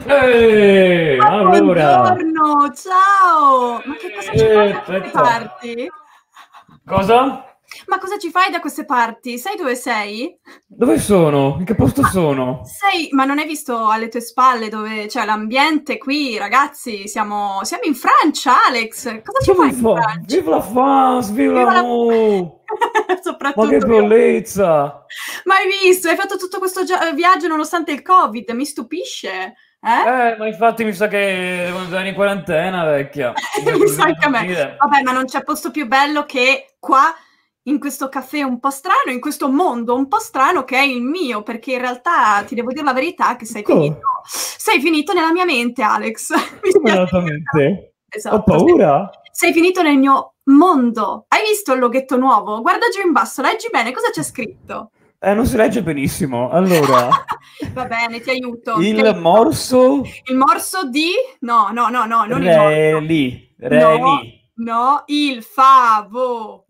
Allora, Buongiorno, ciao! Ma che cosa ci fai da queste aspetta, parti? cosa? Ma cosa ci fai da queste parti? Sai dove sei? Dove sono? In che posto Ma sono? ma non hai visto alle tue spalle dove c'è l'ambiente qui, ragazzi? Siamo in Francia, Alex. Cosa ci Siamo fai in in Francia? Vive la France, vive Viva la... l'amour! Ma che Soprattutto io. bellezza! Ma hai visto? Hai fatto tutto questo viaggio nonostante il Covid, mi stupisce, eh? Ma infatti mi sa che devo andare in quarantena, vecchia. Mi sa che Mi sa bisogna anche a me. dormire. Vabbè, ma non c'è posto più bello che qua, in questo caffè un po' strano, in questo mondo un po' strano che è il mio, perché in realtà ti devo dire la verità che sei finito nella mia mente, Alex. Mi Come spiace nella tua dirtelo. mente? Ho Esatto, paura? sei finito nel mio mondo. Hai visto il loghetto nuovo? Guarda giù in basso, leggi bene, cosa c'è scritto? Non si legge benissimo. Allora, Va bene, ti aiuto, ti il aiuto. morso Il morso di... No, no, no, no, non il re morso. li, re No, mi. no, il favolo.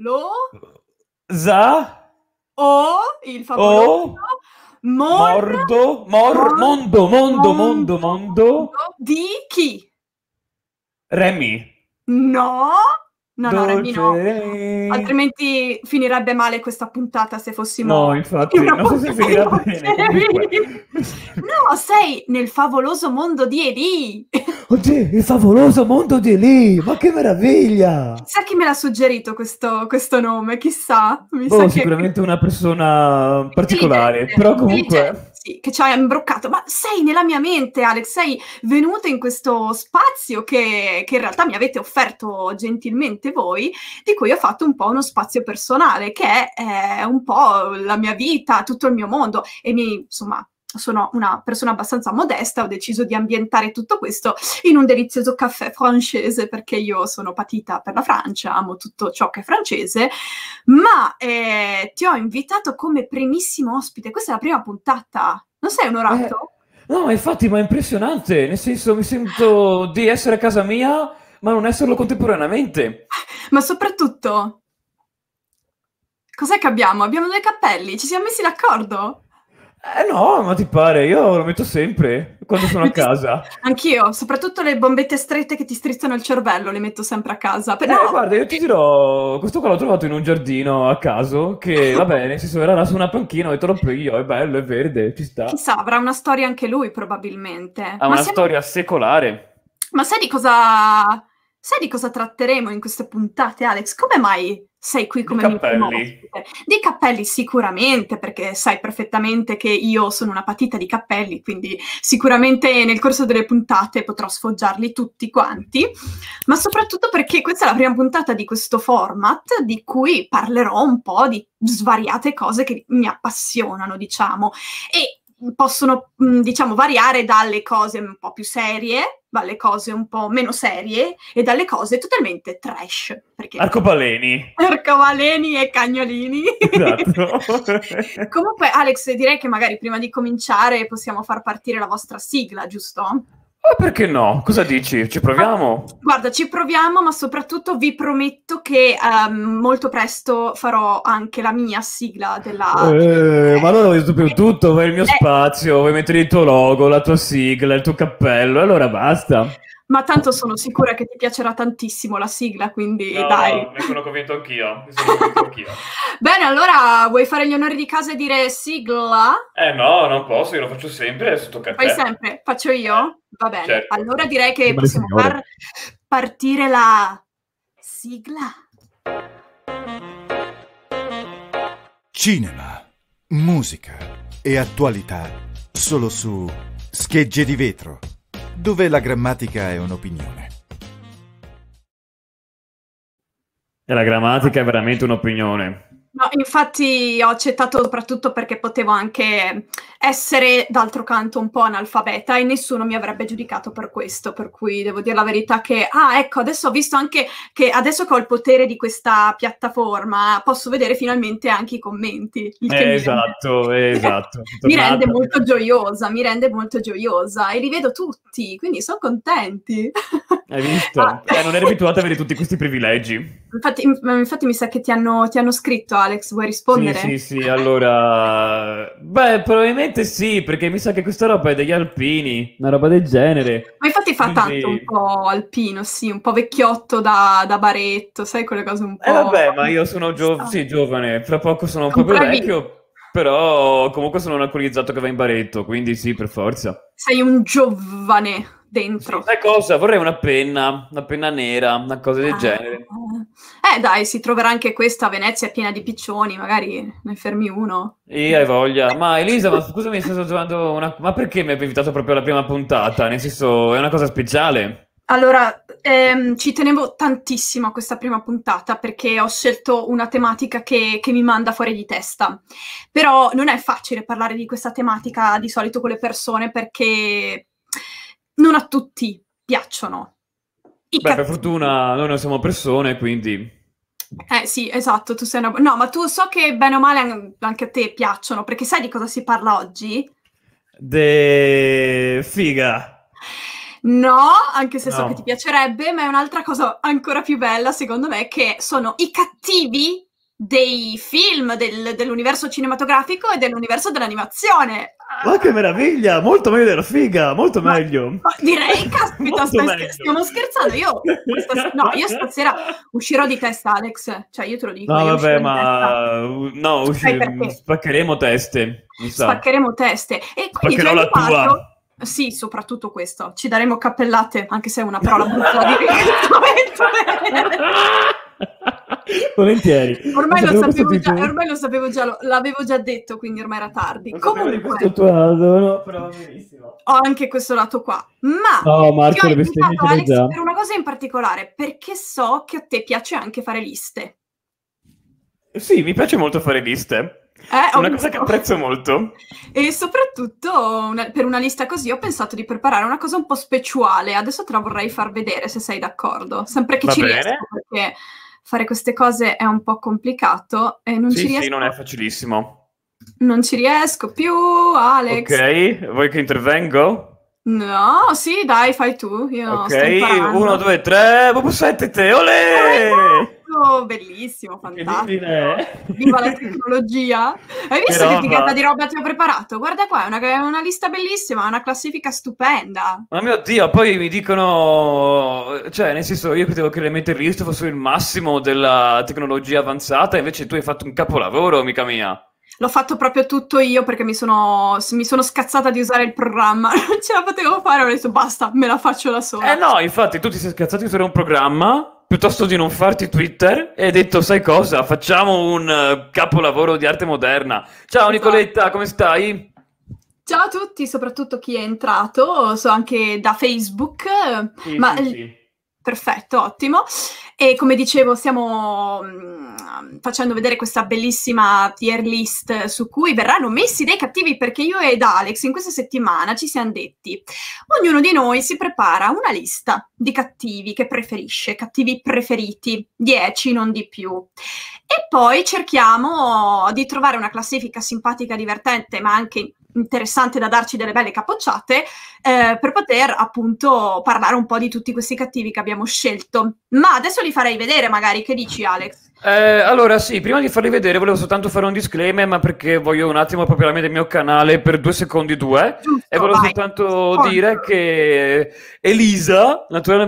Za O, il favoloso. o Mor... mordo Mor... mondo Mondo di chi? Remy. No, no, no, Remy Dolce no. Remy. Altrimenti finirebbe male questa puntata se No, fossimo in infatti, una non so se puntata di finirà bene, comunque. Dolce. No, sei nel favoloso mondo di Elì. Oddio, il favoloso mondo di lì, ma che meraviglia! Chissà chi me l'ha suggerito questo nome, chissà. Mi sa Boh, che sicuramente una persona particolare, intelligente, però intelligente, comunque... sì, che ci ha imbroccato. Ma sei nella mia mente, Alex, sei venuto in questo spazio che in realtà mi avete offerto gentilmente voi, di cui ho fatto un po' uno spazio personale, che è un po' la mia vita, tutto il mio mondo. E insomma, sono una persona abbastanza modesta, ho deciso di ambientare tutto questo in un delizioso caffè francese, perché io sono patita per la Francia, amo tutto ciò che è francese, ma ti ho invitato come primissimo ospite. Questa è la prima puntata. Non sei Eh, onorato? no, infatti, ma è impressionante, nel senso mi sento di essere a casa mia, ma non esserlo contemporaneamente. Ma soprattutto, cos'è che abbiamo? Abbiamo due cappelli, ci siamo messi d'accordo? No, ma ti pare, io lo metto sempre quando sono a casa. Anch'io, soprattutto le bombette strette che ti strizzano il cervello, le metto sempre a casa. No! Guarda, io ti dirò, questo qua l'ho trovato in un giardino a caso, che va bene, nel senso era là su una panchina, ho detto l'ho preso io, è bello, è verde, ci sta. Chissà, avrà una storia anche lui probabilmente. Ha una storia secolare. Ma sai di cosa tratteremo in queste puntate, Alex? Come mai sei qui Di come mio primo cappelli. ospite? Di cappelli sicuramente, perché sai perfettamente che io sono una patita di cappelli, quindi sicuramente nel corso delle puntate potrò sfoggiarli tutti quanti, ma soprattutto perché questa è la prima puntata di questo format di cui parlerò un po' di svariate cose che mi appassionano, diciamo, e possono, diciamo, variare dalle cose un po' più serie, dalle cose un po' meno serie e dalle cose totalmente trash, perché Arcobaleni. arcobaleni e cagnolini. Esatto. Comunque, Alex, direi che magari prima di cominciare possiamo far partire la vostra sigla, giusto? Ma perché no? Cosa dici? Ci proviamo? Guarda, ci proviamo, ma soprattutto vi prometto che molto presto farò anche la mia sigla della... Ma allora vuoi più tutto, vuoi il mio spazio, vuoi mettere il tuo logo, la tua sigla, il tuo cappello, allora basta. Ma tanto sono sicura che ti piacerà tantissimo la sigla, quindi No, dai. no, ne sono convinto anch'io, ne sono convinto anch'io. Bene, allora vuoi fare gli onori di casa e dire sigla? No, non posso, io lo faccio sempre, adesso tocca a Fai te. sempre? Faccio io? Va bene. Certo. Allora direi che Prima le possiamo signore. far partire la sigla. Cinema, musica e attualità solo su Schegge di Vetro, dove la grammatica è un'opinione. E la grammatica è veramente un'opinione. No, infatti ho accettato soprattutto perché potevo anche essere, d'altro canto, un po' analfabeta e nessuno mi avrebbe giudicato per questo, per cui devo dire la verità che, ecco, adesso ho visto anche che adesso che ho il potere di questa piattaforma posso vedere finalmente anche i commenti. Il che Esatto. mi rende molto gioiosa, mi rende molto gioiosa e li vedo tutti, quindi sono contenti. Hai visto? Ah. Non eri abituata a avere tutti questi privilegi. Infatti mi sa che ti hanno scritto, Alex, vuoi rispondere? Sì, allora... Beh, probabilmente sì, perché mi sa che questa roba è degli alpini, una roba del genere. Ma infatti fa Quindi... tanto un po' alpino, sì, un po' vecchiotto da baretto, sai, quelle cose un po'... vabbè, ma io sono Sta. sì, giovane, fra poco sono Non proprio provi- vecchio, però comunque sono un alcolizzato che va in baretto, quindi sì, per forza. Sei un giovane Sì, dentro. sai cosa? Vorrei una penna nera, una cosa del genere. Dai, si troverà anche questa a Venezia piena di piccioni, magari ne fermi uno. E hai voglia. Ma Elisa, ma scusami se sto giocando una... Ma perché mi hai invitato proprio alla prima puntata? Nel senso, è una cosa speciale? Allora, ci tenevo tantissimo a questa prima puntata perché ho scelto una tematica che mi manda fuori di testa. Però non è facile parlare di questa tematica di solito con le persone perché non a tutti piacciono i Beh, per cattivi. fortuna noi non siamo persone, quindi... Sì, esatto, tu sei una... No, ma tu so che bene o male anche a te piacciono, perché sai di cosa si parla oggi? Figa. No, anche se so che ti No. piacerebbe, ma è un'altra cosa ancora più bella, secondo me, che sono i cattivi dei film, dell'universo cinematografico e dell'universo dell'animazione. Ma che meraviglia! Molto meglio della figa, molto meglio. Ma direi, caspita, Molto meglio. stiamo scherzando. Io stasera uscirò di testa, Alex. Cioè, io te lo dico, No, io vabbè, uscirò di testa. ma... No, Sai perché? spaccheremo teste, mi sa. Spaccheremo teste. E quindi tu Spaccherò hai la tua. trovato... Sì, soprattutto questo. Ci daremo cappellate, anche se è una parola brutta da dire in questo momento. Volentieri. Ormai Non lo sapevo sapevo questo già, tipo- ormai lo sapevo già, l'avevo già detto, quindi ormai era tardi. Non sapevo di Comunque, questo tuo lato, no? Però va benissimo. ho anche questo lato qua. Ma No, Marco, ti ho le bestemmie invitato, ce l'hai Alex, già. per una cosa in particolare, perché so che a te piace anche fare liste. Sì, mi piace molto fare liste. È Ho una cosa che visto. apprezzo molto. E soprattutto per una lista così ho pensato di preparare una cosa un po' speciale. Adesso te la vorrei far vedere, se sei d'accordo. Sempre che Va ci bene. riesco, perché fare queste cose è un po' complicato e non ci Sì, riesco. non è facilissimo. Non ci riesco più, Alex. Ok, vuoi che intervengo? No, sì, dai, fai tu. Io sto Ok, imparando. 1, 2, 3, proprio 7 te, olè! Oh, bellissimo, Che fantastico. divine! Viva la tecnologia. Hai visto Che che roba. figata di roba ti ho preparato? Guarda qua, è una lista bellissima, una classifica stupenda. Ma mio Dio, poi mi dicono, cioè, nel senso, io credevo che le Meterlist fossero il massimo della tecnologia avanzata, invece tu hai fatto un capolavoro, mica mia. L'ho fatto proprio tutto io perché mi sono scazzata di usare il programma. Non ce la potevo fare, ho detto basta, me la faccio da sola. No, infatti tu ti sei scazzato di usare un programma piuttosto di non farti Twitter e hai detto, sai cosa, facciamo un capolavoro di arte moderna. Ciao Esatto. Nicoletta, come stai? Ciao a tutti, soprattutto chi è entrato, so anche da Facebook. Sì, ma sì. Perfetto, ottimo. E come dicevo, stiamo facendo vedere questa bellissima tier list su cui verranno messi dei cattivi, perché io ed Alex in questa settimana ci siamo detti, ognuno di noi si prepara una lista di cattivi che preferisce, cattivi preferiti, 10, non di più. E poi cerchiamo di trovare una classifica simpatica, divertente, ma anche interessante da darci delle belle capocciate, per poter appunto parlare un po' di tutti questi cattivi che abbiamo scelto. Ma adesso li farei vedere, magari. Che dici, Alex? Allora sì, prima di farli vedere volevo soltanto fare un disclaimer, ma perché voglio un attimo proprio la mia del mio canale per 2 secondi, Giusto, e volevo vai. soltanto dire che Elisa,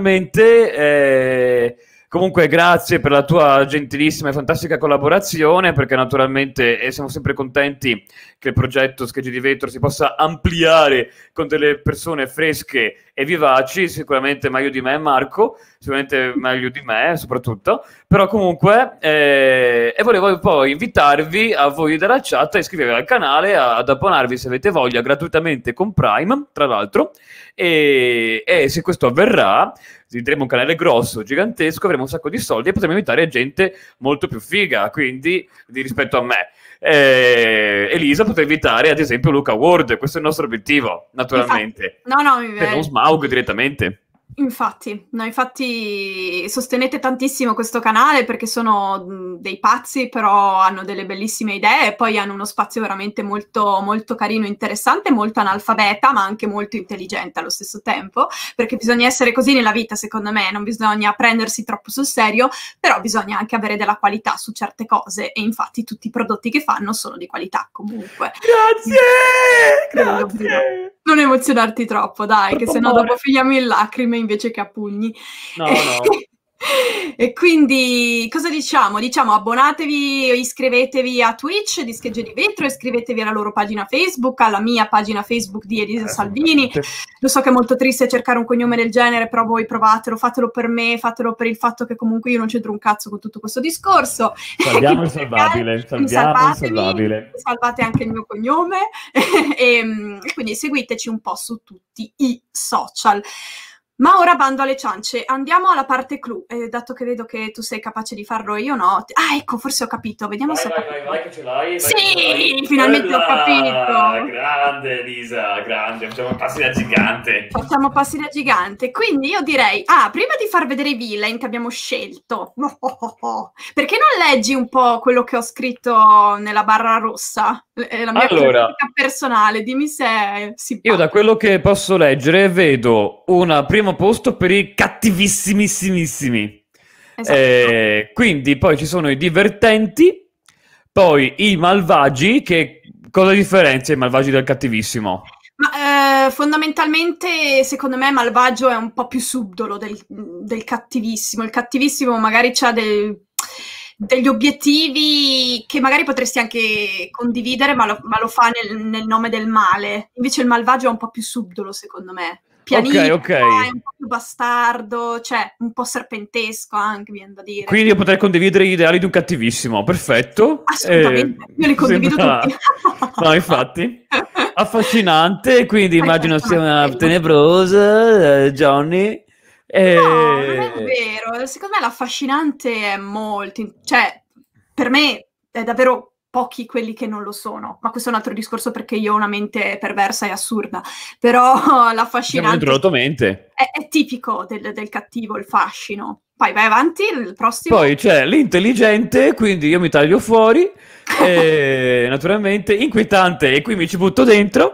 naturalmente, comunque grazie per la tua gentilissima e fantastica collaborazione, perché naturalmente siamo sempre contenti che il progetto Schegge di Vetro si possa ampliare con delle persone fresche e vivaci, sicuramente meglio di me Marco, sicuramente meglio di me soprattutto, però comunque e volevo poi invitarvi a voi della chat a iscrivervi al canale, ad abbonarvi se avete voglia gratuitamente con Prime, tra l'altro, e se questo avverrà diventeremo un canale grosso, gigantesco, avremo un sacco di soldi e potremo invitare gente molto più figa, quindi rispetto a me. Elisa potrà invitare ad esempio Luca Ward, questo è il nostro obiettivo, naturalmente. No, mi Per non Smaug direttamente. Infatti, no, infatti sostenete tantissimo questo canale perché sono dei pazzi, però hanno delle bellissime idee e poi hanno uno spazio veramente molto, molto carino, interessante, molto analfabeta, ma anche molto intelligente allo stesso tempo, perché bisogna essere così nella vita, secondo me, non bisogna prendersi troppo sul serio, però bisogna anche avere della qualità su certe cose e infatti tutti i prodotti che fanno sono di qualità comunque. Grazie! Non emozionarti troppo, dai, che sennò amore. dopo finiamo in lacrime invece che a pugni. No. E quindi cosa diciamo? Diciamo abbonatevi, iscrivetevi a Twitch di Schegge di Vetro, iscrivetevi alla loro pagina Facebook, alla mia pagina Facebook di Elisa Salvini. Lo so che è molto triste cercare un cognome del genere, però voi provatelo, fatelo per me, fatelo per il fatto che comunque io non c'entro un cazzo con tutto questo discorso. Salviamo il salvabile, salvate anche il mio cognome e quindi seguiteci un po' su tutti i social. Ma ora bando alle ciance, andiamo alla parte clou, dato che vedo che tu sei capace di farlo e io no. Ah, ecco, forse ho capito, vediamo se ho capito. Vai, che ce l'hai. Sì, finalmente ho capito. Grande Elisa, grande, facciamo passi da gigante. Facciamo passi da gigante, quindi io direi, prima di far vedere i villain che abbiamo scelto, perché non leggi un po' quello che ho scritto nella barra rossa? La mia critica personale, dimmi se è simpatico. Io da quello che posso leggere vedo un primo posto per i cattivissimissimissimi. Esatto. Quindi poi ci sono i divertenti, poi i malvagi, che cosa differenzia i malvagi dal cattivissimo? Ma fondamentalmente secondo me malvagio è un po' più subdolo del cattivissimo. Il cattivissimo magari c'ha degli obiettivi che magari potresti anche condividere, ma lo fa nel nome del male. Invece il malvagio è un po' più subdolo, secondo me. Pianista, è un po' più bastardo, cioè un po' serpentesco anche, viene da dire. Quindi io potrei condividere gli ideali di un cattivissimo, perfetto. Assolutamente, io li condivido tutti. No, infatti. Affascinante, quindi immagino sia una tenebrosa, Johnny. No, non è vero. Secondo me l'affascinante è molto... Cioè, per me è davvero pochi quelli che non lo sono. Ma questo è un altro discorso perché io ho una mente perversa e assurda. Però l'affascinante... Dentro la tua mente. È tipico del cattivo, il fascino. Poi vai avanti, il prossimo... Poi c'è l'intelligente, quindi io mi taglio fuori. Naturalmente inquietante, e qui mi ci butto dentro.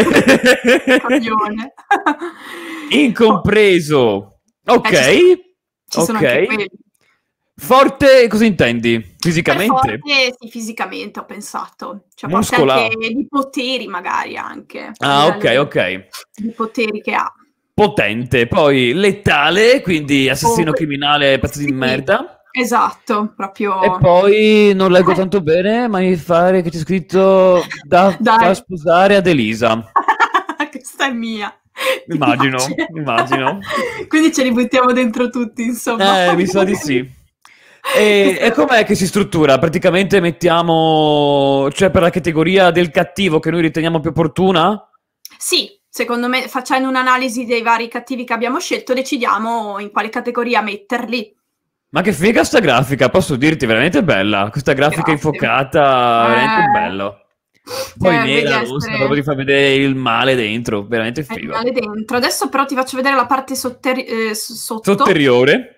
Incompreso. Ok, ci sono anche quelli. Forte, cosa intendi? Fisicamente? Forte, sì, fisicamente ho pensato. Cioè, muscolare. Anche di poteri magari anche. Ok. Di poteri che ha. Potente, poi letale, quindi assassino criminale, pezzo di merda. Esatto, proprio. E poi non leggo tanto bene, ma mi pare che c'è scritto da sposare ad Elisa. Questa è mia. Immagino. Quindi ce li buttiamo dentro tutti, insomma. Mi sa di sì. E com'è che si struttura? Praticamente mettiamo, cioè per la categoria del cattivo che noi riteniamo più opportuna? Sì, secondo me, facendo un'analisi dei vari cattivi che abbiamo scelto, decidiamo in quale categoria metterli. Ma che figa sta grafica, posso dirti, veramente bella. Questa grafica infuocata, veramente bello. Poi nera, rossa, proprio ti fa vedere il male dentro, veramente figo. Il male dentro. Adesso però ti faccio vedere la parte sotteriore. Sotteriore,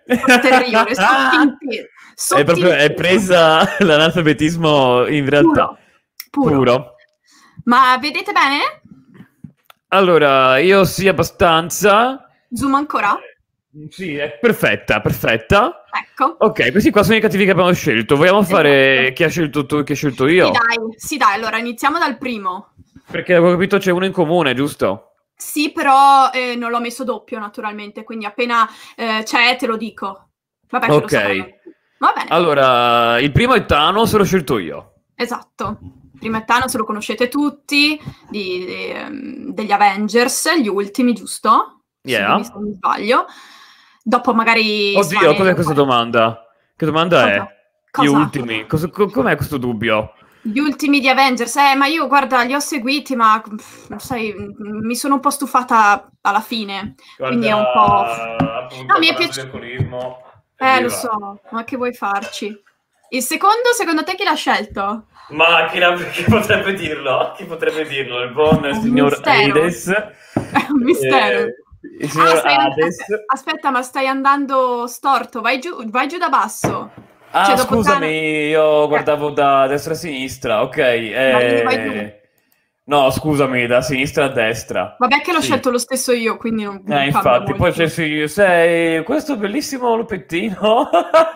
è presa l'analfabetismo in realtà. Puro. Ma vedete bene? Allora, io sì, abbastanza. Zoom ancora? Sì, è perfetta. Ecco. Ok, questi qua sono i cattivi che abbiamo scelto. Vogliamo fare chi ha scelto tu e chi ha scelto io? Sì, dai, allora iniziamo dal primo. Perché avevo capito c'è uno in comune, giusto? Sì, però non l'ho messo doppio, naturalmente, quindi appena c'è te lo dico. Vabbè, ok. Va bene. Allora, il primo è Thanos, l'ho scelto io. Esatto. Il primo è Thanos, lo conoscete tutti, degli Avengers, gli ultimi, giusto? Yeah. Se non mi sbaglio. Dopo magari... Oddio, cos'è questa domanda? Che domanda è? Gli ultimi? Com'è questo dubbio? Gli ultimi di Avengers? Ma io, guarda, li ho seguiti, ma sai, mi sono un po' stufata alla fine. Guarda, quindi è un po'... No, mi è piaciuto. Lo so, ma che vuoi farci? Il secondo te chi l'ha scelto? Ma chi potrebbe dirlo? Chi potrebbe dirlo? Il buon signor Aides. È un mistero. il signor Hades. Aspetta, ma stai andando storto, vai giù da basso. Ah, scusami, io guardavo da destra a sinistra, ok. Vai giù. No, scusami, da sinistra a destra. Vabbè che l'ho scelto lo stesso io, quindi non infatti, poi c'è sei questo bellissimo lupettino.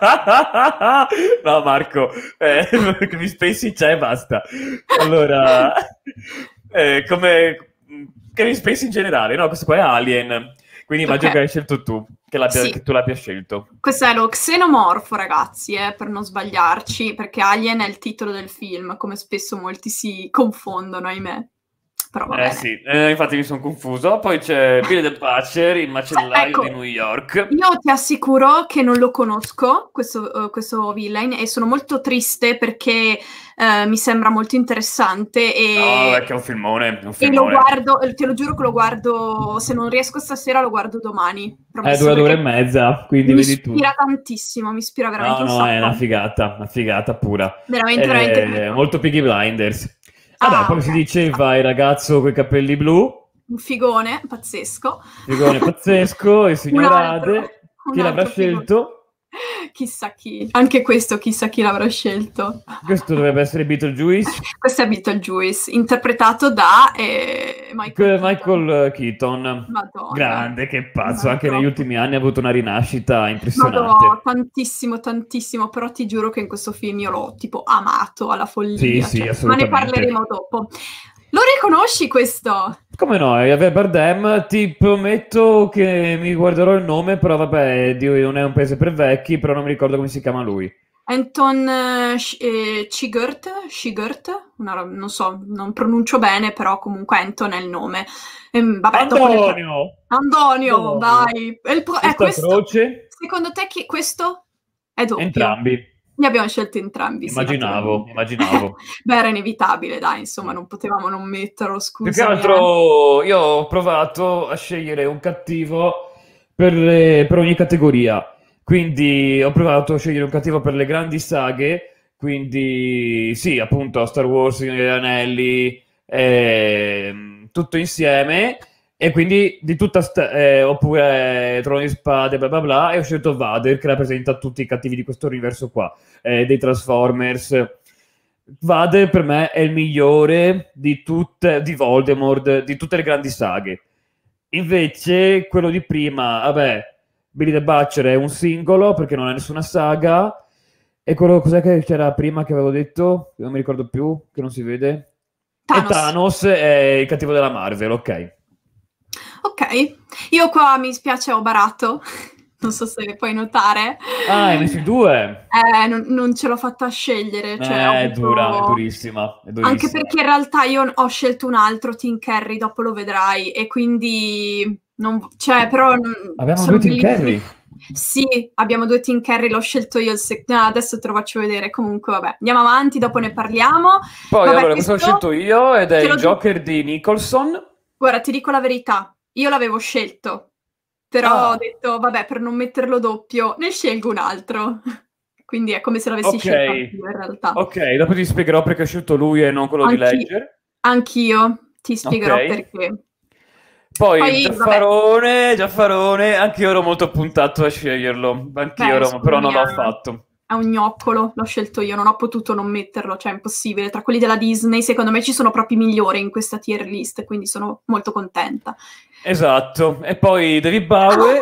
No, Marco, che mi spessi c'è, basta. Allora, che mi spessi in generale, no? Questo qua è Alien, quindi immagino che hai scelto tu, che tu l'abbia scelto. Questo è lo Xenomorfo, ragazzi, per non sbagliarci, perché Alien è il titolo del film, come spesso molti si confondono, ahimè. Però va bene. Sì, infatti mi sono confuso. Poi c'è Billy the Butcher, il macellaio di New York. Io ti assicuro che non lo conosco, questo villain, e sono molto triste perché mi sembra molto interessante. No, è che è un filmone. E lo guardo, te lo giuro che lo guardo, se non riesco stasera lo guardo domani. Dura 2 ore e mezza, quindi vedi tu. Mi ispira tantissimo, mi ispira veramente un sacco. No, è una figata pura. Veramente. Molto Peaky Blinders. Vabbè, poi si diceva il ragazzo con i capelli blu. Un figone pazzesco. Il signor Ade. Chi l'avrà scelto? Chissà chi. Anche questo, chissà chi l'avrà scelto. Questo dovrebbe essere Beetlejuice. Questo è Beetlejuice, interpretato da Michael Keaton. Madonna. Grande, che pazzo. Anche negli ultimi anni ha avuto una rinascita impressionante. Madonna, tantissimo. Però ti giuro che in questo film io l'ho tipo amato alla follia. Sì, assolutamente. Ma ne parleremo dopo. Lo riconosci questo? Come no? Javier Bardem, ti prometto che mi guarderò il nome, però vabbè, non è un paese per vecchi, però non mi ricordo come si chiama lui. Anton Chigurh, non so, non pronuncio bene, però comunque Anton è il nome. Vabbè, Antonio, vai. Questo, croce? secondo te questo è doppio? Entrambi. Ne abbiamo scelto entrambi. Immaginavo. Beh, era inevitabile, dai, insomma, non potevamo non metterlo, scusa. Più che altro io ho provato a scegliere un cattivo per ogni categoria. Quindi ho provato a scegliere un cattivo per le grandi saghe, quindi sì, appunto Star Wars, Signore degli Anelli, tutto insieme. E quindi di tutta oppure Trono di Spade, bla bla bla, e ho scelto Vader, che rappresenta tutti i cattivi di questo universo qua, dei Transformers. Vader per me è il migliore di Voldemort, di tutte le grandi saghe. Invece quello di prima, vabbè, Billy the Butcher è un singolo perché non ha nessuna saga. E quello, cos'è che c'era prima che avevo detto? Non mi ricordo più, che non si vede. Thanos. E Thanos è il cattivo della Marvel, ok. Ok, io qua mi spiace, ho barato, non so se puoi notare. Ah, hai messo i 2? Non ce l'ho fatta scegliere. Cioè, è durissima. Anche perché in realtà io ho scelto un altro, Tim Curry, dopo lo vedrai, e quindi... però... Abbiamo 2 Tim Curry? Sì, abbiamo 2 Tim Curry, l'ho scelto io, adesso te lo faccio vedere, comunque vabbè, andiamo avanti, dopo ne parliamo. Poi allora, questo l'ho scelto io, ed è il Joker di Nicholson. Guarda, ti dico la verità, io l'avevo scelto, però ho detto, vabbè, per non metterlo doppio, ne scelgo un altro. Quindi è come se l'avessi scelto io, in realtà. Ok, dopo ti spiegherò perché ho scelto lui e non quello di Ledger. Anch'io ti spiegherò perché. Poi Giaffarone, anche io ero molto puntato a sceglierlo, però non l'ho fatto. È un gnoccolo, l'ho scelto io, non ho potuto non metterlo, cioè è impossibile. Tra quelli della Disney, secondo me ci sono proprio i migliori in questa tier list, quindi sono molto contenta. Esatto, e poi David Bowie.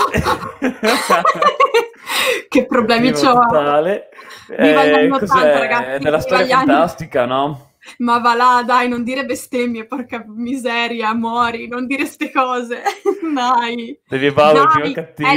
Che problemi c'ho. Viva gli anni 80, ragazzi. È della storia fantastica, no? Ma va là, dai, non dire bestemmie, porca miseria, muori, non dire ste cose, dai. David Bowie, il primo cattivo.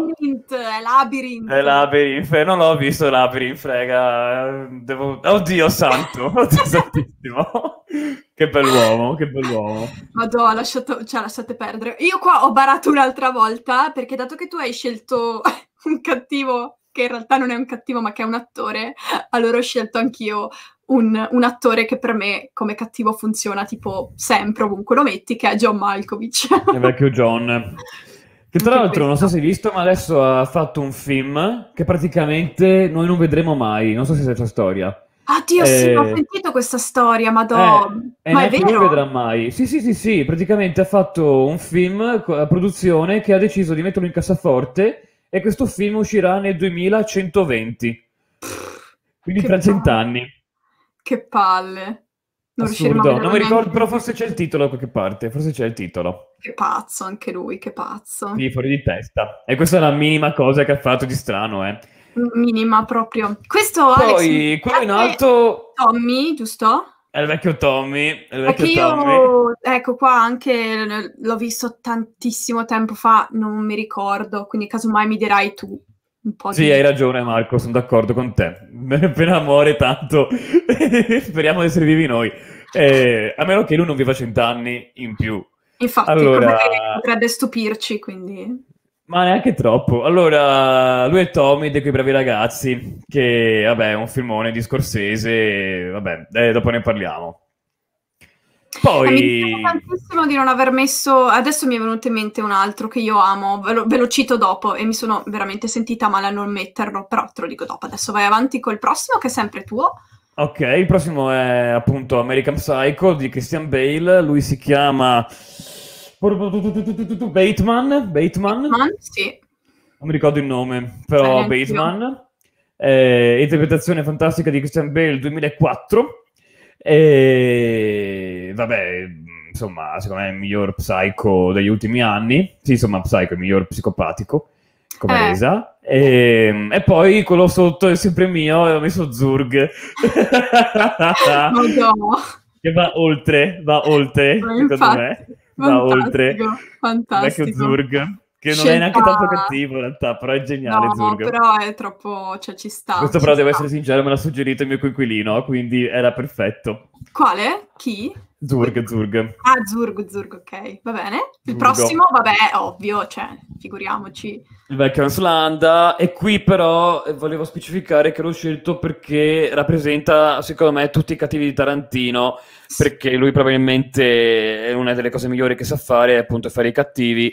È Labyrinth. Non l'ho visto Labyrinth, frega. Oddio santo, oddio santissimo. Che bell'uomo. Madonna, lasciate perdere. Io qua ho barato un'altra volta, perché dato che tu hai scelto un cattivo, che in realtà non è un cattivo, ma che è un attore, allora ho scelto anch'io un attore che per me come cattivo funziona tipo sempre, ovunque lo metti, che è John Malkovich. Il vecchio John. Che tra l'altro non so se hai visto, ma adesso ha fatto un film che praticamente noi non vedremo mai, non so se sai questa storia. Oddio, sì, ho sentito questa storia, madò. E Ma è neanche lui vero? vedrà mai. Sì, praticamente ha fatto un film a produzione che ha deciso di metterlo in cassaforte e questo film uscirà nel 2120, quindi Che tra palle. 100 anni. Che palle. Non riusciremo a Assurdo. Non vederlo mi ricordo, però neanche. forse c'è il titolo da qualche parte, forse c'è il titolo. Che pazzo, anche lui, che pazzo. Sì, fuori di testa. E questa è la minima cosa che ha fatto di strano, eh. Minima proprio. Questo, Alex, mi Poi, quello in sa che alto Tommy, giusto? è il vecchio Tommy, è il Perché vecchio Tommy. io, ecco qua anche l'ho visto tantissimo tempo fa, non mi ricordo, quindi casomai mi dirai tu un po' Sì, hai di... ragione Marco, sono d'accordo con te. Appena muore tanto, speriamo di essere vivi noi. A meno che lui non viva 100 anni in più. Infatti, come Allora, potrebbe stupirci, quindi... ma neanche troppo. Allora, lui è Tommy dei Quei Bravi Ragazzi, che vabbè è un filmone di Scorsese, vabbè, dopo ne parliamo. Mi dispiace Poi, tantissimo di non aver messo. Adesso mi è venuto in mente un altro che io amo, ve lo cito dopo e mi sono veramente sentita male a non metterlo, però te lo dico dopo. Adesso vai avanti col prossimo che è sempre tuo. ok, il prossimo è appunto American Psycho di Christian Bale, lui si chiama Bateman, Man, sì, non mi ricordo il nome, cioè però neanche io. Bateman, interpretazione fantastica di Christian Bale 2004, e vabbè, insomma, secondo me è il miglior psycho degli ultimi anni, sì, insomma, psycho, il miglior psicopatico, come resa, e poi quello sotto è sempre mio, ho messo Zurg, Madonna. che va oltre, secondo me, Infatti, va oltre fantastico, il vecchio fantastico. Zurg, che non è neanche Scelta... tanto cattivo in realtà, però è geniale No, Zurg. però è troppo, cioè ci sta, Questo ci però devo sta. essere sincero, me l'ha suggerito il mio coinquilino, quindi era perfetto. Quale? Chi? Zurg. Ah, Zurg, ok, va bene. Il Zurgo. prossimo, vabbè, ovvio, cioè, figuriamoci. Il vecchio Hans Landa, e qui però volevo specificare che l'ho scelto perché rappresenta, secondo me, tutti i cattivi di Tarantino, perché lui probabilmente è una delle cose migliori che sa fare, è appunto fare i cattivi,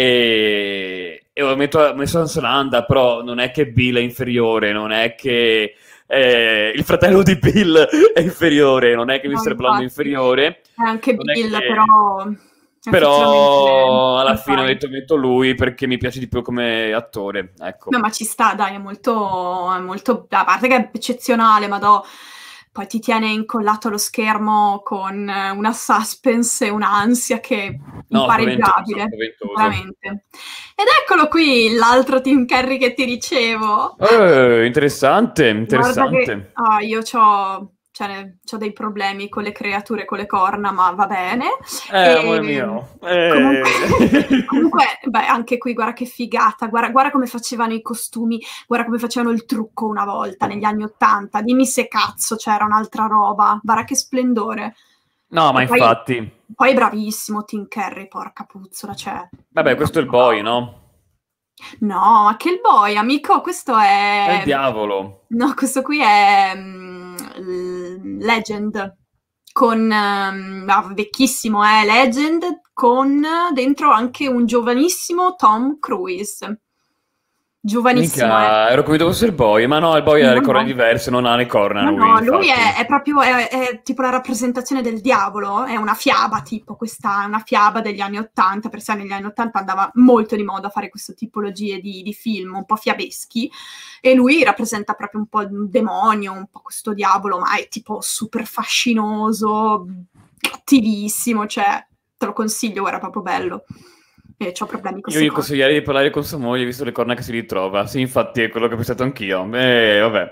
e ho messo Hans Landa, però non è che Bill è inferiore, non è che il fratello di Bill è inferiore, non è che No, Mr. Blonde è infatti. inferiore. Anche non è Bill, che- però... Però alla effettivamente, fine ho fai. detto metto lui perché mi piace di più come attore, ecco. No, ma ci sta, dai, è molto, a parte che è eccezionale, ma poi ti tiene incollato allo schermo con una suspense e un'ansia che è No, impareggiabile, spaventoso. veramente. Ed eccolo qui, l'altro Tim Curry che ti dicevo. Interessante. Guarda che io c'ho dei problemi con le creature con le corna, ma va bene. Amore mio. Comunque, beh, anche qui guarda che figata, guarda come facevano i costumi, guarda come facevano il trucco una volta negli anni '80. Dimmi se cazzo c'era un'altra roba, guarda che splendore. No, ma E poi, infatti. Poi è bravissimo Tim Curry, porca puzzola, cioè. Vabbè, questo è il boy, no? No, ma che il boy, amico, questo È è... il diavolo. No, questo qui è Legend, con... vecchissimo, è Legend, con dentro anche un giovanissimo Tom Cruise. Giovanissimo, Minchia, ero convinto fosse il boy, ma no, il boy ha le corna No. diverse, non ha le corna No, lui, no, lui infatti. è proprio è tipo la rappresentazione del diavolo, è una fiaba, tipo questa è una fiaba degli anni '80, perché negli anni '80 andava molto di moda fare queste tipologie di film un po' fiabeschi, e lui rappresenta proprio un po' un demonio, un po' questo diavolo, ma è tipo super fascinoso, cattivissimo, cioè te lo consiglio, guarda, proprio bello. E c'ho problemi con Io queste gli cose. consiglierei di parlare con sua moglie, visto le corna che si ritrova. Sì, infatti è quello che ho pensato anch'io. Vabbè.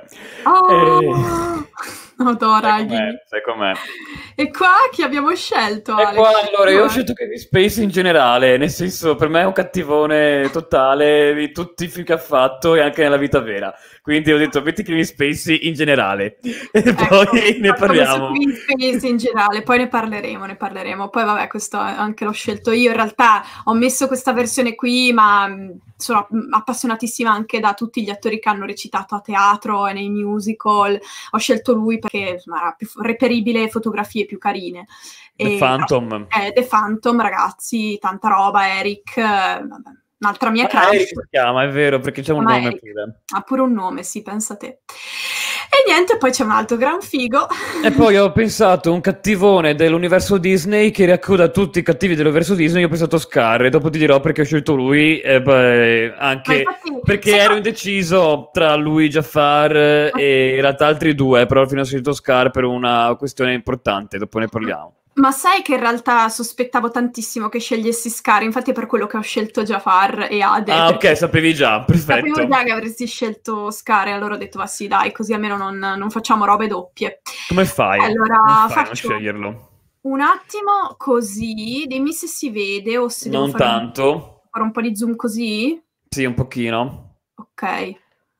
Adora, Sai com'è. E qua chi abbiamo scelto, E Alex? qua allora io ho scelto Kevin Spacey in generale, nel senso per me è un cattivone totale di tutti i film che ha fatto e anche nella vita vera. Quindi ho detto metti Kevin Spacey in generale e poi ne parliamo. Kevin Spacey in generale, poi ne parleremo. Poi vabbè, questo anche l'ho scelto io. In realtà ho messo questa versione qui, ma sono appassionatissima anche da tutti gli attori che hanno recitato a teatro e nei musical. Ho scelto lui perché insomma, era più reperibile, fotografie più carine. The Phantom. The Phantom, ragazzi, tanta roba, Eric, vabbè, un'altra mia crush. Eric si chiama, è vero, perché c'è un nome Eric. pure. Ha pure un nome, sì, pensa te. E niente, poi c'è un altro gran figo. E poi ho pensato un cattivone dell'universo Disney che raccoda tutti i cattivi dell'universo Disney. Io ho pensato Scar, e dopo ti dirò perché ho scelto lui, anche infatti, perché ero indeciso tra lui, Jafar e in realtà altri due, però alla fine ho scelto Scar per una questione importante, dopo ne parliamo. Ma sai che in realtà sospettavo tantissimo che scegliessi Scar, infatti è per quello che ho scelto Jafar e Ade. Ah, ok, sapevi già, perfetto. Sapevo già che avresti scelto Scar, e allora ho detto, ma sì, dai, così almeno non facciamo robe doppie. Come fai? Allora, Come fai a non faccio sceglierlo? un attimo così, dimmi se si vede o se devo Non fare tanto. fare un po' di zoom così. Sì, un pochino. Ok.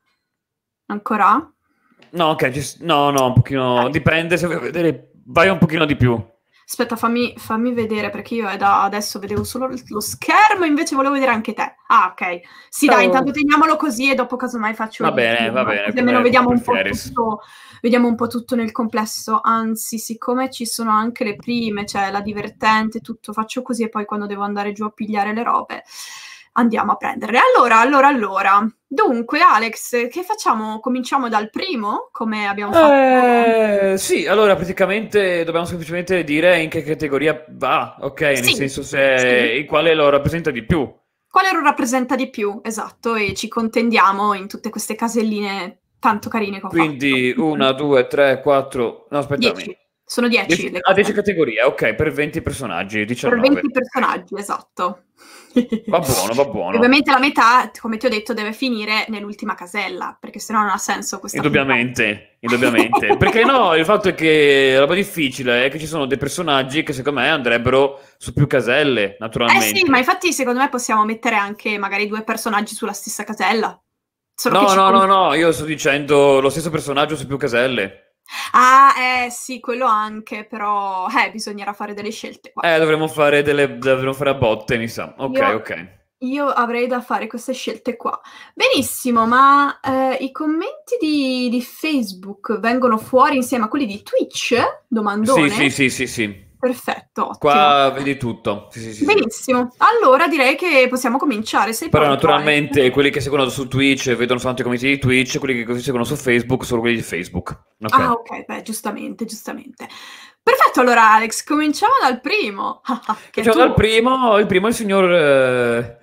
Ancora? No, ok, no, un pochino. Dipende se vuoi vedere. Vai un pochino di più. Aspetta, fammi vedere, perché io da adesso vedevo solo lo schermo, invece volevo vedere anche te. Ah, ok. Sì, dai, intanto teniamolo così e dopo casomai faccio Va bene, così almeno vediamo un po' prefieris. tutto, vediamo un po' tutto nel complesso. Anzi, siccome ci sono anche le prime, cioè la divertente, tutto, faccio così e poi quando devo andare giù a pigliare le robe andiamo a prenderle. Allora. Dunque, Alex, che facciamo? Cominciamo dal primo, come abbiamo fatto? Sì, allora praticamente dobbiamo semplicemente dire in che categoria va, ok? Nel Sì, senso se sì. in quale lo rappresenta di più. Quale lo rappresenta di più? Esatto, e ci contendiamo in tutte queste caselline tanto carine che ho Quindi fatto. 1, 2, 3, 4. No, aspettami. 10. Sono 10 le 10 cose. categorie, ok, per 20 personaggi, Per 19. 20 personaggi, esatto. Va buono, va buono. Ovviamente la metà, come ti ho detto, deve finire nell'ultima casella, perché sennò non ha senso questa Indubbiamente. Perché no, il fatto è che la roba difficile è che ci sono dei personaggi che secondo me andrebbero su più caselle, naturalmente. Sì, ma infatti secondo me possiamo mettere anche magari 2 personaggi sulla stessa casella. Solo che No, io sto dicendo lo stesso personaggio su più caselle. Ah, sì, quello anche, però bisognerà fare delle scelte qua. Dovremmo fare a botte, mi sa. Ok. Io avrei da fare queste scelte qua. Benissimo, ma i commenti di Facebook vengono fuori insieme a quelli di Twitch? Domandone? Sì. Perfetto, ottimo. Qua vedi tutto. Sì. Benissimo. Allora direi che possiamo cominciare. Sei Però pronto, naturalmente Alex? quelli che seguono su Twitch vedono soltanto i commenti di Twitch, quelli che così seguono su Facebook sono quelli di Facebook. Ok. Ah, ok, beh, giustamente. Perfetto, allora Alex, cominciamo dal primo. Cominciamo dal primo, il primo è il signor...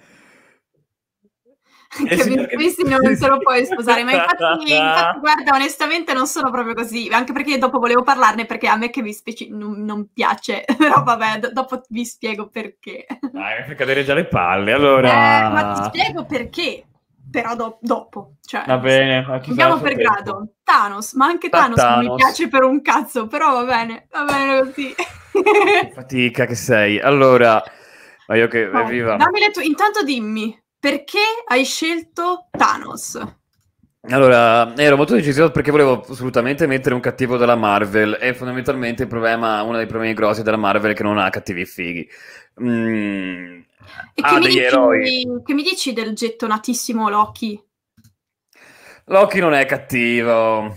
Kevin Spacey non se lo puoi sposare, ma infatti guarda, onestamente non sono proprio così, anche perché dopo volevo parlarne, perché a me Kevin Spacey non piace, però vabbè, dopo vi spiego perché. Dai, mi fai cadere già le palle, allora... Ma ti spiego perché, però dopo, cioè... Va bene, andiamo per grado. Thanos, ma anche Thanos non mi piace per un cazzo, però va bene così. Che fatica che sei. Allora, ma io che... viva. Dammi le tue... Intanto dimmi, perché hai scelto Thanos? Allora, ero molto deciso perché volevo assolutamente mettere un cattivo della Marvel e fondamentalmente uno dei problemi grossi della Marvel è che non ha cattivi fighi. E Ha degli eroi. che mi dici del gettonatissimo Loki? Loki non è cattivo.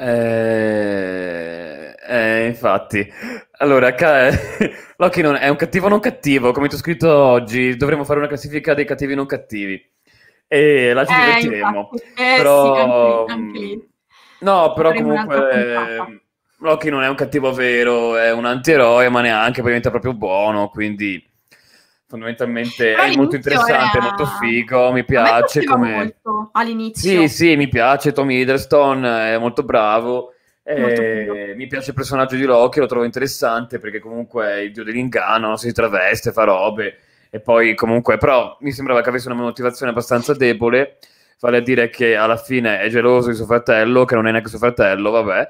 Infatti. Allora, Loki non è un cattivo non cattivo, come ti ho scritto oggi. Dovremmo fare una classifica dei cattivi non cattivi. E la ci divertiremo. Però... sì, anche lì. No, però Faremo un'altra puntata. comunque Loki non è un cattivo vero, è un antieroe, ma neanche, poi diventa proprio buono, quindi fondamentalmente Però è molto all'inizio interessante, è molto figo, mi A me piace piaceva come... molto all'inizio. Sì, mi piace, Tom Hiddleston è molto bravo, Molto figo. mi piace il personaggio di Loki, lo trovo interessante perché comunque è il dio dell'inganno, si traveste, fa robe, e poi comunque, però mi sembrava che avesse una motivazione abbastanza debole, vale a dire che alla fine è geloso di suo fratello, che non è neanche suo fratello, vabbè,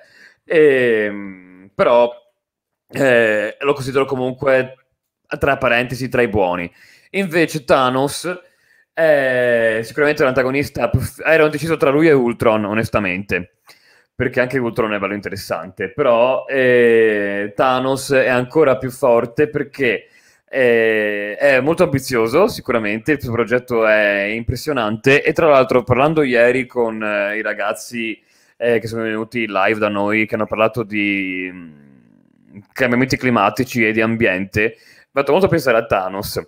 però lo considero comunque, tra parentesi, tra i buoni. Invece Thanos è sicuramente l'antagonista ero deciso tra lui e Ultron, onestamente, perché anche Ultron è bello interessante, però Thanos è ancora più forte perché è molto ambizioso, sicuramente, il suo progetto è impressionante e tra l'altro parlando ieri con i ragazzi che sono venuti live da noi, che hanno parlato di cambiamenti climatici e di ambiente, mi ha fatto molto pensare a Thanos,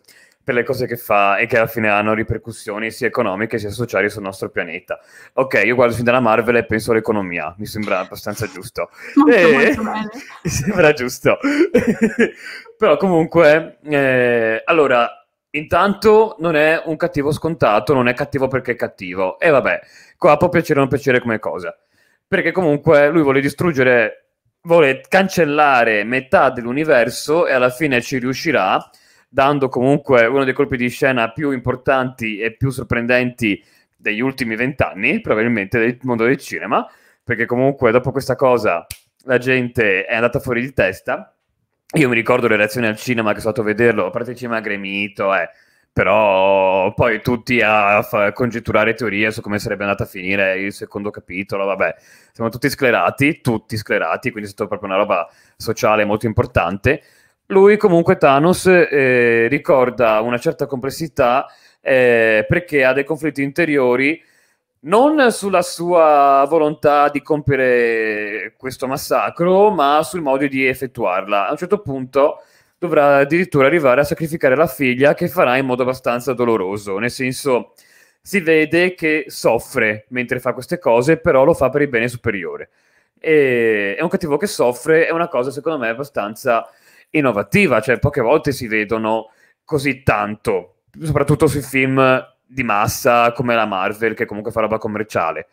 per le cose che fa e che alla fine hanno ripercussioni sia economiche sia sociali sul nostro pianeta. Ok, io guardo il film della Marvel e penso all'economia, mi sembra abbastanza giusto. Molto bene. Mi sembra giusto. Però comunque, allora, intanto non è un cattivo scontato, non è cattivo perché è cattivo. E vabbè, qua può piacere o non piacere come cosa. Perché comunque lui vuole cancellare metà dell'universo e alla fine ci riuscirà, dando comunque uno dei colpi di scena più importanti e più sorprendenti degli ultimi 20 anni, probabilmente, del mondo del cinema, perché comunque dopo questa cosa la gente è andata fuori di testa. Io mi ricordo le reazioni al cinema che sono stato a vederlo, a parte il cinema gremito, però poi tutti a congetturare teorie su come sarebbe andata a finire il secondo capitolo, vabbè, siamo tutti sclerati, quindi è stata proprio una roba sociale molto importante. Lui comunque, Thanos, ricorda una certa complessità perché ha dei conflitti interiori, non sulla sua volontà di compiere questo massacro, ma sul modo di effettuarla. A un certo punto dovrà addirittura arrivare a sacrificare la figlia, che farà in modo abbastanza doloroso, nel senso, si vede che soffre mentre fa queste cose, però lo fa per il bene superiore. È un cattivo che soffre, è una cosa secondo me abbastanza innovativa, cioè poche volte si vedono così tanto, soprattutto sui film di massa come la Marvel, che comunque fa roba commerciale.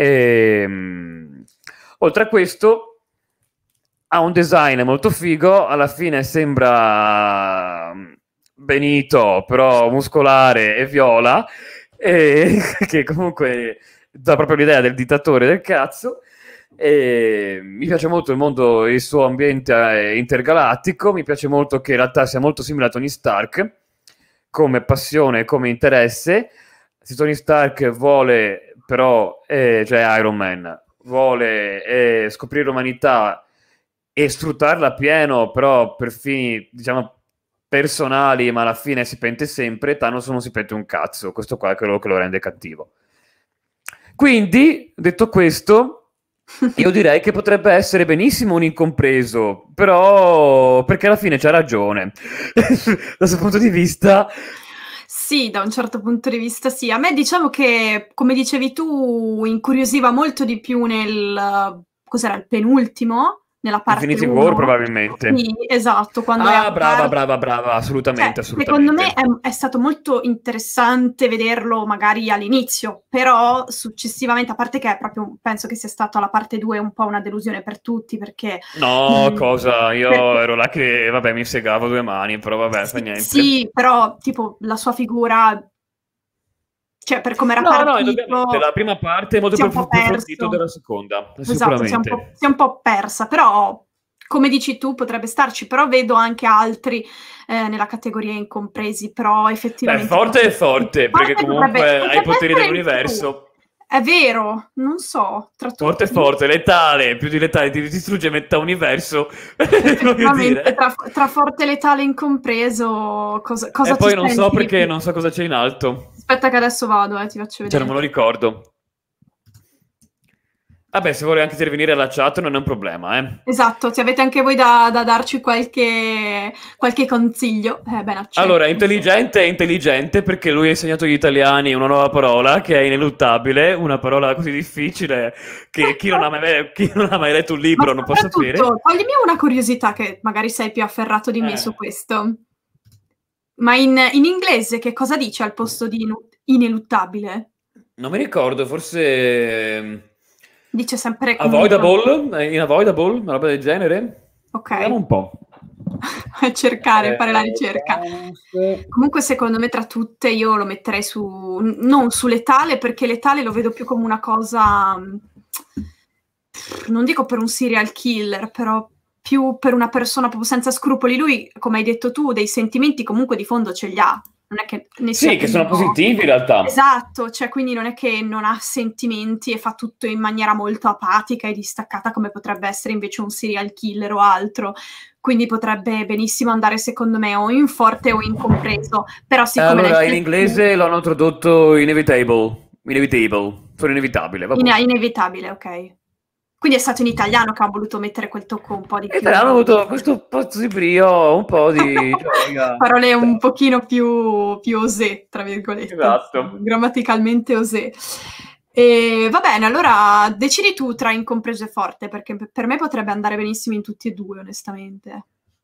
Oltre a questo ha un design molto figo, alla fine sembra Benito, però muscolare e viola, che comunque dà proprio l'idea del dittatore del cazzo. Mi piace molto il mondo, il suo ambiente intergalattico, mi piace molto che in realtà sia molto simile a Tony Stark come passione e come interesse. Se Tony Stark vuole però, cioè Iron Man vuole scoprire l'umanità e sfruttarla a pieno, però per fini, diciamo, personali, ma alla fine si pente sempre, Thanos non si pente un cazzo. Questo qua è quello che lo rende cattivo. Quindi, detto questo, io direi che potrebbe essere benissimo un incompreso, però perché alla fine c'ha ragione. Dal suo punto di vista... Sì, da un certo punto di vista sì. A me diciamo che, come dicevi tu, incuriosiva molto di più nel... cos'era il penultimo? Nella parte Infinity 1. War probabilmente. Sì, esatto. Quando brava, assolutamente. Secondo me è stato molto interessante vederlo magari all'inizio, però successivamente, a parte che è proprio, penso che sia stata la parte 2 un po' una delusione per tutti, perché... No, cosa? Io ero là che, vabbè, mi segavo due mani, però vabbè, fa niente. Sì, però, tipo, la sua figura... Cioè, per come era partito... la prima parte è molto più approfondito della seconda, esatto, sicuramente. Si è un po' persa, però, come dici tu, potrebbe starci, però vedo anche altri nella categoria incompresi, però effettivamente... Forte è forte, perché comunque ha i poteri dell'universo. È vero, non so. Forte, letale, più di letale, ti distrugge metà universo. Effettivamente, tra forte, letale e incompreso, cosa e poi non senti? so perché non so cosa c'è in alto. Aspetta che adesso vado, ti faccio vedere. Cioè, non me lo ricordo. Vabbè, se vuole anche intervenire alla chat non è un problema, Esatto, se avete anche voi da darci qualche consiglio, ben accetto. Allora, intelligente è intelligente perché lui ha insegnato agli italiani una nuova parola che è ineluttabile, una parola così difficile che chi non ha mai letto un libro non può sapere. Toglimi una curiosità, che magari sei più afferrato di me su questo. Ma in inglese che cosa dice al posto di ineluttabile? Non mi ricordo, forse... Dice sempre... Avoidable? Inavoidable? Una roba del genere? Ok. Vediamo un po'. A cercare, fare la ricerca. Comunque secondo me tra tutte io lo metterei non su letale, perché letale lo vedo più come una cosa... non dico per un serial killer, però... più per una persona proprio senza scrupoli. Lui, come hai detto tu, dei sentimenti comunque di fondo ce li ha. Non è che che sono positivi in realtà. Esatto, cioè quindi non è che non ha sentimenti e fa tutto in maniera molto apatica e distaccata come potrebbe essere invece un serial killer o altro. Quindi potrebbe benissimo andare secondo me o in forte o in compreso. Però siccome allora in inglese l'hanno tradotto inevitable, sono inevitabile. Inevitabile, ok. Quindi è stato in italiano che ha voluto mettere quel tocco un po' di più. Hanno avuto questo pozzo di brio, un po' di gioia. Parole un pochino più osè, tra virgolette. Esatto. Grammaticalmente osè. E va bene, allora decidi tu tra incompreso e forte, perché per me potrebbe andare benissimo in tutti e due, onestamente.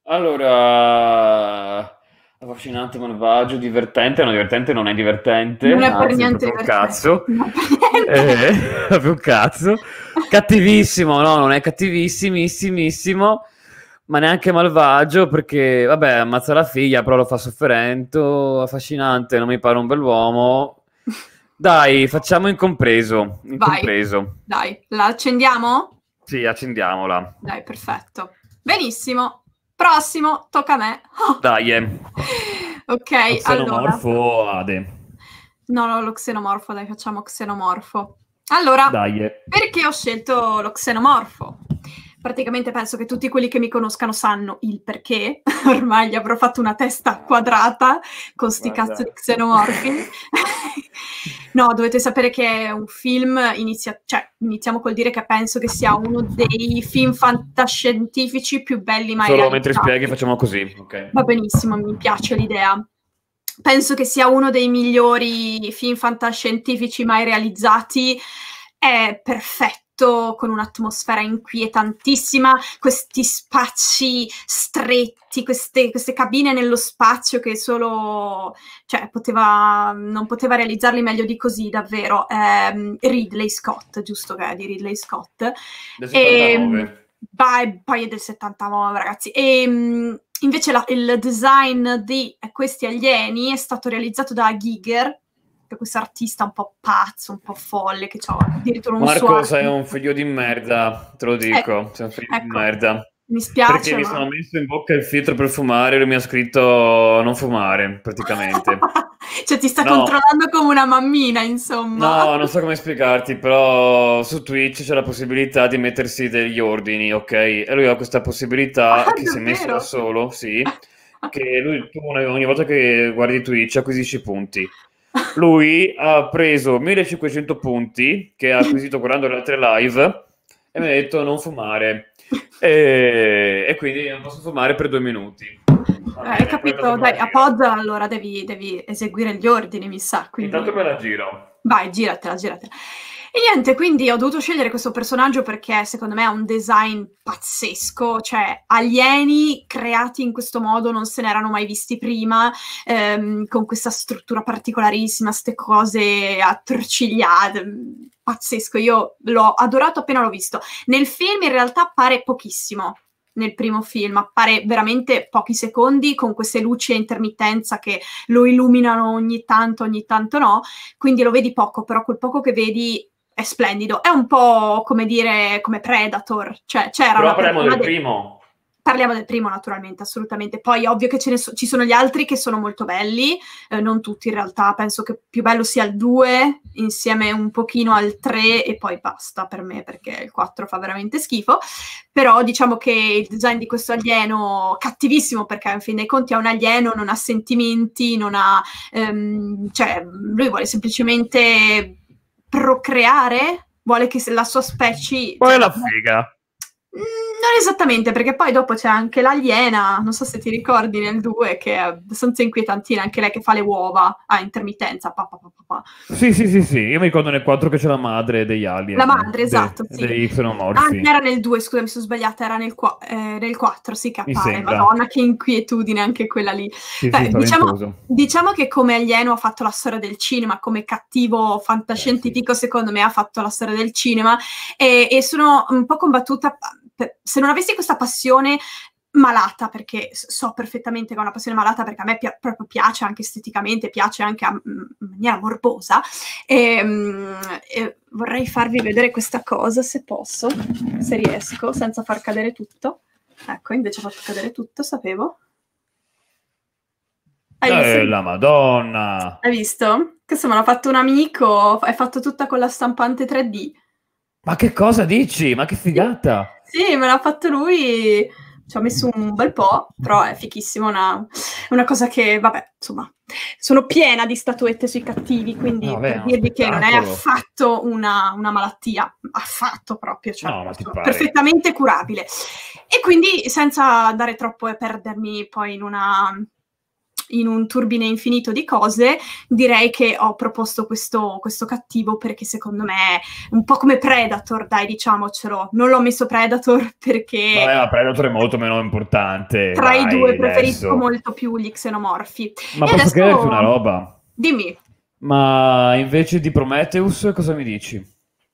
Allora, affascinante, malvagio, divertente. No, divertente non è divertente. Non è per anzi, niente proprio un divertente. cazzo. Non per niente. Proprio un cazzo. Cattivissimo, no, non è cattivissimissimo, ma neanche malvagio, perché, vabbè, ammazza la figlia, però lo fa sofferento. Affascinante, non mi pare un bell'uomo. Dai, facciamo incompreso. Incompreso. Dai, la accendiamo? Sì, accendiamola. Dai, perfetto. Benissimo. Prossimo, tocca a me. Oh. Dai, Ok, allora. Xenomorfo, Ade. No, lo xenomorfo, dai, facciamo xenomorfo. Allora, Dai. perché ho scelto lo xenomorfo? Praticamente penso che tutti quelli che mi conoscano sanno il perché. Ormai gli avrò fatto una testa quadrata con sti cazzo di xenomorfi. No, dovete sapere che è un film, iniziamo col dire che penso che sia uno dei film fantascientifici più belli mai Solo realizzati. mentre spieghi facciamo così, ok. Va benissimo, mi piace l'idea. Penso che sia uno dei migliori film fantascientifici mai realizzati. È perfetto, con un'atmosfera inquietantissima, questi spazi stretti, queste cabine nello spazio che solo, cioè, non poteva realizzarli meglio di così, davvero. Ridley Scott, giusto che è di Ridley Scott. Del 79. Poi è del 79, ragazzi. Invece il design di questi alieni è stato realizzato da Giger, che è questo artista un po' pazzo, un po' folle, che ha addirittura un suo... Marco, sei un figlio di merda, te lo dico, sei un figlio di merda. Mi spiace, perché mi sono messo in bocca il filtro per fumare e lui mi ha scritto non fumare, praticamente. Cioè ti sta controllando come una mammina, insomma. No, non so come spiegarti, però su Twitch c'è la possibilità di mettersi degli ordini, ok? E lui ha questa possibilità che si è messo da solo, sì, che tu ogni volta che guardi Twitch acquisisci punti. Lui ha preso 1500 punti che ha acquisito guardando le altre live e mi ha detto non fumare. E quindi non posso fumare per 2 minuti. Hai capito? Dai, a pod allora devi eseguire gli ordini, mi sa. Quindi... Intanto me la giro. Vai, giratela. E niente, quindi ho dovuto scegliere questo personaggio perché secondo me ha un design pazzesco, cioè alieni creati in questo modo non se ne erano mai visti prima, con questa struttura particolarissima, ste cose attorcigliate, pazzesco, io l'ho adorato appena l'ho visto. Nel film in realtà appare pochissimo. Nel primo film appare veramente pochi secondi con queste luci a intermittenza che lo illuminano ogni tanto no, quindi lo vedi poco, però quel poco che vedi è splendido, è un po' come dire come Predator, cioè c'era però parliamo del primo. Parliamo del primo, naturalmente, assolutamente. Poi ovvio che ci sono gli altri che sono molto belli, non tutti in realtà, penso che più bello sia il 2 insieme un pochino al 3 e poi basta per me perché il 4 fa veramente schifo, però diciamo che il design di questo alieno cattivissimo perché in fin dei conti è un alieno, non ha sentimenti, non ha cioè lui vuole semplicemente procreare, vuole che la sua specie... Poi è la figa. Non esattamente, perché poi dopo c'è anche l'aliena, non so se ti ricordi nel 2, che è abbastanza inquietantina, anche lei che fa le uova a intermittenza. Sì, io mi ricordo nel 4 che c'è la madre degli alien. La madre, esatto, sì. Dei xenomorfi. Era nel 2, scusa, mi sono sbagliata, era nel 4, sì, che appare. Madonna, che inquietudine anche quella lì. Sì, diciamo che come alieno ha fatto la storia del cinema, come cattivo fantascientifico secondo me ha fatto la storia del cinema e sono un po' combattuta... Se non avessi questa passione malata, perché so perfettamente che è una passione malata, perché a me proprio piace anche esteticamente, piace anche in maniera morbosa, vorrei farvi vedere questa cosa, se posso, se riesco, senza far cadere tutto. Ecco, invece ho fatto cadere tutto, sapevo. La Madonna! Hai visto? Questo me l'ha fatto un amico, è fatto tutta con la stampante 3D. Ma che cosa dici? Ma che figata! Sì, me l'ha fatto lui ci ho messo un bel po', però è fichissimo, una cosa che, vabbè, insomma, sono piena di statuette sui cattivi, quindi per dirvi che non è affatto una malattia, affatto proprio, cioè sono perfettamente curabile. E quindi, senza andare troppo e perdermi poi in un turbine infinito di cose, direi che ho proposto questo cattivo perché secondo me è un po' come Predator, dai, diciamocelo. Non l'ho messo Predator perché... Vabbè, ma Predator è molto meno importante. Tra i due preferisco molto più gli xenomorfi. Ma posso chiederti una roba? Dimmi. Ma invece di Prometheus cosa mi dici?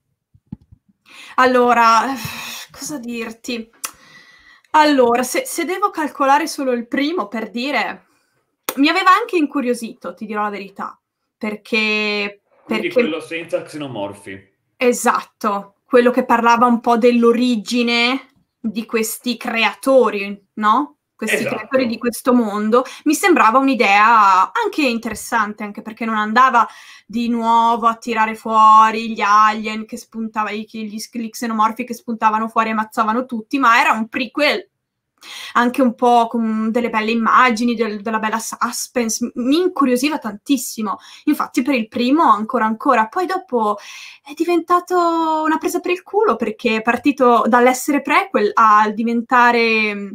Allora, cosa dirti? Allora, se devo calcolare solo il primo, per dire... Mi aveva anche incuriosito, ti dirò la verità, perché... Quindi quello senza xenomorfi. Esatto, quello che parlava un po' dell'origine di questi creatori, no? Questi creatori di questo mondo. Mi sembrava un'idea anche interessante, anche perché non andava di nuovo a tirare fuori gli alien che spuntavano, gli xenomorfi che spuntavano fuori e ammazzavano tutti, ma era un prequel anche un po' con delle belle immagini, della bella suspense, mi incuriosiva tantissimo. Infatti per il primo ancora, poi dopo è diventato una presa per il culo perché è partito dall'essere prequel a diventare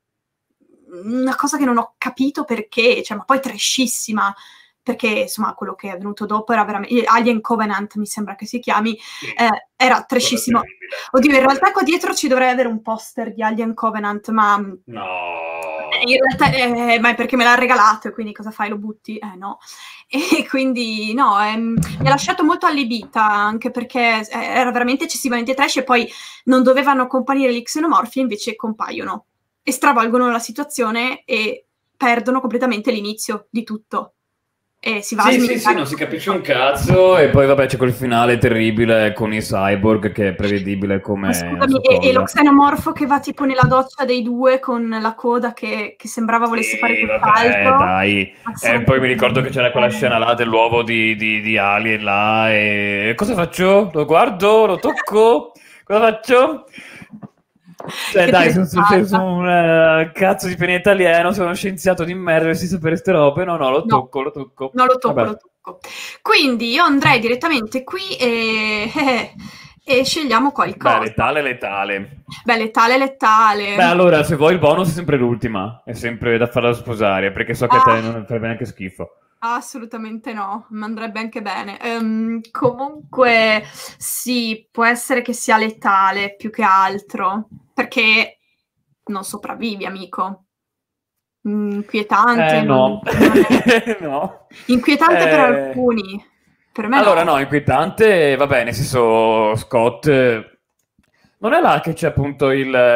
una cosa che non ho capito perché, cioè, ma poi trashissima, perché insomma quello che è venuto dopo era veramente Alien Covenant, mi sembra che si chiami, era trashissimo. Oddio, in realtà qua dietro ci dovrei avere un poster di Alien Covenant, ma no, in realtà ma è perché me l'ha regalato e quindi cosa fai, lo butti? No. E quindi no, mi ha lasciato molto allibita, anche perché era veramente eccessivamente trash e poi non dovevano comparire gli xenomorfi, invece compaiono e stravolgono la situazione e perdono completamente l'inizio di tutto. E si va a sì, non si capisce un cazzo e poi vabbè c'è quel finale terribile con i cyborg che è prevedibile come... Scusami, e lo xenomorfo che va tipo nella doccia dei due con la coda che sembrava volesse fare tutt'altro. Dai, e poi mi ricordo che c'era quella scena là dell'uovo di Alien là e... Cosa faccio? Lo guardo? Lo tocco? Cosa faccio? Cioè dai, sono un cazzo di pianeta alieno, sono uno scienziato di merda, dovresti sapere ste robe, no, lo tocco. No, lo tocco. Quindi io andrei direttamente qui e scegliamo qualcosa. Beh, letale. Beh, letale. Beh, allora, se vuoi il bonus è sempre l'ultima, è sempre da farla sposare, perché so che a te non farebbe neanche schifo. Assolutamente no, mi andrebbe anche bene. Comunque sì, può essere che sia letale più che altro, perché non sopravvivi, amico. Inquietante. No. No. Inquietante per alcuni, per me allora no, inquietante, va bene, nel senso Scott... Non è là che c'è appunto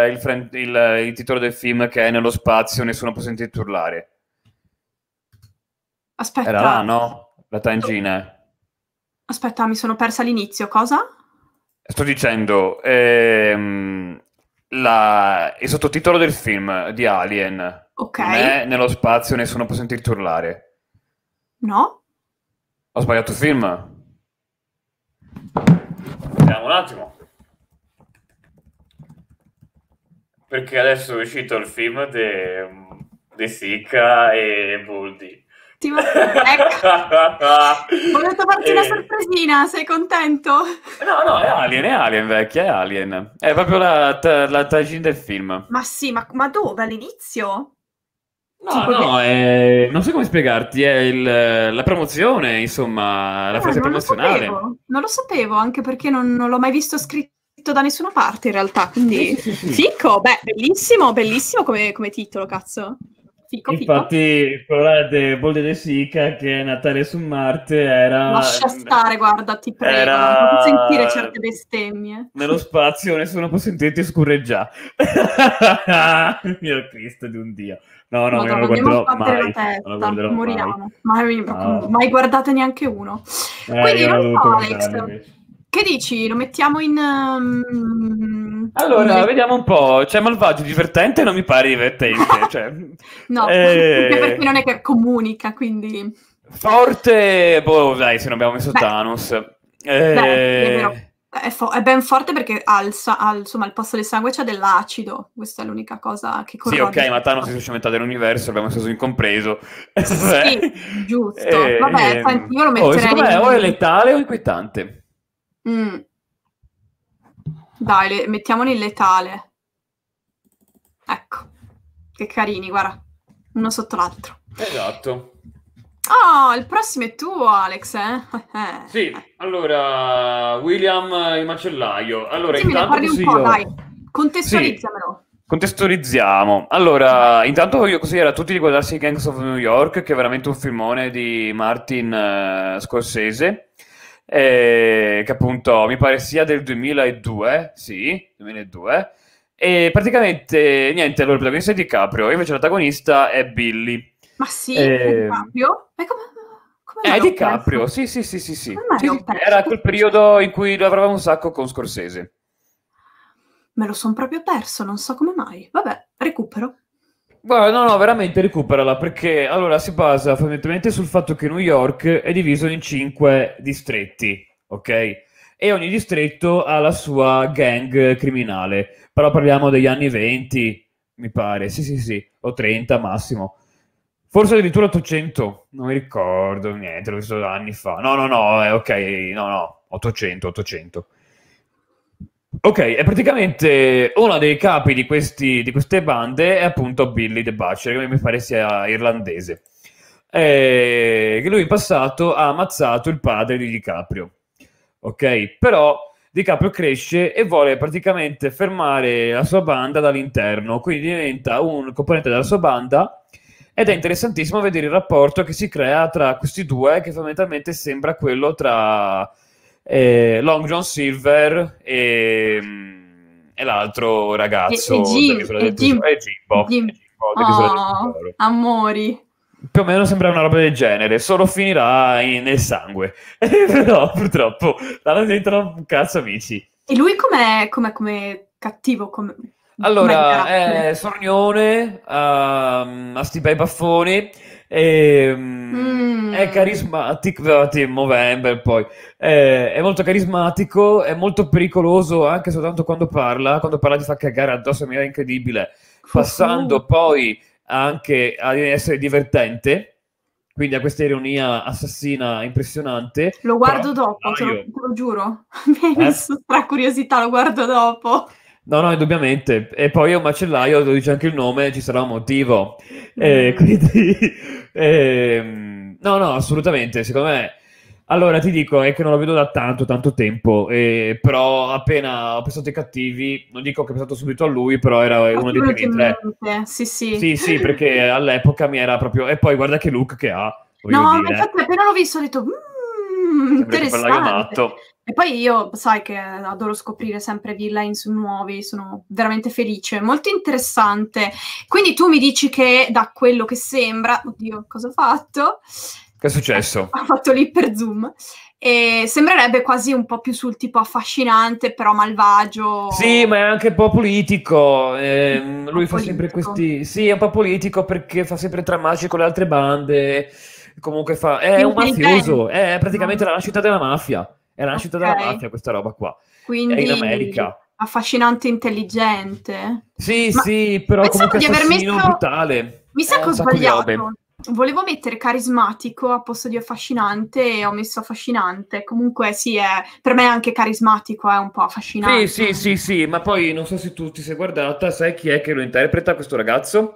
il titolo del film che è nello spazio, nessuno può sentirti urlare. Aspetta. Era là, no? La tangina. Aspetta, mi sono persa all'inizio. Cosa? Sto dicendo, il sottotitolo del film di Alien. Ok. Non è nello spazio, nessuno può sentirti urlare. No? Ho sbagliato il film? Vediamo un attimo. Perché adesso è uscito il film di Sika e Boldi. Ecco. Ho voluto farti una sorpresina, sei contento? No, è Alien, vecchia, è Alien. È proprio la tagina del film. Ma sì, ma dove? All'inizio? Non so come spiegarti, è la promozione, insomma, la frase promozionale. Non lo sapevo, anche perché non l'ho mai visto scritto da nessuna parte in realtà, quindi sì. fico, beh, bellissimo come titolo, cazzo. Fico. Infatti, quella di Bolde de Sica, che è Natale su Marte, era... Lascia stare, guarda, ti prego, non posso sentire certe bestemmie. Nello spazio nessuno può sentirti scurreggiare. Mio Cristo di un Dio. No, io non lo guarderò mai. Moriamo. Mai guardate neanche uno. Quindi non so, Alex. Che dici? Lo mettiamo in... Allora, vediamo un po'. C'è Malvagio divertente? Non mi pare divertente. Cioè, no, perché non è che comunica, quindi... Forte... Boh, dai, se non abbiamo messo Thanos. Beh, è vero. È ben forte perché insomma, al posto del sangue c'è dell'acido. Questa è l'unica cosa che Sì, corrode. ok, ma Thanos si è metà dell'universo, abbiamo stesso incompreso. Sì, giusto. Vabbè, senti, io lo metterei... secondo me o è letale o inquietante. Dai, mettiamoli in letale. Ecco. Che carini, guarda. Uno sotto l'altro. Esatto. Oh, il prossimo è tuo, Alex, Sì, allora, William il macellaio. Allora, sì, me ne intanto parli un po', dai. Contestualizzamelo. Sì, contestualizziamo. Allora, intanto voglio consigliare a tutti di guardarsi Gangs of New York, che è veramente un filmone di Martin Scorsese, che appunto mi pare sia del 2002, sì, 2002. E praticamente, niente, allora il protagonista è DiCaprio, invece l'antagonista è Billy. Ma sì, DiCaprio? Ma come È DiCaprio, sì. Come Era quel periodo in cui lavorava un sacco con Scorsese. Me lo son proprio perso, non so come mai. Vabbè, recupero. Guarda, no, veramente recuperala, perché allora si basa fondamentalmente sul fatto che New York è diviso in 5 distretti, ok? E ogni distretto ha la sua gang criminale, però parliamo degli anni 20, mi pare, sì, o 30 massimo. Forse addirittura 800, non mi ricordo niente, l'ho visto anni fa. No, ok, no, 800. Ok, e praticamente uno dei capi di queste bande è appunto Billy the Butcher, che mi pare sia irlandese. Che lui in passato ha ammazzato il padre di DiCaprio. Ok, però DiCaprio cresce e vuole praticamente fermare la sua banda dall'interno, quindi diventa un componente della sua banda. Ed è interessantissimo vedere il rapporto che si crea tra questi due, che fondamentalmente sembra quello tra Long John Silver e l'altro ragazzo dell'Isola del Tesoro. Jimbo dell'Isola del Tesoro. Amori. Più o meno sembra una roba del genere, solo finirà nel sangue. Però purtroppo diventano un cazzo amici. E lui com'è cattivo? Allora, è sornione, ha sti bei baffoni, è carismatico, Movember poi, è molto carismatico, è molto pericoloso anche soltanto quando parla ti fa cagare addosso in maniera incredibile, passando poi anche a essere divertente, quindi ha questa ironia assassina impressionante. Lo guardo dopo, te lo giuro, mi hai messo stra curiosità, lo guardo dopo. No, indubbiamente. E poi è un macellaio, lo dice anche il nome, ci sarà un motivo. Quindi, no, assolutamente. Secondo me, allora ti dico, è che non lo vedo da tanto tempo. Però appena ho pensato ai cattivi, non dico che ho pensato subito a lui, però era uno dei primi tre. Sì, perché all'epoca mi era proprio. E poi guarda che look che ha. No, infatti appena l'ho visto ho detto interessante. E poi io, sai che adoro scoprire sempre villains nuovi, sono veramente felice, molto interessante. Quindi tu mi dici che da quello che sembra, oddio, cosa ho fatto? Che è successo? Ho fatto l'iperzoom. E sembrerebbe quasi un po' più sul tipo affascinante, però malvagio. Sì, ma è anche un po' politico. Lui fa sempre questi. Sì, è un po' politico perché fa sempre tramaggi con le altre bande. Comunque è un mafioso, è praticamente la nascita della mafia. È la nascita della mafia questa roba qua. Quindi è in America. Affascinante, intelligente. Sì, però comunque assassino brutale. Mi sa che ho sbagliato. Volevo mettere carismatico a posto di affascinante e ho messo affascinante. Comunque sì, per me è anche carismatico, è un po' affascinante. Sì, ma poi non so se tu ti sei guardata, sai chi è che lo interpreta questo ragazzo?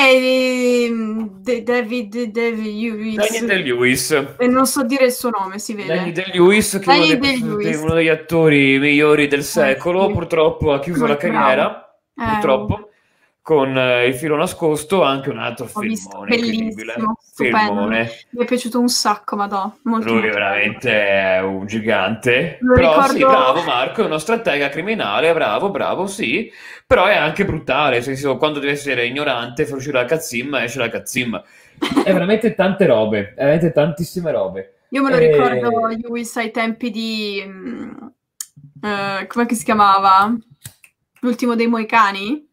David Lewis. Daniel Lewis. E non so dire il suo nome, si vede. Daniel Lewis, che è uno degli attori migliori del secolo, purtroppo ha chiuso la carriera, purtroppo. Con Il filo nascosto, anche un altro filmone incredibile. Filmone. Mi è piaciuto un sacco, madò. Lui veramente è un gigante. Sì, bravo Marco, è uno stratega criminale, bravo, sì. Però è anche brutale, nel senso, quando deve essere ignorante, fa uscire la cazzimma, esce la cazzimma. È veramente tante robe, veramente tantissime robe. Io me lo ricordo, Lewis, ai tempi di... com'è che si chiamava? L'ultimo dei Moicani?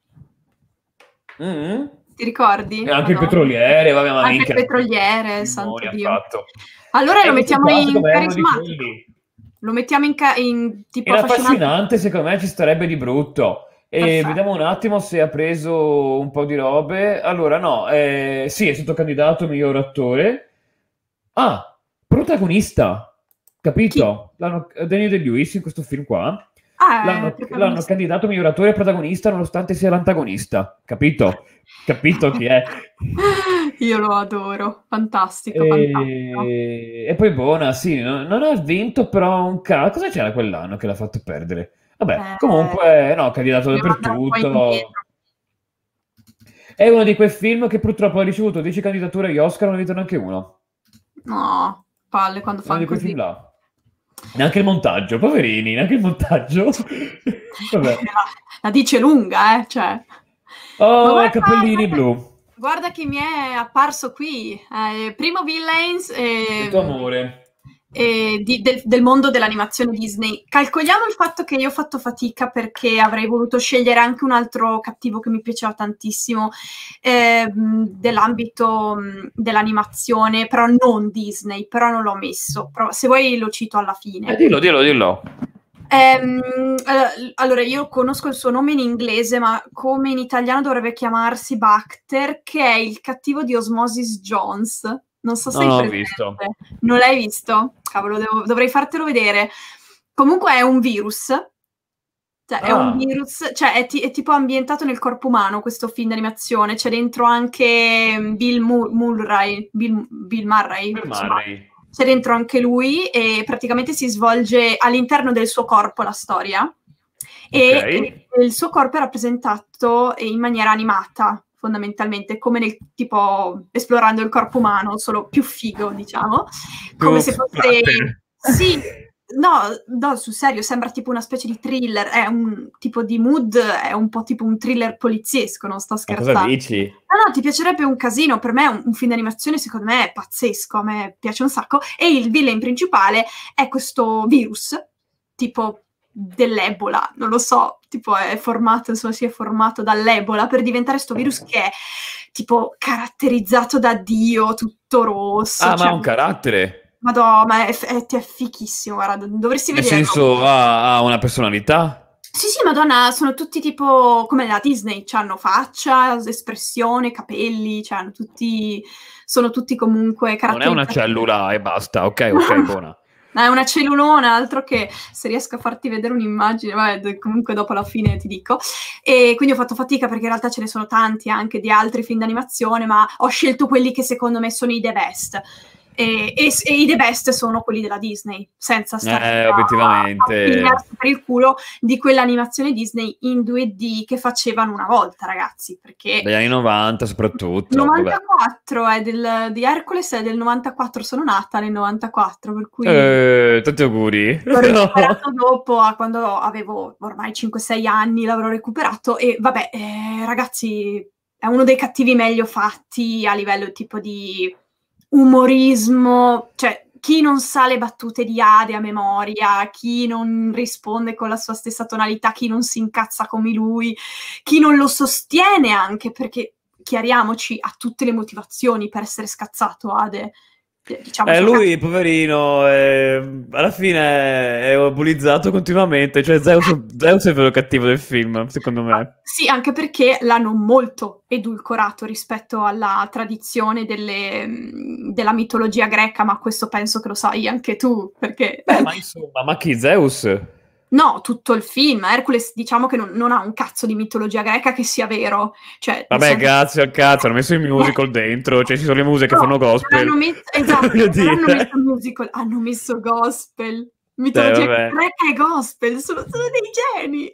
Ti ricordi? E anche il petroliere, vabbè, ma anche il petroliere, santo Dio. Fatto. Allora lo mettiamo in carismatico. Lo mettiamo in tipo In affascinante. affascinante, secondo me ci starebbe di brutto. E Perfetto. vediamo un attimo se ha preso un po' di robe. Allora, no, sì, è stato candidato miglior attore. Ah, protagonista. Chi? Capito? Daniel Day-Lewis in questo film qua. Ah, è L'hanno protagonista. candidato miglior attore e protagonista nonostante sia l'antagonista. Capito? Capito chi è? Io lo adoro, fantastico, fantastico. E poi buona, sì, non ha vinto però un cazzo. Cosa c'era quell'anno che l'ha fatto perdere? Vabbè, comunque, no, candidato Devo andare un po' dappertutto. indietro. È uno di quei film che purtroppo ha ricevuto 10 candidature agli Oscar, non ha vinto neanche uno. No, palle quando È uno fanno di quei così. film là. Neanche il montaggio, poverini, neanche il montaggio. Vabbè. La dice lunga, cioè. Ma Oh, guarda, capellini blu. guarda che mi è apparso qui. Primo Villains Il tuo amore. del mondo dell'animazione Disney. Calcoliamo il fatto che io ho fatto fatica perché avrei voluto scegliere anche un altro cattivo che mi piaceva tantissimo dell'ambito dell'animazione, però non Disney, però non l'ho messo. Però, se vuoi lo cito alla fine. Dillo. Allora, io conosco il suo nome in inglese, ma come in italiano dovrebbe chiamarsi Bacter, che è il cattivo di Osmosis Jones. Non so se Non hai l'ho presente. visto. Non l'hai visto? Cavolo, dovrei fartelo vedere. Comunque è un virus. Cioè, è un virus, cioè è tipo ambientato nel corpo umano questo film d'animazione. C'è dentro anche Bill Murray. Insomma, c'è dentro anche lui e praticamente si svolge all'interno del suo corpo la storia e il suo corpo è rappresentato in maniera animata fondamentalmente, come nel tipo esplorando il corpo umano, solo più figo, diciamo, come se fosse sì, no, sul serio, sembra tipo una specie di thriller, è un tipo di mood, è un po' tipo un thriller poliziesco, non sto scherzando. Ma cosa dici? No, ti piacerebbe un casino, per me un film d'animazione secondo me è pazzesco, a me piace un sacco, e il villain principale è questo virus, tipo dell'Ebola, non lo so, tipo è formato, insomma si è formato dall'Ebola per diventare sto virus che è tipo caratterizzato da Dio, tutto rosso. Ah, ma ha un carattere? Madonna, ma è fichissimo, guarda, dovresti vederlo. Nel senso, ha una personalità? Sì, madonna, sono tutti tipo come la Disney, hanno faccia, espressione, capelli, sono tutti comunque Non è una cellula e basta, ok, buona. È una cellulona, altro che se riesco a farti vedere un'immagine, vabbè, comunque dopo alla fine ti dico. E quindi ho fatto fatica perché in realtà ce ne sono tanti anche di altri film d'animazione, ma ho scelto quelli che secondo me sono i the best. E i the best sono quelli della Disney, senza stare obiettivamente a per il culo di quell'animazione Disney in 2D che facevano una volta, ragazzi, perché dagli anni 90 soprattutto. 94 di Hercules è del 94, sono nata nel 94, per cui tanti auguri. l'ho recuperato dopo, quando avevo ormai 5-6 anni l'avrò recuperato e vabbè, ragazzi, è uno dei cattivi meglio fatti a livello tipo di umorismo, cioè chi non sa le battute di Ade a memoria, chi non risponde con la sua stessa tonalità, chi non si incazza come lui, chi non lo sostiene anche, perché chiariamoci, ha tutte le motivazioni per essere scazzato Ade. Diciamo lui, poverino, alla fine è bullizzato continuamente, cioè Zeus è il vero cattivo del film, secondo me. Sì, anche perché l'hanno molto edulcorato rispetto alla tradizione della mitologia greca, ma questo penso che lo sai anche tu, perché... ma insomma, ma chi, Zeus? No, tutto il film. Hercules diciamo che non ha un cazzo di mitologia greca che sia vero. Cioè, vabbè, grazie al cazzo, hanno messo il musical dentro, cioè ci sono le musiche che fanno gospel. Hanno messo gospel. Mitologia greca e gospel, sono dei geni.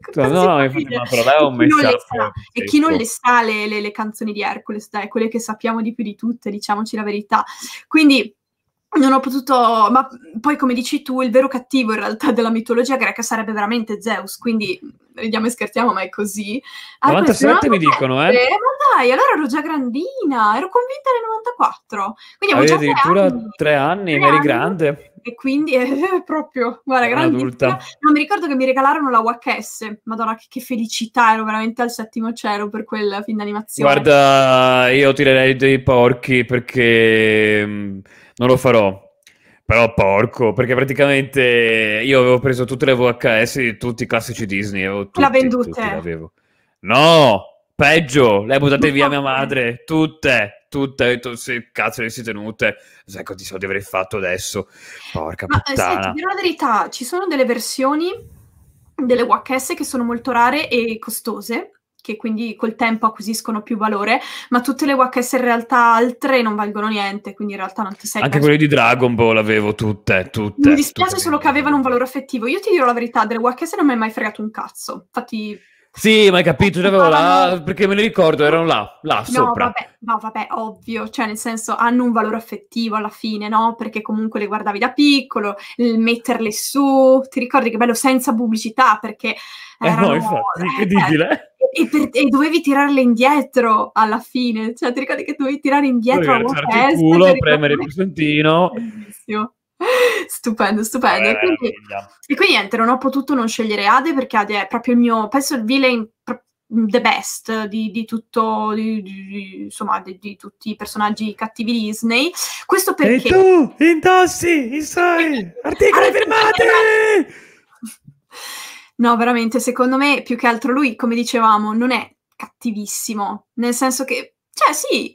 E chi non le sa le canzoni di Hercules, dai, quelle che sappiamo di più di tutte, diciamoci la verità. Quindi non ho potuto, ma poi come dici tu, il vero cattivo in realtà della mitologia greca sarebbe veramente Zeus, quindi ridiamo e scherziamo, ma è così. 97 mi dicono, Ma dai, allora ero già grandina, ero convinta nel 94. Quindi avevo già addirittura 3 anni, eri grande. E quindi proprio, guarda, grandissima. Non mi ricordo che mi regalarono la VHS, madonna che felicità, ero veramente al settimo cielo per quel film d'animazione. Guarda, io tirerei dei porchi perché non lo farò, Però porco, perché praticamente io avevo preso tutte le VHS di tutti i classici Disney, avevo La tutti vendute. l'avevo. No, peggio, le hai buttate via mia madre, tutte, ho detto, sì, cazzo le si tenute, sai quanti soldi avrei fatto adesso, porca Ma senti, puttana. dirò la verità, ci sono delle versioni delle VHS che sono molto rare e costose, che quindi col tempo acquisiscono più valore, ma tutte le VHS in realtà altre non valgono niente, quindi in realtà non ti sei Anche perso. quelle di Dragon Ball avevo tutte. Mi dispiace tutte solo che avevano un valore affettivo. Io ti dirò la verità, delle VHS non mi è mai fregato un cazzo. Infatti... Sì, ma hai capito, l'avevo là, Occupavano- perché me ne ricordo, erano là No, sopra. vabbè, ovvio, cioè nel senso hanno un valore affettivo alla fine, no? Perché comunque le guardavi da piccolo, metterle su, ti ricordi che bello senza pubblicità, perché No, erano... infatti, incredibile. E dovevi tirarle indietro alla fine, cioè ti ricordi che dovevi tirare indietro la Dovevi alzarti il VHS culo, per premere il ricordare... pulsantino. Bellissimo. Stupendo, stupendo. Vabbè, E meraviglia. quindi niente, non ho potuto non scegliere Ade perché Ade è proprio il mio, penso il villain the best di tutto, insomma, di tutti i personaggi cattivi Disney. Questo E perché... tu indossi i suoi articoli firmati! No, veramente, secondo me, più che altro lui, come dicevamo, non è cattivissimo, nel senso che, cioè sì,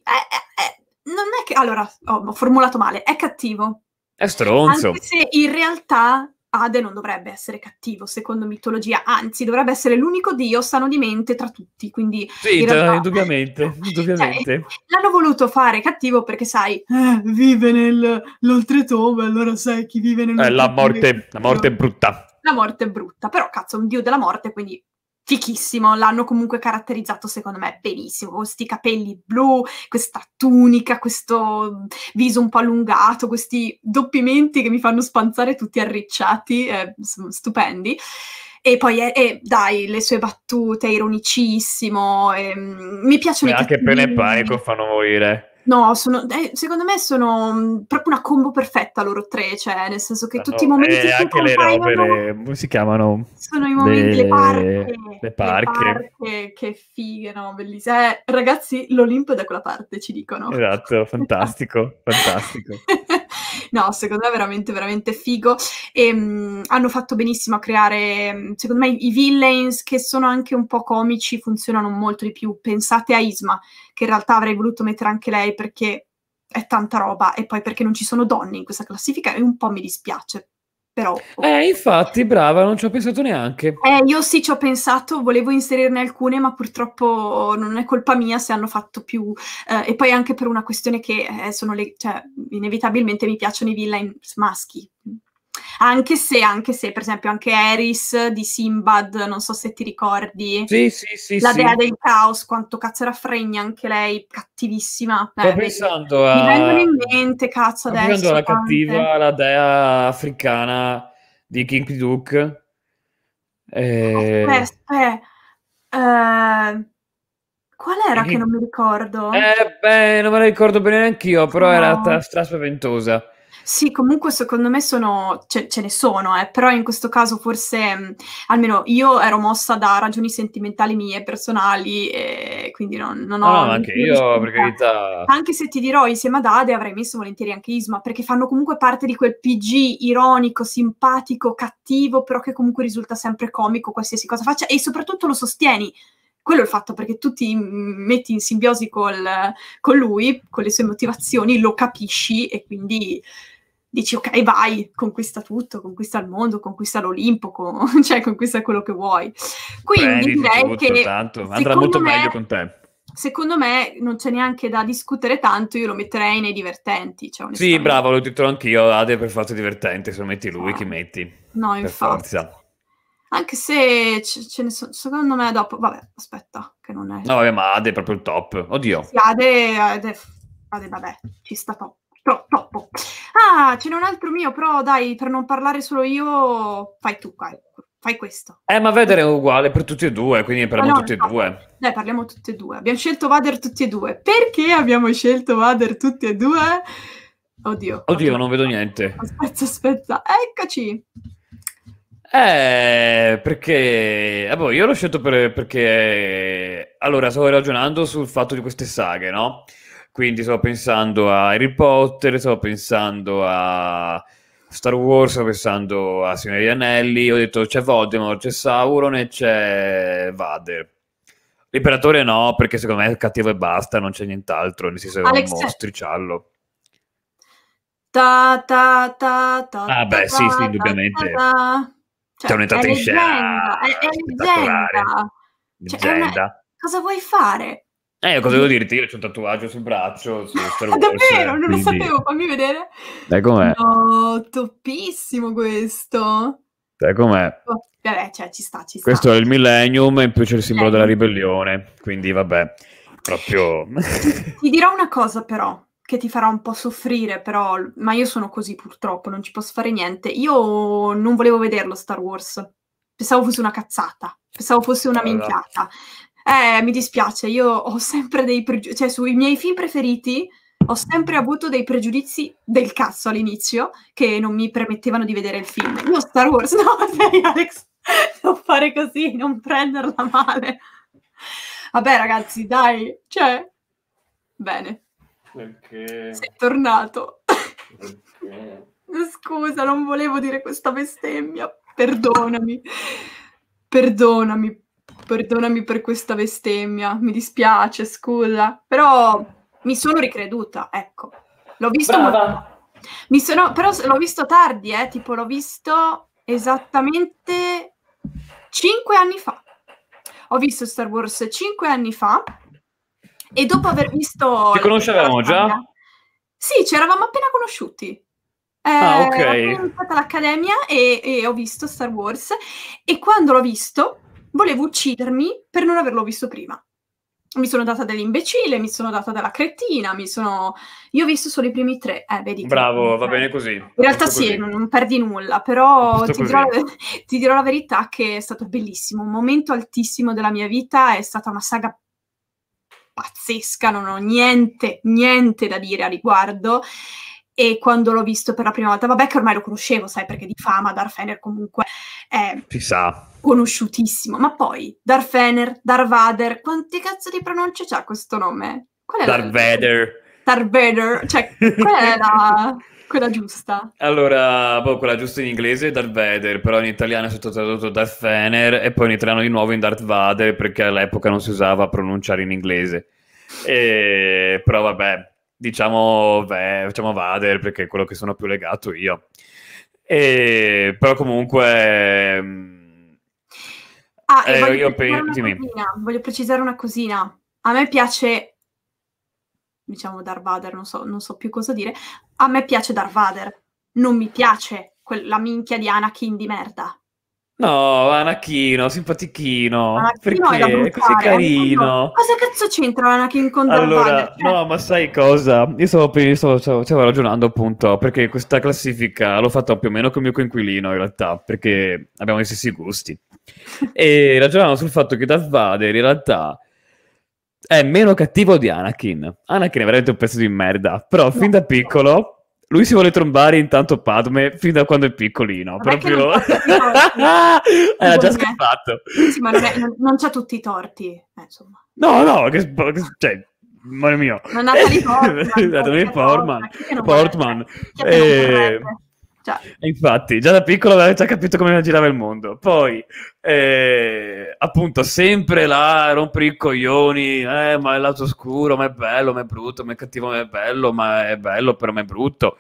non è che... Allora, ho formulato male, è cattivo. È stronzo. Anche se in realtà Ade non dovrebbe essere cattivo, secondo mitologia, anzi dovrebbe essere l'unico dio sano di mente tra tutti, quindi Sì, in realtà... indubbiamente, indubbiamente. Cioè, l'hanno voluto fare cattivo perché, sai, vive nell'oltretombe, allora sai chi vive La nell'oltretombe. morte è brutta. La morte è brutta, però cazzo, è un dio della morte, quindi fichissimo, l'hanno comunque caratterizzato secondo me benissimo, con questi capelli blu, questa tunica, questo viso un po' allungato, questi doppi menti che mi fanno spanzare tutti arricciati, sono stupendi. E poi, dai, le sue battute, ironicissimo, mi piacciono i Anche Pene e cattivi. Panico fanno morire. No, secondo me sono proprio una combo perfetta loro tre, cioè nel senso che tutti i No, momenti e in cui anche le robe, compaiono come si chiamano? sono i momenti, le Le parche. che fighe, no, bellissime. Ragazzi, l'Olimpo è da quella parte, ci dicono. Esatto, fantastico, fantastico. No, secondo me è veramente, veramente figo. E, hanno fatto benissimo a creare, secondo me, i villains che sono anche un po' comici funzionano molto di più. Pensate a Isma, che in realtà avrei voluto mettere anche lei perché è tanta roba e poi perché non ci sono donne in questa classifica e un po' mi dispiace. Però... Infatti, brava, non ci ho pensato neanche. Io sì ci ho pensato, volevo inserirne alcune, ma purtroppo non è colpa mia se hanno fatto più... e poi anche per una questione che cioè, inevitabilmente mi piacciono i villain maschi. Anche se, per esempio, anche Eris di Sinbad, non so se ti ricordi, Sì, la sì. dea del caos, quanto cazzo era fregna anche lei, cattivissima. Sto pensando Mi vengono in a... mente, cazzo, Sto pensando adesso. alla tante. cattiva, la dea africana di King Duke. Aspetta. Qual era che non mi ricordo? Beh, non me la ricordo bene neanch'io, però era straspaventosa. Sì, comunque secondo me ce ne sono, però in questo caso forse, almeno io ero mossa da ragioni sentimentali mie, personali, e quindi non ho... No, anche io, per carità. Anche se ti dirò, insieme ad Ade avrei messo volentieri anche Isma, perché fanno comunque parte di quel PG ironico, simpatico, cattivo, però che comunque risulta sempre comico qualsiasi cosa faccia, e soprattutto lo sostieni. Quello è il fatto, perché tu ti metti in simbiosi con lui, con le sue motivazioni, lo capisci e quindi dici ok, vai, conquista tutto, conquista il mondo, conquista l'Olimpo, cioè conquista quello che vuoi. Quindi Prendi direi tutto, che tanto andrà molto meglio con te. Secondo me non c'è neanche da discutere tanto, io lo metterei nei divertenti. Cioè, Sì, bravo, l'ho detto anch'io, Ade per forza divertente, se lo metti lui, chi metti? No, per infatti. forza. Anche se ce ne sono, secondo me dopo, vabbè, aspetta, che non è... No, vabbè, ma Ade è proprio il top, oddio. Sì, Ade, vabbè, ci sta troppo. Ah, ce n'è un altro mio, però dai, per non parlare solo io, fai tu, fai questo. Ma Vader è uguale per tutti e due, quindi parliamo tutti e due. Dai, parliamo tutti e due. Abbiamo scelto Vader tutti e due. Perché abbiamo scelto Vader tutti e due? Oddio, non vedo niente. Aspetta, eccoci. Perché io l'ho scelto perché allora stavo ragionando sul fatto di queste saghe, no? Quindi stavo pensando a Harry Potter, stavo pensando a Star Wars, pensando a Signore degli Anelli, ho detto c'è Voldemort, c'è Sauron e c'è Vader. L'Imperatore no, perché secondo me è cattivo e basta, non c'è nient'altro, nel senso è un Alex, mostricello. ta ta ta ta Ah beh, sì, sì, indubbiamente. Cioè, C'è un'entrata in scena è spettacolare. leggenda. Cioè, Leggenda. cosa vuoi fare? Cosa devo dirti? Io c'ho un tatuaggio sul braccio su Star Wars. Davvero? Non lo quindi... sapevo, fammi vedere. Dai com'è? No, toppissimo questo. Dai com'è? Oh, vabbè, cioè, ci sta. Questo è il Millennium e in più c'è il simbolo della ribellione, quindi vabbè, proprio... Ti dirò una cosa però, che ti farà un po' soffrire, però, ma io sono così purtroppo, non ci posso fare niente. Io non volevo vederlo Star Wars, pensavo fosse una cazzata, pensavo fosse una minchiata. Mi dispiace, io ho sempre dei pregiudizi, cioè sui miei film preferiti ho sempre avuto dei pregiudizi del cazzo all'inizio che non mi permettevano di vedere il film. Io Star Wars, no, dai Alex, non fare così, non prenderla male. Vabbè ragazzi, dai, cioè, bene. Perché? Sei tornato. Perché? Scusa, non volevo dire questa bestemmia. Perdonami. Perdonami per questa bestemmia. Mi dispiace, scusa. Però mi sono ricreduta, ecco. L'ho visto però l'ho visto tardi, tipo l'ho visto esattamente 5 anni fa. Ho visto Star Wars 5 anni fa e dopo aver visto... Ti conoscevamo già? Sì, ci eravamo appena conosciuti. Ok. Ho appena iniziato all'accademia e ho visto Star Wars e quando l'ho visto volevo uccidermi per non averlo visto prima. Mi sono data dell'imbecille, mi sono data della cretina, io ho visto solo i primi 3, vedi. Bravo, va bene così. In realtà sì, non perdi nulla, però ti dirò la verità che è stato bellissimo, un momento altissimo della mia vita, è stata una saga pazzesca, non ho niente da dire a riguardo. E quando l'ho visto per la prima volta, vabbè che ormai lo conoscevo, sai, perché di fama Darth Vader comunque è si sa, conosciutissimo, ma poi Darth Vader, quanti cazzo di pronunce c'ha questo nome? Darth Vader, cioè qual è quella giusta? Allora, quella giusta in inglese è Darth Vader, però in italiano è stato tradotto Darth Vader e poi in italiano di nuovo in Darth Vader perché all'epoca non si usava pronunciare in inglese. Però vabbè, diciamo Vader perché è quello che sono più legato io. Però comunque... voglio precisare una cosina. A me piace, diciamo Darth Vader, non so più cosa dire. A me piace Darth Vader, non mi piace quella minchia di Anakin di merda. No, Anachino, simpatichino. Anachino perché? È così carino. Cosa cazzo c'entra Anakin con Darth Vader? No, ma sai cosa? Io stavo ragionando appunto, perché questa classifica l'ho fatta più o meno con il mio coinquilino in realtà, perché abbiamo gli stessi gusti. E ragionavamo sul fatto che Darth Vader in realtà è meno cattivo di Anakin. Anakin è veramente un pezzo di merda, però fin da piccolo... Lui si vuole trombare intanto Padme fin da quando è piccolino. Vabbè, proprio... Era già scappato. Sì, ma non c'ha tutti i torti. Insomma. No, cioè, amore mio. Non Natalie Portman. Cioè. Infatti, già da piccolo aveva già capito come girava il mondo. Poi, appunto, sempre là, rompere i coglioni, ma è il lato oscuro, ma è bello, ma è brutto, ma è cattivo, ma è bello, ma è bello, però ma è brutto.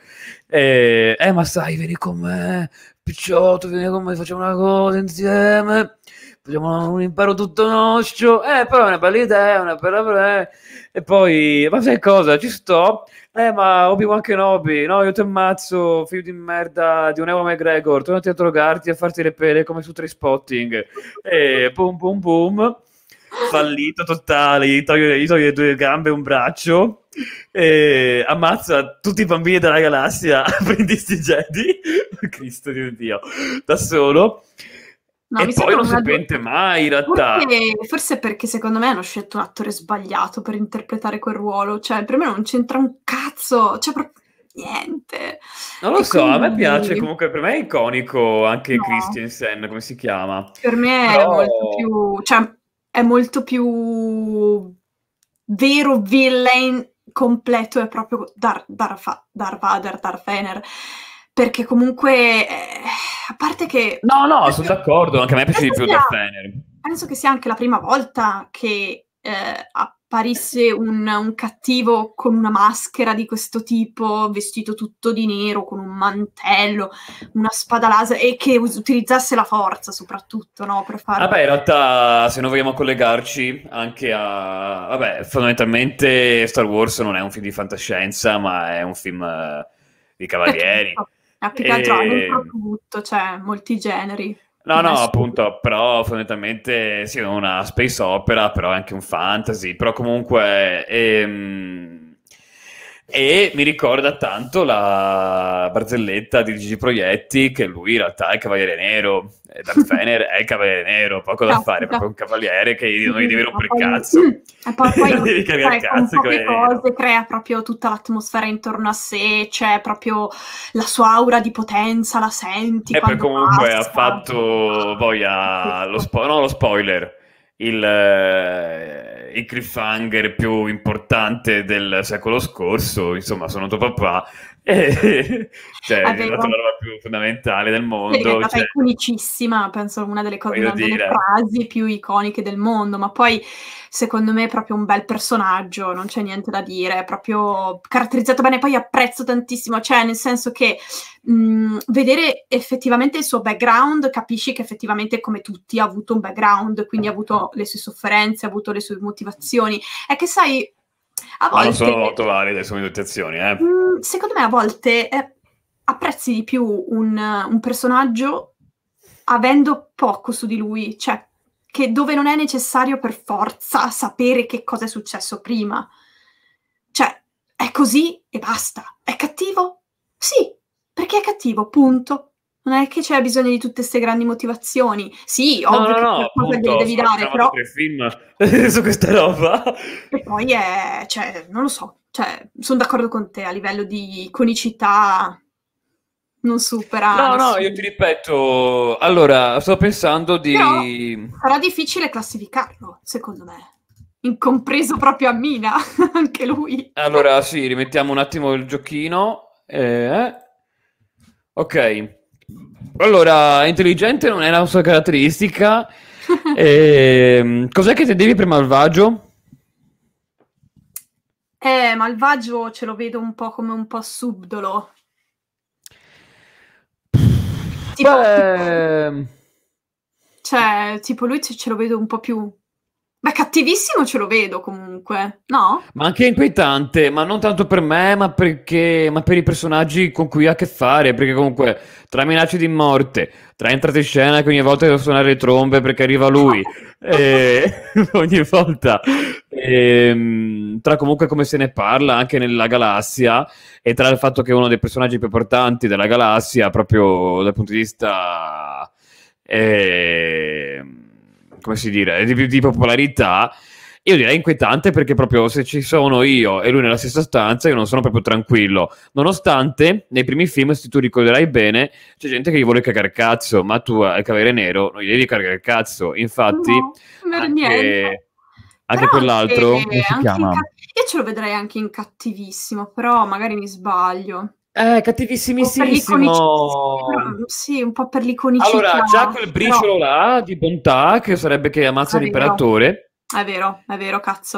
Ma sai, vieni con me, picciotto, vieni con me, facciamo una cosa insieme, facciamo un impero tutto nostro, però è una bella idea, una bella... E poi, ma sai cosa, ci sto... ma Obi-Wan Kenobi, no, io ti ammazzo, figlio di merda di un Ewan McGregor, tornati a drogarti, a farti le pere come su Trainspotting, e boom boom boom, fallito totale, gli toglie le 2 gambe e un braccio, e ammazza tutti i bambini della galassia, apprendisti Jedi, Cristo di Dio, da solo. No, e poi non si pente mai in realtà. Forse perché secondo me hanno scelto un attore sbagliato per interpretare quel ruolo, cioè per me non c'entra un cazzo, cioè proprio niente. Non lo so, quindi... a me piace, comunque per me è iconico anche Christensen, come si chiama? Per me è molto più, cioè è molto più vero villain completo, è proprio Darth Vader, Darth Vader. perché comunque, a parte che... No, sono d'accordo, anche a me piace di più Darth Vader. Penso che sia anche la prima volta che apparisse un cattivo con una maschera di questo tipo, vestito tutto di nero, con un mantello, una spada laser, e che utilizzasse la forza soprattutto, no? Per fare... Vabbè, in realtà, se noi vogliamo collegarci anche a... Vabbè, fondamentalmente Star Wars non è un film di fantascienza, ma è un film di cavalieri. È più che altro dentro tutto, cioè molti generi. No, appunto, però fondamentalmente sì, è una space opera, però è anche un fantasy, però comunque... E mi ricorda tanto la barzelletta di Gigi Proietti, che lui in realtà è il Cavaliere Nero, e Darth Vader è il Cavaliere Nero, poco da fare, è proprio un cavaliere che non gli deve rompere il cazzo. E poi con poche cose crea proprio tutta l'atmosfera intorno a sé, c'è proprio la sua aura di potenza, la senti. E poi comunque ha fatto poi lo spoiler, il cliffhanger più importante del secolo scorso, insomma, sono tuo papà, cioè è diventata la roba più fondamentale del mondo. È diventata iconicissima, penso una delle frasi più iconiche del mondo, ma poi secondo me è proprio un bel personaggio, non c'è niente da dire, è proprio caratterizzato bene, poi apprezzo tantissimo, cioè nel senso che vedere effettivamente il suo background, capisci che effettivamente come tutti ha avuto un background, quindi ha avuto le sue sofferenze, ha avuto le sue motivazioni, è che sai, a volte... Ma non sono molto valide le sue motivazioni, secondo me a volte apprezzi di più un personaggio avendo poco su di lui, cioè che dove non è necessario per forza sapere che cosa è successo prima. Cioè, è così e basta. È cattivo? Sì, perché è cattivo, punto. Non è che c'è bisogno di tutte queste grandi motivazioni. Sì, ovvio che qualcosa gliele devi dare, però... 3 film su questa roba. E poi è... cioè, non lo so. Cioè, sono d'accordo con te, a livello di iconicità non supera... No, io ti ripeto, allora, sto pensando di... Però sarà difficile classificarlo, secondo me. Incompreso proprio a Mina, anche lui. Allora, sì, rimettiamo un attimo il giochino. Ok. Allora, intelligente non è la sua caratteristica. Cos'è che tenevi per malvagio? Malvagio ce lo vedo un po' come un po' subdolo. Cioè, tipo lui ce lo vedo un po' più... Ma cattivissimo ce lo vedo comunque, no? Ma anche inquietante, ma non tanto per me, ma per i personaggi con cui ha a che fare, perché comunque tra minacce di morte, tra entrate in scena che ogni volta devo suonare le trombe perché arriva lui, ogni volta, tra comunque come se ne parla anche nella galassia, e tra il fatto che è uno dei personaggi più importanti della galassia, proprio dal punto di vista... come si dire, di popolarità, io direi inquietante, perché proprio se ci sono io e lui nella stessa stanza io non sono proprio tranquillo, nonostante nei primi film, se tu ricorderai bene, c'è gente che gli vuole cagare il cazzo, ma tu al Cavaliere Nero non gli devi cagare il cazzo, infatti anche quell'altro come si chiama? Io ce lo vedrei anche in cattivissimo, però magari mi sbaglio. Cattivissimissimo. Sì, un po' per l'iconicità. Allora, già quel briciolo là di bontà, che sarebbe che ammazza l'imperatore. È vero, cazzo.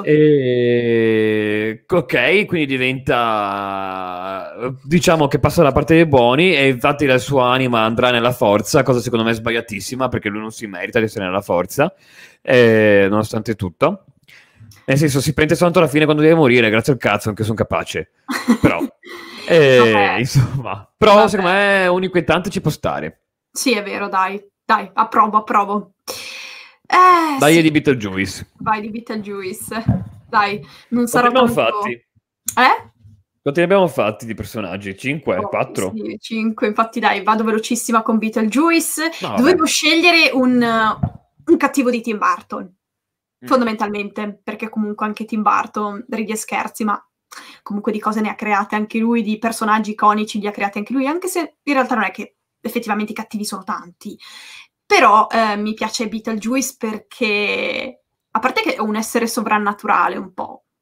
Ok, quindi diventa... diciamo che passa dalla parte dei buoni, e infatti la sua anima andrà nella forza, cosa secondo me è sbagliatissima, perché lui non si merita di essere nella forza, nonostante tutto. Nel senso, si prende soltanto alla fine quando deve morire, grazie al cazzo, anche sono capace. Però... insomma, però secondo me un inquietante ci può stare. Sì, è vero, dai, approvo. Dai, sì. Di Beetlejuice. Vai di Beetlejuice. Dai, non sarà tanto... fatti? Quanti ne abbiamo fatti di personaggi? 5? 4? Sì, 5, infatti dai, vado velocissima con Beetlejuice. Dovevo scegliere un cattivo di Tim Burton, fondamentalmente, perché comunque anche Tim Burton, ridi e scherzi, ma comunque di cose ne ha create anche lui, di personaggi iconici li ha creati anche lui, anche se in realtà non è che effettivamente i cattivi sono tanti. Però mi piace Beetlejuice perché, a parte che è un essere sovrannaturale un po',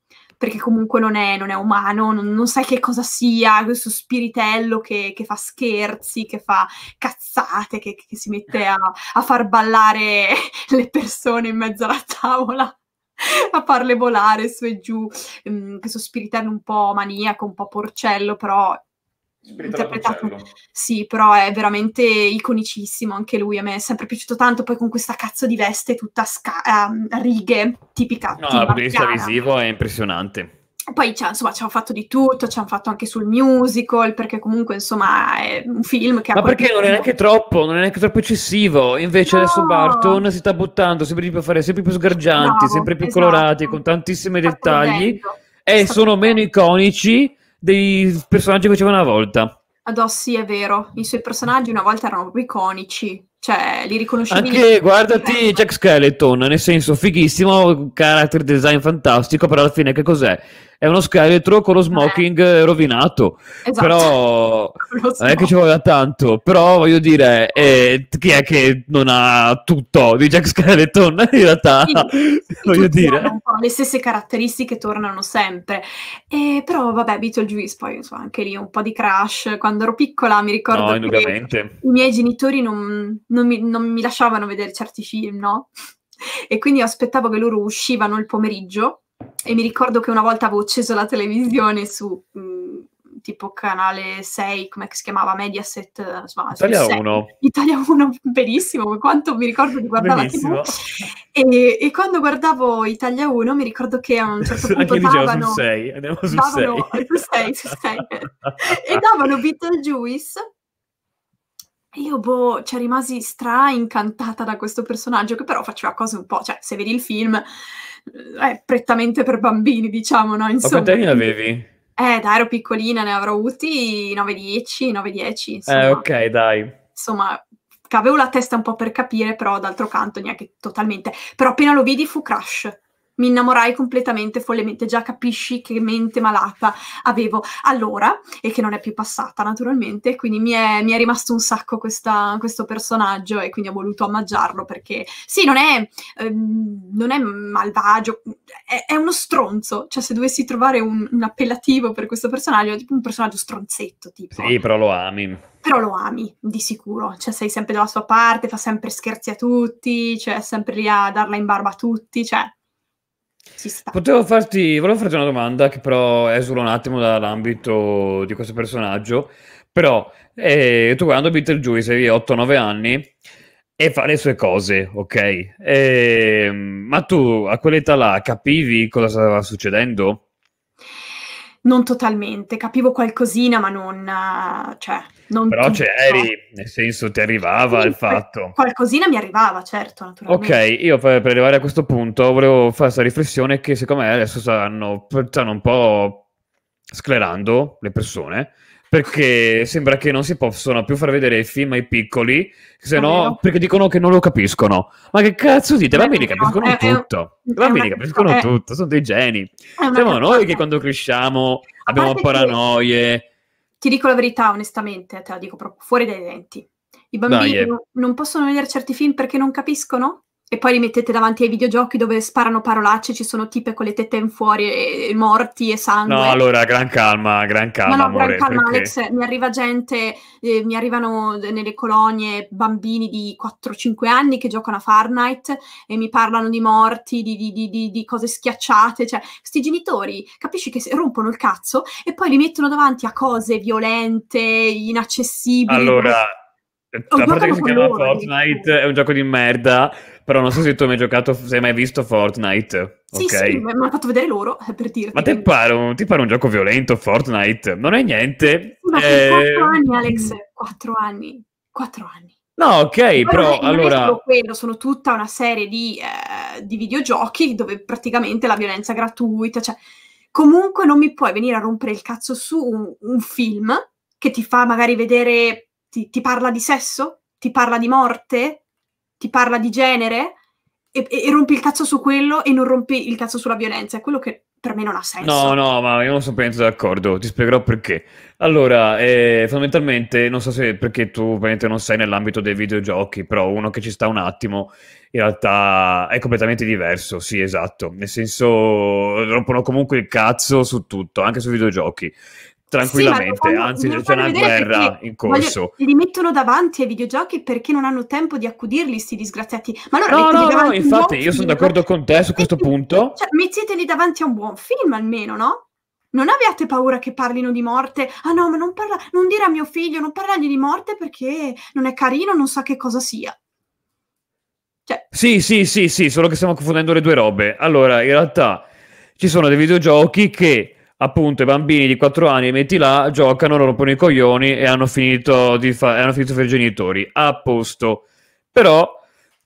perché comunque non è umano, non sai che cosa sia, questo spiritello che fa scherzi, che fa cazzate, che si mette a far ballare le persone in mezzo alla tavola, a farle volare su e giù, questo spiritello un po' maniaco, un po' porcello, però interpretato, sì, però è veramente iconicissimo anche lui, a me è sempre piaciuto tanto, poi con questa cazzo di veste tutta a righe, tipica No, dal punto di vista timbardiana. visivo è impressionante. Poi insomma ci hanno fatto di tutto, ci hanno fatto anche sul musical, perché comunque insomma è un film che ha Ma perché non è neanche troppo eccessivo? Invece adesso No. Barton si sta buttando sempre di più a fare sempre più sgargianti, Bravo, sempre più esatto. colorati, con tantissimi Sta dettagli, perdendo. e Sta sono meno perdendo. iconici dei personaggi che facevano una volta. Sì, è vero, i suoi personaggi una volta erano proprio iconici, cioè li riconoscevi. Anche, guardati Jack Skeleton, nel senso, fighissimo, character design fantastico, però alla fine che cos'è? È uno scheletro con lo smoking rovinato. Esatto. Però Lo non è che so. ci vuole tanto, però voglio dire, chi è che non ha tutto di Jack Skeleton? In realtà, voglio Tutti dire. hanno un po' le stesse caratteristiche, tornano sempre. Però vabbè, Beetlejuice poi insomma anche lì un po' di crash. Quando ero piccola mi ricordo No, che indubbiamente. i miei genitori non mi lasciavano vedere certi film, no? E quindi io aspettavo che loro uscivano il pomeriggio, e mi ricordo che una volta avevo acceso la televisione su tipo canale 6, come si chiamava? Mediaset, insomma, Italia su 6. 1. Italia 1, benissimo, quanto mi ricordo di guardare la TV. E quando guardavo Italia 1 mi ricordo che a un certo punto davano... Sul 6, andiamo sul 6. Su 6. E davano Beetlejuice. E io, cioè, rimasi incantata da questo personaggio, che però faceva cose un po', cioè, se vedi il film, è prettamente per bambini, diciamo, no? Ma Insomma. quanti anni avevi? Dai, ero piccolina, ne avrò avuti 9-10, insomma. Ok, dai. Insomma, avevo la testa un po' per capire, però d'altro canto neanche totalmente. Però appena lo vidi fu crush. Mi innamorai completamente, follemente. Già capisci che mente malata avevo allora, e che non è più passata naturalmente, quindi mi è rimasto un sacco questo personaggio, e quindi ho voluto omaggiarlo, perché sì, non è malvagio, è uno stronzo, cioè se dovessi trovare un appellativo per questo personaggio, è tipo un personaggio stronzetto, tipo. Sì, però lo ami. Però lo ami, di sicuro, cioè sei sempre dalla sua parte, fa sempre scherzi a tutti, cioè è sempre lì a darla in barba a tutti, cioè ci sta. Volevo farti una domanda che però esula un attimo dall'ambito di questo personaggio, però tu quando Beetlejuice avevi 8-9 anni e fa le sue cose, ok? Ma tu a quell'età là capivi cosa stava succedendo? Non totalmente, capivo qualcosina, ma non Però tutto. c'eri, nel senso ti arrivava Sì, il fatto. qualcosina mi arrivava, certo, naturalmente. Ok, io per arrivare a questo punto volevo fare questa riflessione che secondo me adesso stanno un po' sclerando le persone, perché sembra che non si possono più far vedere i film ai piccoli, se no, perché dicono che non lo capiscono. Ma che cazzo dite? I bambini capiscono tutto. I bambini capiscono tutto, sono dei geni. Siamo noi che quando cresciamo abbiamo paranoie. Ti dico la verità, onestamente, te la dico proprio fuori dai denti. I bambini non possono vedere certi film perché non capiscono? E poi li mettete davanti ai videogiochi dove sparano parolacce, ci sono tipe con le tette in fuori e morti e sangue. No, allora, gran calma, No, amore. gran calma, perché... Alex, mi arriva gente, mi arrivano nelle colonie bambini di 4-5 anni che giocano a Fortnite e mi parlano di morti, di cose schiacciate, cioè, questi genitori, capisci che rompono il cazzo e poi li mettono davanti a cose violente, inaccessibili. Allora, a parte che si chiama Fortnite, è un gioco di merda, però non so se tu hai mai giocato, se hai mai visto Fortnite. Sì, okay? Sì, mi hanno fatto vedere loro, per dirti. Ma ti pare un gioco violento, Fortnite? Non è niente. Ma 4 anni, Alex, 4 anni. 4 anni. No, ok, però allora... Non è solo quello, sono tutta una serie di videogiochi dove praticamente la violenza è gratuita, cioè comunque non mi puoi venire a rompere il cazzo su un film che ti fa magari vedere, ti parla di sesso, ti parla di morte, ti parla di genere e rompi il cazzo su quello e non rompi il cazzo sulla violenza, è quello che per me non ha senso. No, ma io non sono penso d'accordo, ti spiegherò perché. Allora, fondamentalmente, non so se perché tu ovviamente non sei nell'ambito dei videogiochi, però uno che ci sta un attimo, in realtà è completamente diverso, sì, esatto. Nel senso, rompono comunque il cazzo su tutto, anche sui videogiochi, Sì, ma tranquillamente, anzi lo c'è fanno una vedere guerra perché in corso. li mettono davanti ai videogiochi perché non hanno tempo di accudirli, sti disgraziati. Ma allora mettili No, davanti a un infatti buon io sono film. d'accordo con te su questo punto. Cioè, metteteli davanti a un buon film almeno, no? Non abbiate paura che parlino di morte. Ah no, ma non dire a mio figlio, non parlargli di morte perché non è carino, non sa che cosa sia. Cioè, Sì, solo che stiamo confondendo le due robe. Allora, in realtà ci sono dei videogiochi che, appunto, i bambini di 4 anni metti là, giocano, rompono i coglioni e hanno finito di hanno finito per i genitori. A posto. Però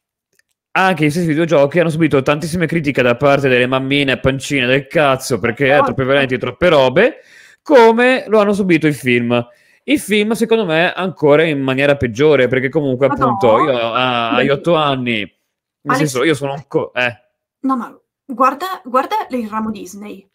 anche gli stessi videogiochi hanno subito tantissime critiche da parte delle mammine pancine del cazzo perché è troppe violenti, troppe robe, come lo hanno subito i film. I film, secondo me, ancora in maniera peggiore, perché comunque, appunto, io agli 8 anni, nel Alex, senso, io sono no, ma guarda il ramo Disney.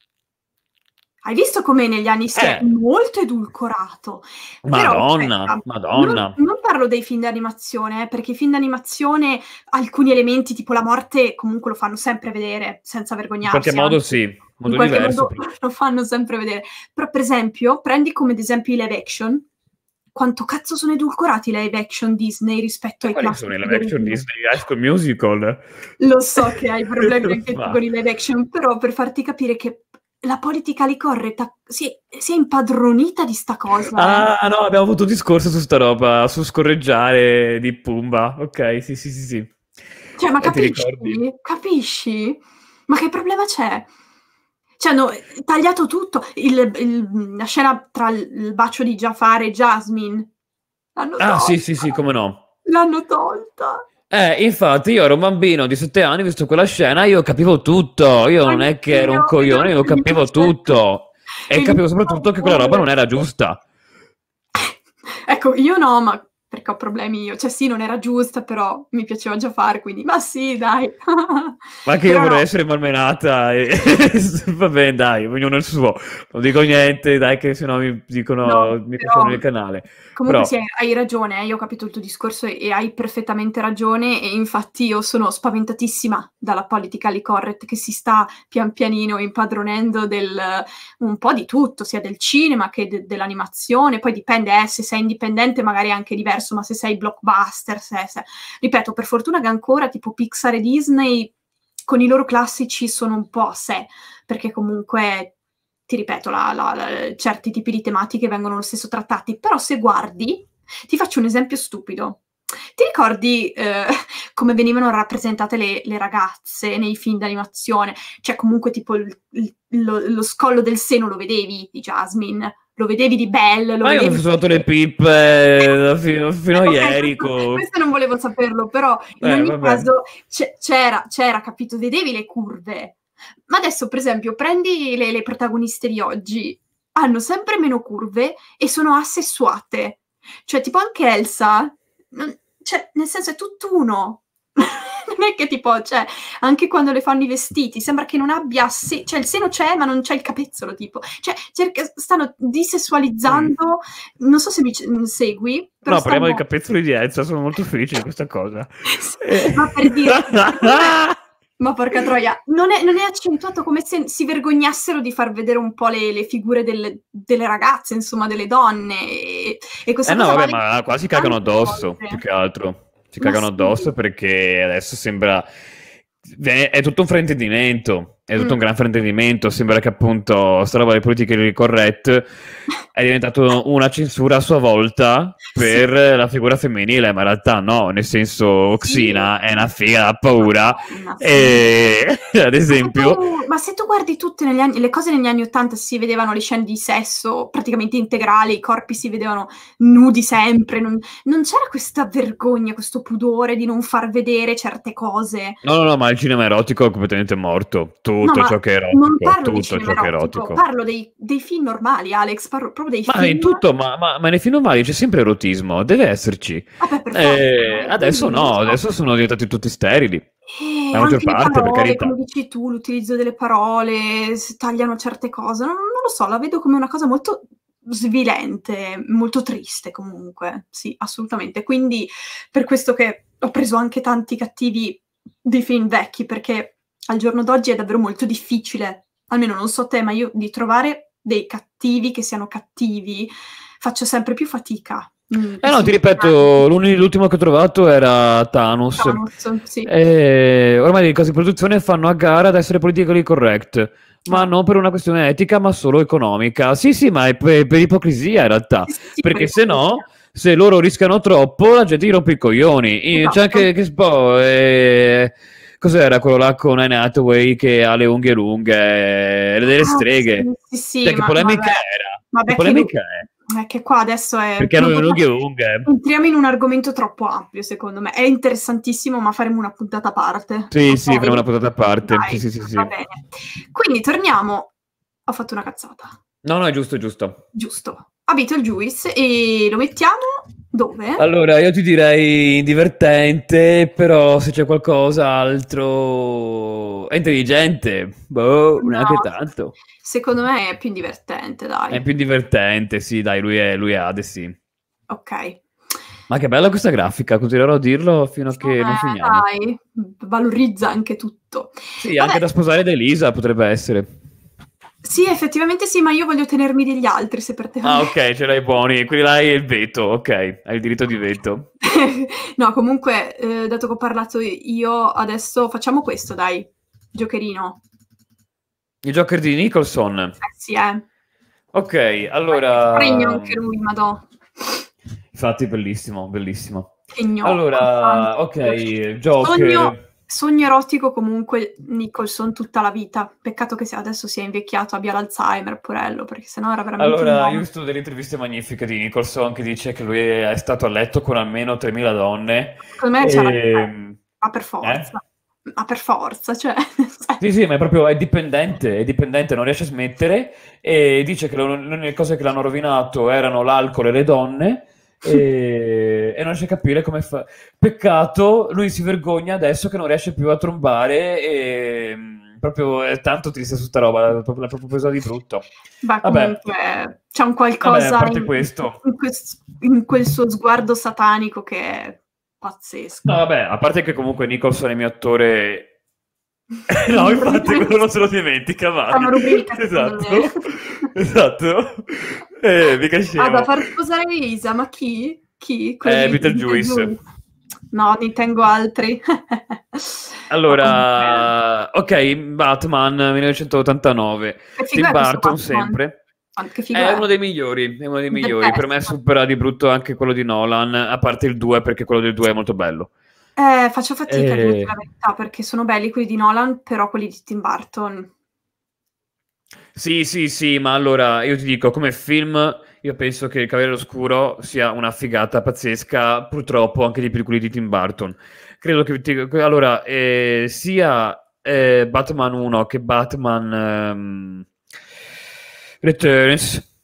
Hai visto come negli anni si è molto edulcorato? Madonna. Non parlo dei film d'animazione, perché i film d'animazione alcuni elementi tipo la morte comunque lo fanno sempre vedere, senza vergognarsi. In qualche modo sì, modo diverso. Lo fanno sempre vedere. Però per esempio, prendi come ad esempio i live action, quanto cazzo sono edulcorati i live action Disney rispetto ai classici? Quali sono i live action Disney? High School Musical? Lo so che hai problemi anche con i live action, però per farti capire che la politically correct si è impadronita di sta cosa. Ah, no, abbiamo avuto un discorso su sta roba, su scorreggiare di Pumba. Ok, sì. Cioè, ma capisci? Ma che problema c'è? Cioè, hanno tagliato tutto. La scena tra il bacio di Jafar e Jasmine. Sì, come no. L'hanno tolta. Infatti io ero un bambino di 7 anni, ho visto quella scena, io capivo tutto, io non è che ero un coglione, io capivo tutto, e capivo soprattutto che quella roba non era giusta. Ecco, io no, ma perché ho problemi io, cioè sì, non era giusta, però mi piaceva già fare, quindi, ma sì, dai. Ma che io vorrei essere malmenata, va bene, dai, ognuno il suo, non dico niente, dai, che sennò mi dicono, mi chiudono il canale. Comunque sì, hai ragione, io ho capito il tuo discorso e hai perfettamente ragione, e infatti io sono spaventatissima dalla politically correct che si sta pian pianino impadronendo un po' di tutto, sia del cinema che dell'animazione, poi dipende, se sei indipendente magari è anche diverso, ma se sei blockbuster, ripeto, per fortuna che ancora tipo Pixar e Disney con i loro classici sono un po' a sé, perché comunque ti ripeto, certi tipi di tematiche vengono lo stesso trattati, però se guardi, ti faccio un esempio stupido. Ti ricordi come venivano rappresentate le ragazze nei film d'animazione? Cioè comunque tipo lo scollo del seno lo vedevi di Jasmine, lo vedevi di Belle, ma io ho fatto le pippe fino a ieri. Questo non volevo saperlo, però in ogni caso c'era, capito, vedevi le curve. Ma adesso, per esempio, prendi le protagoniste di oggi, hanno sempre meno curve e sono assessuate. Cioè, tipo anche Elsa, cioè, nel senso è tutt'uno. Non è che tipo, cioè, anche quando le fanno i vestiti, sembra che non abbia cioè il seno c'è, ma non c'è il capezzolo, tipo. Cioè, stanno disessualizzando, non so se mi segui. Però no, parliamo dei capezzoli di Elsa, sono molto felice di questa cosa. Ma per dire... Ma porca troia, non è accentuato come se si vergognassero di far vedere un po' le figure delle ragazze, insomma, delle donne. E questa cosa vabbè, ma qua si cagano addosso, più che altro. Si cagano addosso perché adesso sembra... È tutto un fraintendimento, è tutto un gran fraintendimento. Sembra che appunto sta roba delle politiche corrette è diventato una censura a sua volta per la figura femminile, ma in realtà no, nel senso Xina è una figa da paura e ad esempio... Ma se tu guardi tutte le cose negli anni '80 si vedevano le scene di sesso praticamente integrali, i corpi si vedevano nudi sempre, non c'era questa vergogna, questo pudore di non far vedere certe cose. No, ma il cinema erotico è completamente morto, tutto ciò che è erotico, non parlo tutto di cinema ciò che è erotico. Parlo dei film normali, Alex, parlo proprio dei film... Ma in tutto, ma nei film normali c'è sempre erotismo, deve esserci. Vabbè, Adesso no, adesso sono diventati tutti sterili. E La maggior anche le parte, per parole, carità. come dici tu, l'utilizzo delle parole, tagliano certe cose, non lo so, la vedo come una cosa molto svilente, molto triste comunque, sì, assolutamente. Quindi per questo che ho preso anche tanti cattivi di film vecchi, perché al giorno d'oggi è davvero molto difficile, almeno non so te, ma io di trovare dei cattivi che siano cattivi faccio sempre più fatica. No, ti ripeto, l'ultimo che ho trovato era Thanos. Sì. Ormai le cose di produzione fanno a gara ad essere politically correct, ma non per una questione etica, ma solo economica. Sì, sì, ma è per ipocrisia in realtà, Sì, perché se no, se loro rischiano troppo, la gente gli rompe i coglioni. Esatto. C'è anche che cos'era quello là con Anne Hathaway che ha le unghie lunghe, delle streghe? Sì, Cioè, che ma polemica vabbè. era? Vabbè, Che polemica è? Che qua adesso è... Perché hanno le unghie lunghe. Entriamo in un argomento troppo ampio, secondo me. È interessantissimo, ma faremo una puntata a parte. Sì, Okay? sì, faremo una puntata a parte. Dai, Sì, sì, sì, va sì. bene. Quindi torniamo. Ho fatto una cazzata. No, è giusto, è giusto. Giusto. A Beetlejuice e lo mettiamo dove? Allora, io ti direi divertente, però se c'è qualcos'altro... È intelligente. Boh, No, neanche tanto. secondo me è più divertente, dai. È più divertente, sì, dai, lui è Hades, sì. Ok. Ma che bella questa grafica, continuerò a dirlo fino a che non finiamo. Dai, valorizza anche tutto. Sì, anche da sposare ad Elisa potrebbe essere. Sì, effettivamente sì, ma io voglio tenermi degli altri, se per te va Ah, bene. ok, ce l'hai buoni, quelli là hai il veto, ok, hai il diritto di veto. No, comunque, dato che ho parlato io, adesso facciamo questo, dai. Giocherino. Il Joker di Nicholson. Sì, Ok, allora... Pregno anche lui, madò. Infatti, bellissimo, bellissimo. Che gnocco. Allora, ok, Joker... Sogno erotico comunque Nicholson tutta la vita. Peccato che adesso sia invecchiato, abbia l'Alzheimer, porello, perché sennò era veramente un Allora, uomo. io ho visto delle interviste magnifiche di Nicholson che dice che lui è stato a letto con almeno 3.000 donne. Secondo me c'era ma per forza. Eh? Ma per forza, cioè... Sì, ma è dipendente, non riesce a smettere e dice che le uniche cose che l'hanno rovinato erano l'alcol e le donne e non riesce a capire come fa. Peccato, lui si vergogna adesso che non riesce più a trombare e proprio è tanto triste su sta roba, l'ha proprio presa di brutto. Ma comunque c'è un qualcosa a parte questo. in quel suo sguardo satanico che è pazzesco. No, vabbè, a parte che comunque Nicholson è il mio attore... No, infatti quello non se lo dimentica mai. È una rubrica, Esatto. Mica scemo. Da far sposare Elisa, ma chi? Chi? Beetlejuice. No, ne tengo altri. Allora, ok, Batman 1989. Tim Burton sempre. È uno dei migliori, Per me supera di brutto anche quello di Nolan, a parte il 2, perché quello del 2 è molto bello. Faccio fatica a dirti la verità, perché sono belli quelli di Nolan, però quelli di Tim Burton... Sì, ma allora, io ti dico, come film, io penso che Il Cavaliere Oscuro sia una figata pazzesca, purtroppo anche di più quelli di Tim Burton. Credo che, allora, sia Batman 1 che Batman Returns,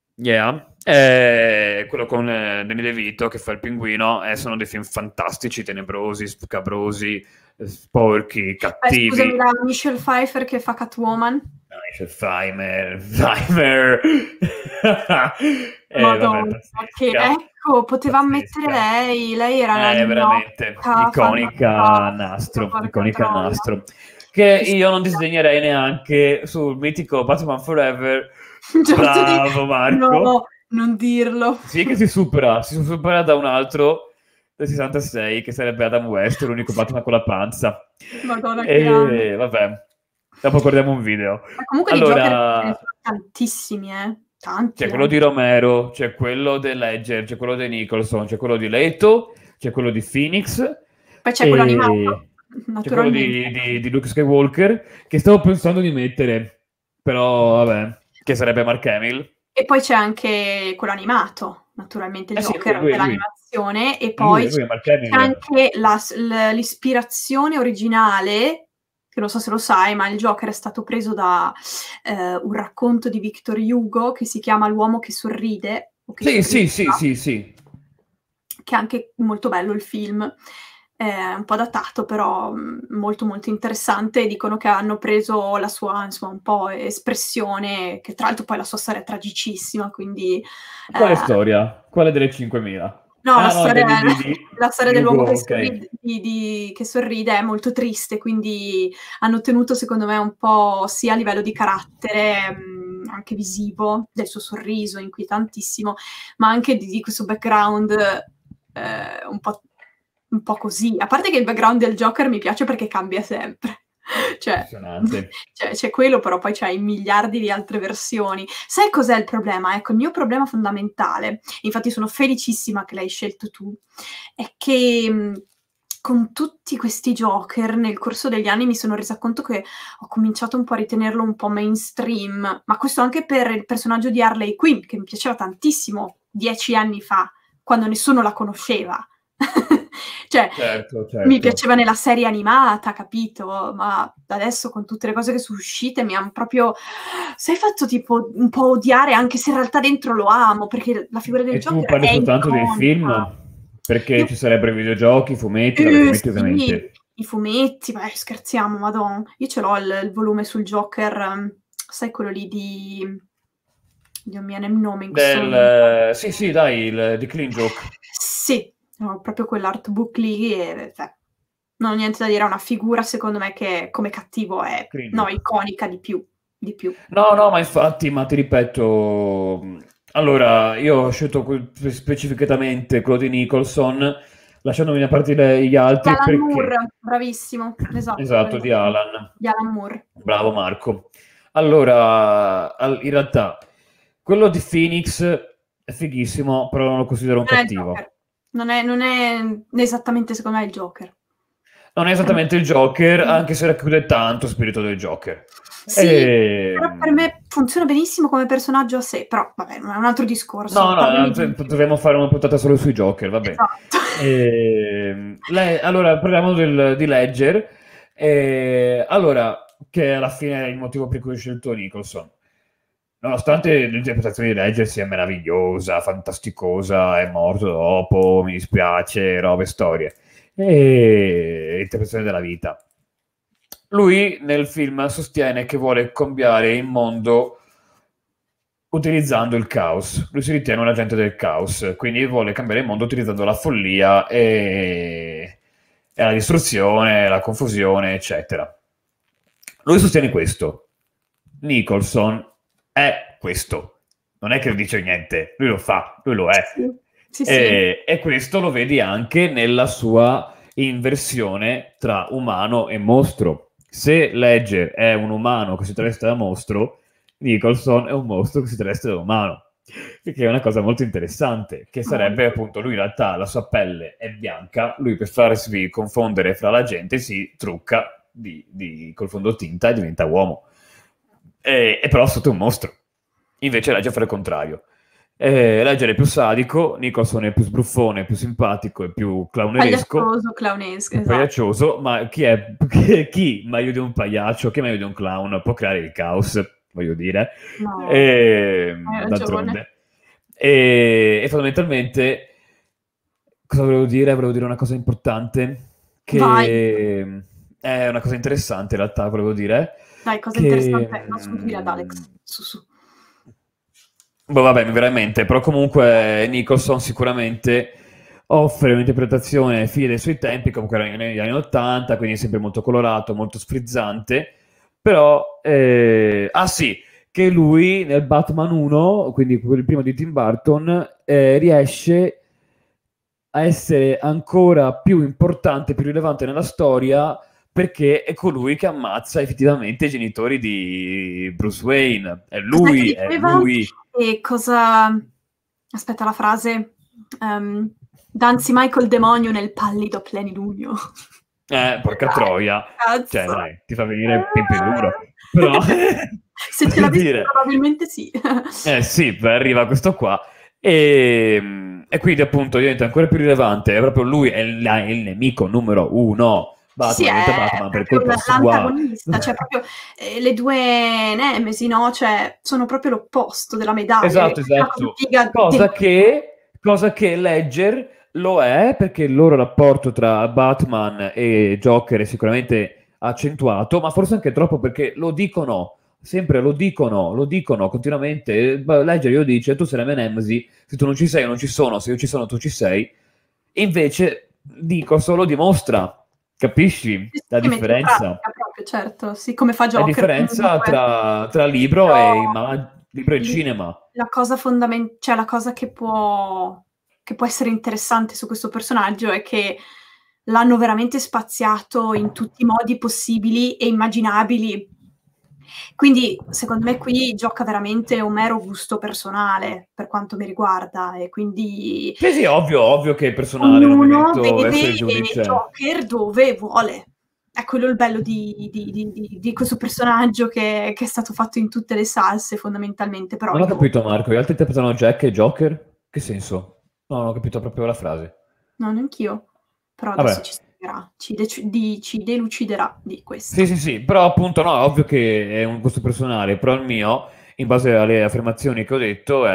quello con Danny DeVito che fa il pinguino, sono dei film fantastici, tenebrosi, scabrosi, sporchi, cattivi. Scusami, la Michelle Pfeiffer che fa Catwoman. Michelle Pfeiffer. Madonna, che ecco, poteva mettere lei era la veramente iconica nastro, che io non disdegnerei neanche sul mitico Batman Forever. Bravo Marco. No, non dirlo. Sì, che si supera da un altro del 66 che sarebbe Adam West, l'unico Batman con la panza. Madonna, che vabbè, dopo guardiamo un video. Ma comunque allora, di Joker ce ne sono tantissimi, tanti. C'è quello di Romero, c'è quello di Ledger, c'è quello di Nicholson, c'è quello di Leto, c'è quello di Phoenix. Poi c'è quello animato, c'è quello di Luke Skywalker, che stavo pensando di mettere, però vabbè, che sarebbe Mark Hamill. E poi c'è anche quello animato, naturalmente il Joker dell'animazione, e poi c'è anche l'ispirazione originale, che non so se lo sai, ma il Joker è stato preso da un racconto di Victor Hugo che si chiama L'uomo che sorride. Sì. Che è anche molto bello il film. è un po' datato, però molto molto interessante. Dicono che hanno preso la sua, insomma, un po' espressione, che tra l'altro poi la sua storia è tragicissima, quindi... Quale storia? Quale delle 5.000? No, la Ah, no, storia, la storia di dell'uomo Ugo, che ok. sorride, che sorride è molto triste, quindi hanno tenuto secondo me un po' sia a livello di carattere, anche visivo, del suo sorriso inquietantissimo, ma anche di questo background un po' così. A parte che il background del Joker mi piace perché cambia sempre. Cioè, Impressionante. c'è quello, però poi c'hai miliardi di altre versioni. Sai cos'è il problema? Ecco, il mio problema fondamentale, infatti sono felicissima che l'hai scelto tu, è che con tutti questi Joker nel corso degli anni mi sono resa conto che ho cominciato un po' a ritenerlo un po' mainstream, ma questo anche per il personaggio di Harley Quinn, che mi piaceva tantissimo 10 anni fa, quando nessuno la conosceva. Cioè, Certo. mi piaceva nella serie animata, capito? Ma adesso con tutte le cose che sono uscite mi hanno proprio... Sei fatto tipo un po' odiare, anche se in realtà dentro lo amo, perché la figura del E tu Joker parli è soltanto dei iconica. film? Perché ci sarebbero i videogiochi, i fumetti, Sì, ovviamente. i fumetti, beh, scherziamo, madonna. Io ce l'ho il volume sul Joker, sai quello lì di... Dio mio, il nome in questo momento. Sì, dai, di Clean Joke. Sì, ho proprio quell'artbook lì e non ho niente da dire, è una figura secondo me che come cattivo è Clean Joke. iconica di più. No, ma infatti, ma ti ripeto, allora, io ho scelto specificatamente quello di Nicholson, lasciandomi da parte gli altri Alan perché... Moore, bravissimo, esatto, Esatto, di Alan. di Alan Moore. Bravo Marco. Allora, in realtà, quello di Phoenix è fighissimo, però non lo considero un Non è il cattivo. Joker. Non è esattamente secondo me il Joker. Non è esattamente il Joker, anche se racchiude tanto spirito del Joker. Sì, però per me funziona benissimo come personaggio a sé, però vabbè, è un altro discorso. No, dovremmo fare una puntata solo sui Joker, va bene. Esatto. Allora, parliamo di Ledger. Allora, che alla fine è il motivo per cui ho scelto Nicholson. Nonostante l'interpretazione di Ledger sia meravigliosa, fantasticosa, è morto dopo, mi dispiace, robe, storie. E interpretazione della vita. Lui nel film sostiene che vuole cambiare il mondo utilizzando il caos. Lui si ritiene un agente del caos, quindi vuole cambiare il mondo utilizzando la follia e la distruzione, la confusione, eccetera. Lui sostiene questo. Nicholson è questo. Non è che lo dice niente, lui lo fa, lui lo è. Sì. E questo lo vedi anche nella sua inversione tra umano e mostro. Se Ledger è un umano che si traveste da mostro, Nicholson è un mostro che si traveste da umano, che è una cosa molto interessante, che sarebbe appunto lui in realtà la sua pelle è bianca, lui per farsi confondere fra la gente si trucca col fondotinta e diventa uomo, e però sotto è un mostro. Invece Ledger fa il contrario. Ledger è più sadico, Nicholson è più sbruffone, più simpatico e più clownesco, Esatto. ma chi meglio di un pagliaccio, chi meglio di un clown può creare il caos, voglio dire, No, d'altronde. E fondamentalmente cosa volevo dire? Volevo dire una cosa importante, che Vai. è una cosa interessante in realtà, volevo dire. Dai, cosa interessante, non sfuggire ad Alex, su. Boh, vabbè, mi viene in mente, però comunque Nicholson sicuramente offre un'interpretazione figlia dei suoi tempi, comunque era negli anni 80, quindi sempre molto colorato, molto sfrizzante, però... sì, che lui nel Batman 1, quindi il primo di Tim Burton, riesce a essere ancora più importante, più rilevante nella storia, perché è colui che ammazza effettivamente i genitori di Bruce Wayne. È lui. E cosa... Aspetta la frase. Danzi Michael Demonio nel pallido plenilunio. Porca troia. Cazzo. Cioè, dai, ti fa venire pimpì duro. Però... Se ce l'ha visto, probabilmente sì. Sì, arriva questo qua. E quindi appunto diventa ancora più rilevante. È proprio lui, è il nemico numero uno. Batman diventa Batman per colpa sua. L'antagonista, cioè proprio le due nemesi, no? Cioè, sono proprio l'opposto della medaglia. Esatto. Cosa che Ledger Lo è perché il loro rapporto tra Batman e Joker è sicuramente accentuato, ma forse anche troppo perché lo dicono, sempre lo dicono continuamente. Ledger io dice, tu sei la mia nemesi, se tu non ci sei io non ci sono, se io ci sono tu ci sei. E invece dico, solo dimostra, capisci Sì, la sì, mette in differenza? pratica proprio, certo, sì, come fa La Joker differenza comunque. tra libro Però libro e lì cinema. la cosa cioè la cosa che può essere interessante su questo personaggio è che l'hanno veramente spaziato in tutti i modi possibili e immaginabili. Quindi, secondo me, qui gioca veramente un mero gusto personale per quanto mi riguarda, e quindi Sì, sì, ovvio che è personale, non mi ognuno metto a essere vede giudice. Joker dove vuole. È quello il bello di questo personaggio che è stato fatto in tutte le salse, fondamentalmente. Però Non ho io, capito, Marco. Gli altri interpretano Jack e Joker? Che senso? No, non ho capito proprio la frase. no, neanch'io, però adesso ci Vabbè. spiegherà, ci deluciderà di Sì, questo. sì, sì, però appunto no, è ovvio che è un gusto personale, però il mio, in base alle affermazioni che ho detto,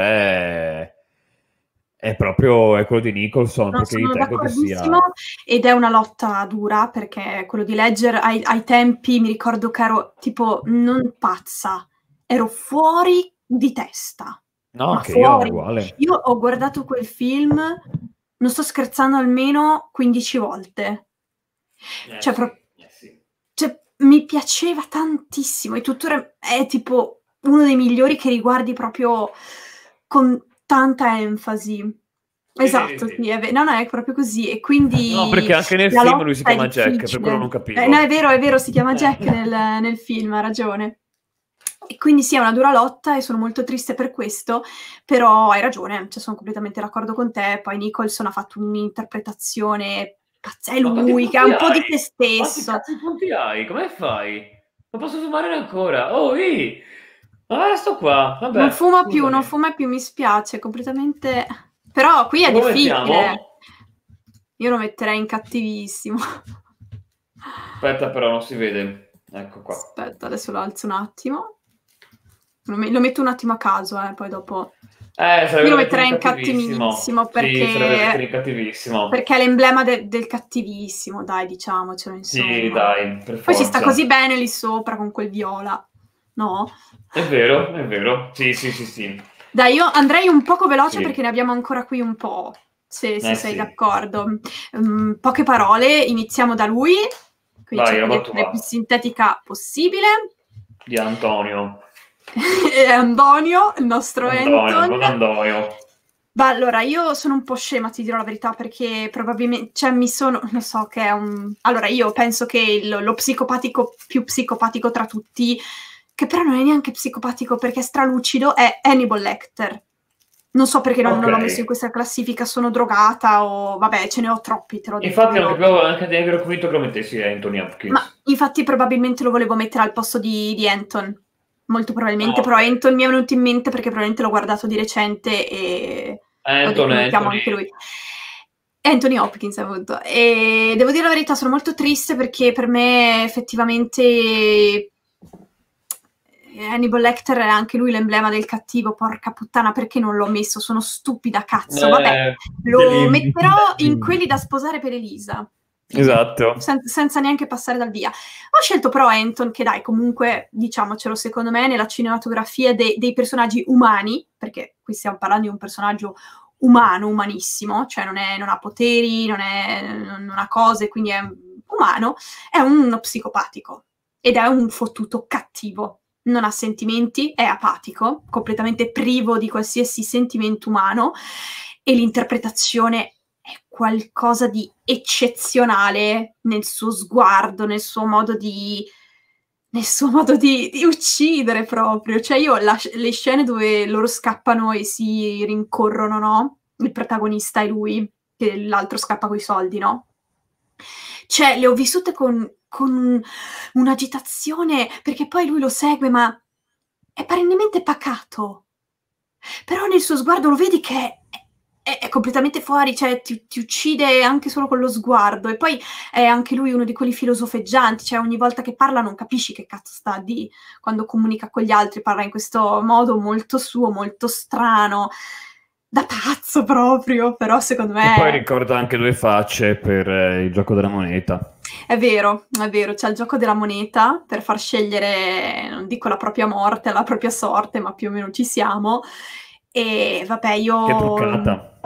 è proprio è quello di Nicholson, No, perché sono ritengo che d'accordissimo, sia... ed è una lotta dura, perché quello di Ledger ai tempi mi ricordo che ero tipo non pazza, ero fuori di testa, No, ma anche io, fuori. uguale. Io ho guardato quel film, non sto scherzando, almeno 15 volte. Cioè, Sì, sì. cioè, mi piaceva tantissimo e tuttora è tipo uno dei migliori che riguardi proprio con tanta enfasi. Sì, sì, sì, Esatto, sì. sì, no, no, è proprio così. E No, quindi perché anche nel la film lui si lotta è chiama Jack, per quello non difficile. No, capivo. è vero, si chiama Jack nel film, ha ragione. E quindi sì, è una dura lotta e sono molto triste per questo, però hai ragione, cioè sono completamente d'accordo con te. Poi Nicholson ha fatto un'interpretazione pazzesca, è Ma quanti lui che ha punti un po' di hai? se Quanti stesso. cazzo di punti hai? Come fai? Non posso fumare ancora. Oh, ma ora sto qua. Non Vabbè, fuma più, non scusami. fuma più, mi spiace, completamente. Però qui è Come lo difficile. mettiamo? Io lo metterei in cattivissimo. Aspetta, però non si vede. Ecco qua. Aspetta, adesso lo alzo un attimo. Lo metto un attimo a caso, poi dopo. Sarebbe Io da lo mettere in metterei in cattivissimo. cattivissimo Sì, sarebbe da mettere in perché cattivissimo. è l'emblema del cattivissimo, dai, diciamocelo, Sì, insomma. dai, per Poi ci sta così forza. bene lì sopra con quel viola, no? È vero, è vero. Sì, sì, sì, sì. Dai, io andrei un poco veloce perché Sì. ne abbiamo ancora qui un po', se sei Sì. d'accordo. Poche parole, iniziamo da lui, quindi Vai, cerco di roba essere il più tua. sintetica possibile. Di Antonio. E Antonio, il nostro Antonio, Anton. buon Antonio. Ma allora, io sono un po' scema, ti dirò la verità, perché probabilmente, cioè lo so che è un... Allora, io penso che lo psicopatico più psicopatico tra tutti, che però non è neanche psicopatico perché è stralucido, è Hannibal Lecter. Non so perché non Ok. l'ho messo in questa classifica, sono drogata o... Vabbè, ce ne ho troppi, te l'ho detto Infatti non io. capivo neanche di ero convinto che lo mettessi Anthony Ma Hopkins. infatti probabilmente lo volevo mettere al posto di Anton. Molto Ah, probabilmente, però ok. Anton mi è venuto in mente perché probabilmente l'ho guardato di recente e ho detto mettiamo Anthony. anche lui. Anthony Hopkins, appunto. E devo dire la verità, sono molto triste perché per me effettivamente Hannibal Lecter è anche lui l'emblema del cattivo, porca puttana, perché non l'ho messo? Sono stupida, cazzo. Vabbè, lo metterò in quelli da sposare per Elisa. Fine. Esatto. Senza neanche passare dal via. Ho scelto però Anton, che dai, comunque, diciamocelo, secondo me, nella cinematografia dei personaggi umani, perché qui stiamo parlando di un personaggio umano, umanissimo, cioè non ha poteri, non ha cose, quindi è umano, è uno psicopatico ed è un fottuto cattivo. Non ha sentimenti, è apatico, completamente privo di qualsiasi sentimento umano, e l'interpretazione è qualcosa di eccezionale nel suo sguardo, nel suo modo di uccidere proprio. Cioè io le scene dove loro scappano e si rincorrono, no? Il protagonista è lui, che l'altro scappa coi soldi, no? Cioè le ho vissute con un'agitazione, perché poi lui lo segue, ma è perennemente pacato. Però nel suo sguardo lo vedi che è completamente fuori, cioè ti uccide anche solo con lo sguardo. E poi è anche lui uno di quelli filosofeggianti, cioè ogni volta che parla non capisci che cazzo sta a di quando comunica con gli altri, parla in questo modo molto suo, molto strano. da pazzo proprio, però secondo me... E poi ricorda anche due facce per il gioco della moneta. È vero, c'è il gioco della moneta per far scegliere, non dico la propria morte, la propria sorte, ma più o meno ci siamo. E vabbè, io... Che truccata.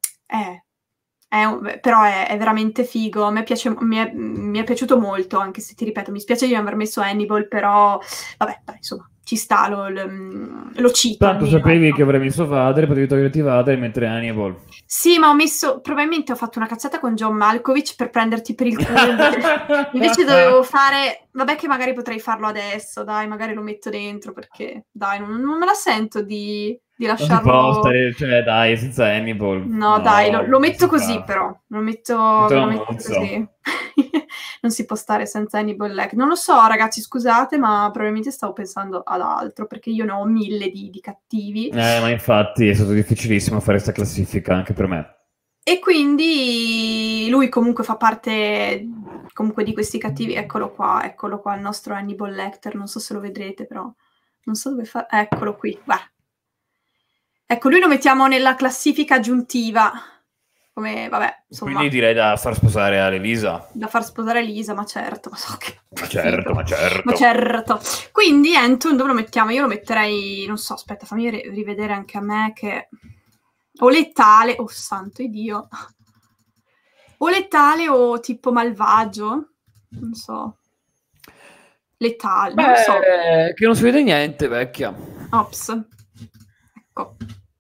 Però è veramente figo. A me mi è piaciuto molto, anche se ti ripeto, mi spiace di non aver messo Hannibal, però vabbè, dai, insomma, ci sta, lo cito. Tanto almeno, sapevi ecco. che avrei messo Vader, potevi toglierti Vader e mettere Hannibal. Sì, ma probabilmente ho fatto una cazzata con John Malkovich per prenderti per il culo. Invece dovevo fare, vabbè che magari potrei farlo adesso, dai, magari lo metto dentro, perché dai, non me la sento di lasciarlo... Non si può stare, cioè dai, senza Hannibal. No, dai, lo metto così fa. però, lo metto Mozzo. così. Non si può stare senza Hannibal Lecter. Non lo so, ragazzi, scusate, ma probabilmente stavo pensando ad altro, perché io ne ho 1000 di cattivi. Ma infatti è stato difficilissimo fare questa classifica anche per me. E quindi lui comunque fa parte comunque di questi cattivi. Eccolo qua, il nostro Hannibal Lecter. Non so se lo vedrete, però non so dove fa. Eccolo qui, guarda. Ecco, lui lo mettiamo nella classifica aggiuntiva. Come, vabbè, insomma. Quindi direi da far sposare a Elisa. Da far sposare Elisa, ma certo. Ma so che... Ma certo. Ma certo. Quindi Anton dove lo mettiamo? Io lo metterei, non so, aspetta, fammi rivedere anche a me che... O letale, oh santo Dio. O letale o tipo malvagio. Non so. Letale, non so. Che non si vede niente, vecchia. Ops. Ecco.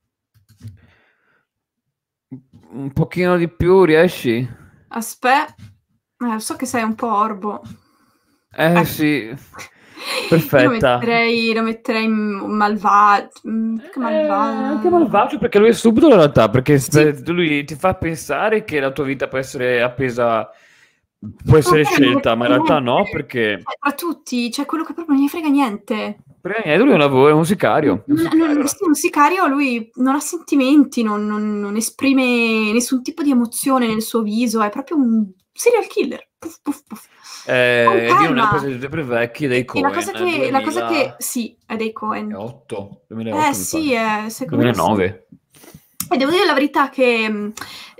Un pochino di più, riesci? Aspetta. So che sei un po' orbo. Sì. Perfetta. Lo metterei malvagio. Anche malvagio, perché lui è subito in realtà, perché lui ti fa pensare che la tua vita può essere appesa, può essere scelta, ma in realtà no, perché... Tra tutti, c'è quello che proprio non gli frega niente. Perché lui è un sicario. Un sicario, lui non ha sentimenti, non esprime nessun tipo di emozione nel suo viso, è proprio un serial killer. Puff, puff, puff. Dio non è preso per vecchi dei Coen. La cosa che sì, è dei Coen. 2008 sì, è secondo 2009. E devo dire la verità che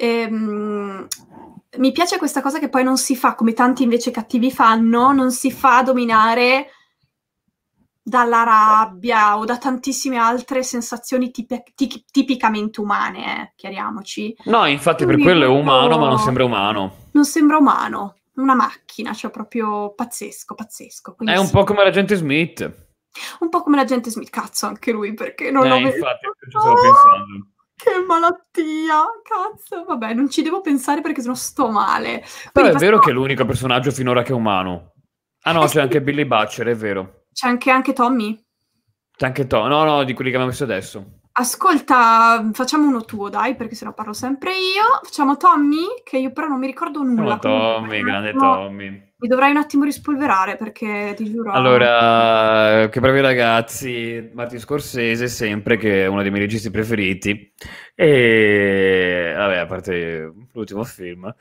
mi piace questa cosa che poi non si fa, come tanti invece cattivi fanno, non si fa dominare dalla rabbia o da tantissime altre sensazioni tipicamente umane, chiariamoci. No, infatti per quello è umano, ma non sembra umano. Non sembra umano, una macchina, cioè proprio pazzesco. È un po' come l'agente Smith. Un po' come l'agente Smith, cazzo, anche lui, perché non l'ho infatti, ci stavo pensando. Che malattia, cazzo. Vabbè, non ci devo pensare perché sennò sto male. Però è vero che è l'unico personaggio finora che è umano. Ah no, c'è anche Billy Butcher, è vero. C'è anche Tommy? C'è anche Tommy, no, di quelli che abbiamo messo adesso. Ascolta, facciamo uno tuo, dai, perché sennò parlo sempre io. Facciamo Tommy, che io però non mi ricordo nulla. Tommy, grande Tommy. Mi dovrai un attimo rispolverare, perché ti giuro... Allora, che bravi ragazzi, Martin Scorsese sempre, che è uno dei miei registi preferiti. E, vabbè, a parte l'ultimo film.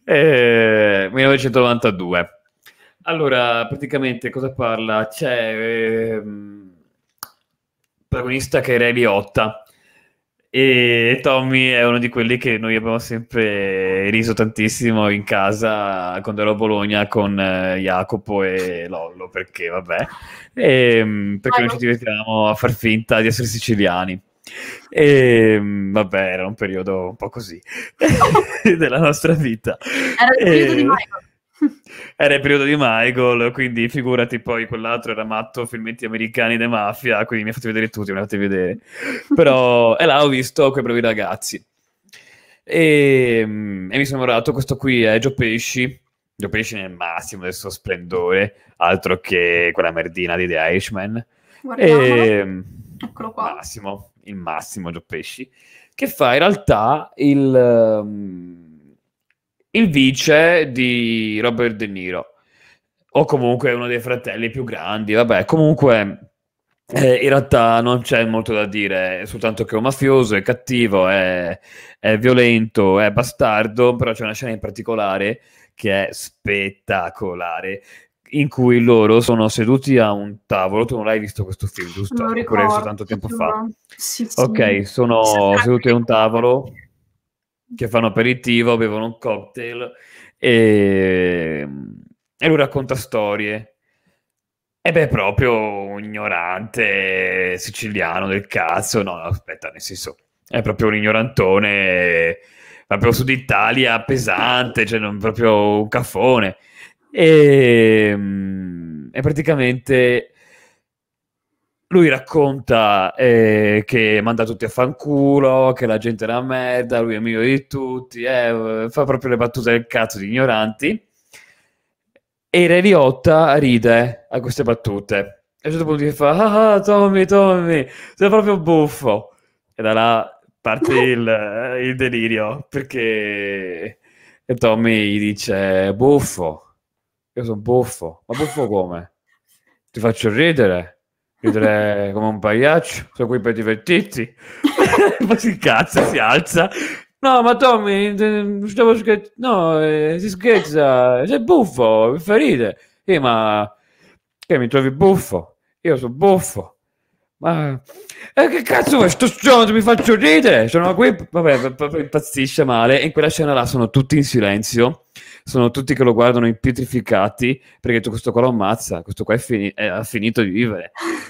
1992. Allora, praticamente cosa parla? C'è protagonista che è Ray Liotta e Tommy è uno di quelli che noi abbiamo sempre riso tantissimo in casa quando ero a Bologna con Jacopo e Lollo, perché vabbè, perché noi ci divertivamo a far finta di essere siciliani. E vabbè, era un periodo un po' così della nostra vita. Era il periodo di Michael. Era il periodo di Michael, quindi figurati, poi quell'altro era matto filmetti americani di mafia, quindi mi ha fatto vedere tutti, me li ha fatti vedere. Però, e là ho visto quei bravi ragazzi. E mi sono innamorato, questo qui è Joe Pesci nel massimo del suo splendore, altro che quella merdina di The Irishman. Eccolo qua. Il massimo Joe Pesci, che fa in realtà il vice di Robert De Niro, o comunque uno dei fratelli più grandi. Vabbè, comunque in realtà non c'è molto da dire, è soltanto che è un mafioso, è cattivo, è violento, è bastardo, però c'è una scena in particolare che è spettacolare, in cui loro sono seduti a un tavolo. Tu non l'hai visto questo film, giusto? Non lo Oppure l'hai visto ricordo, tanto ti tempo giuro. fa? Sì, Ok, sì. sono seduti a un tavolo che fanno aperitivo, bevono un cocktail e lui racconta storie. E beh, proprio un ignorante siciliano del cazzo. No, aspetta, nel senso, è proprio un ignorantone, proprio Sud Italia pesante, cioè non proprio un caffone. E praticamente lui racconta che manda tutti a fanculo, che la gente è una merda, lui è migliore di tutti, fa proprio le battute del cazzo di ignoranti. E Ray Liotta ride a queste battute. E a un certo punto gli fa: Ah, Tommy, Tommy, sei proprio buffo. E da là parte il delirio, perché e Tommy gli dice: Buffo, io sono buffo. Ma buffo come? Ti faccio ridere come un pagliaccio, sono qui per divertirti. Poi si incazza, si alza. No, ma Tommy, stavo no, si scherza, sei buffo, mi fa ridere. Ma che mi trovi buffo? Io sono buffo. Ma che cazzo fai? Sto stronzo, mi faccio ridere. Sono qui, vabbè, proprio impazzisce male. E in quella scena là sono tutti in silenzio. Sono tutti che lo guardano pietrificati perché questo qua lo ammazza, questo qua ha finito di vivere.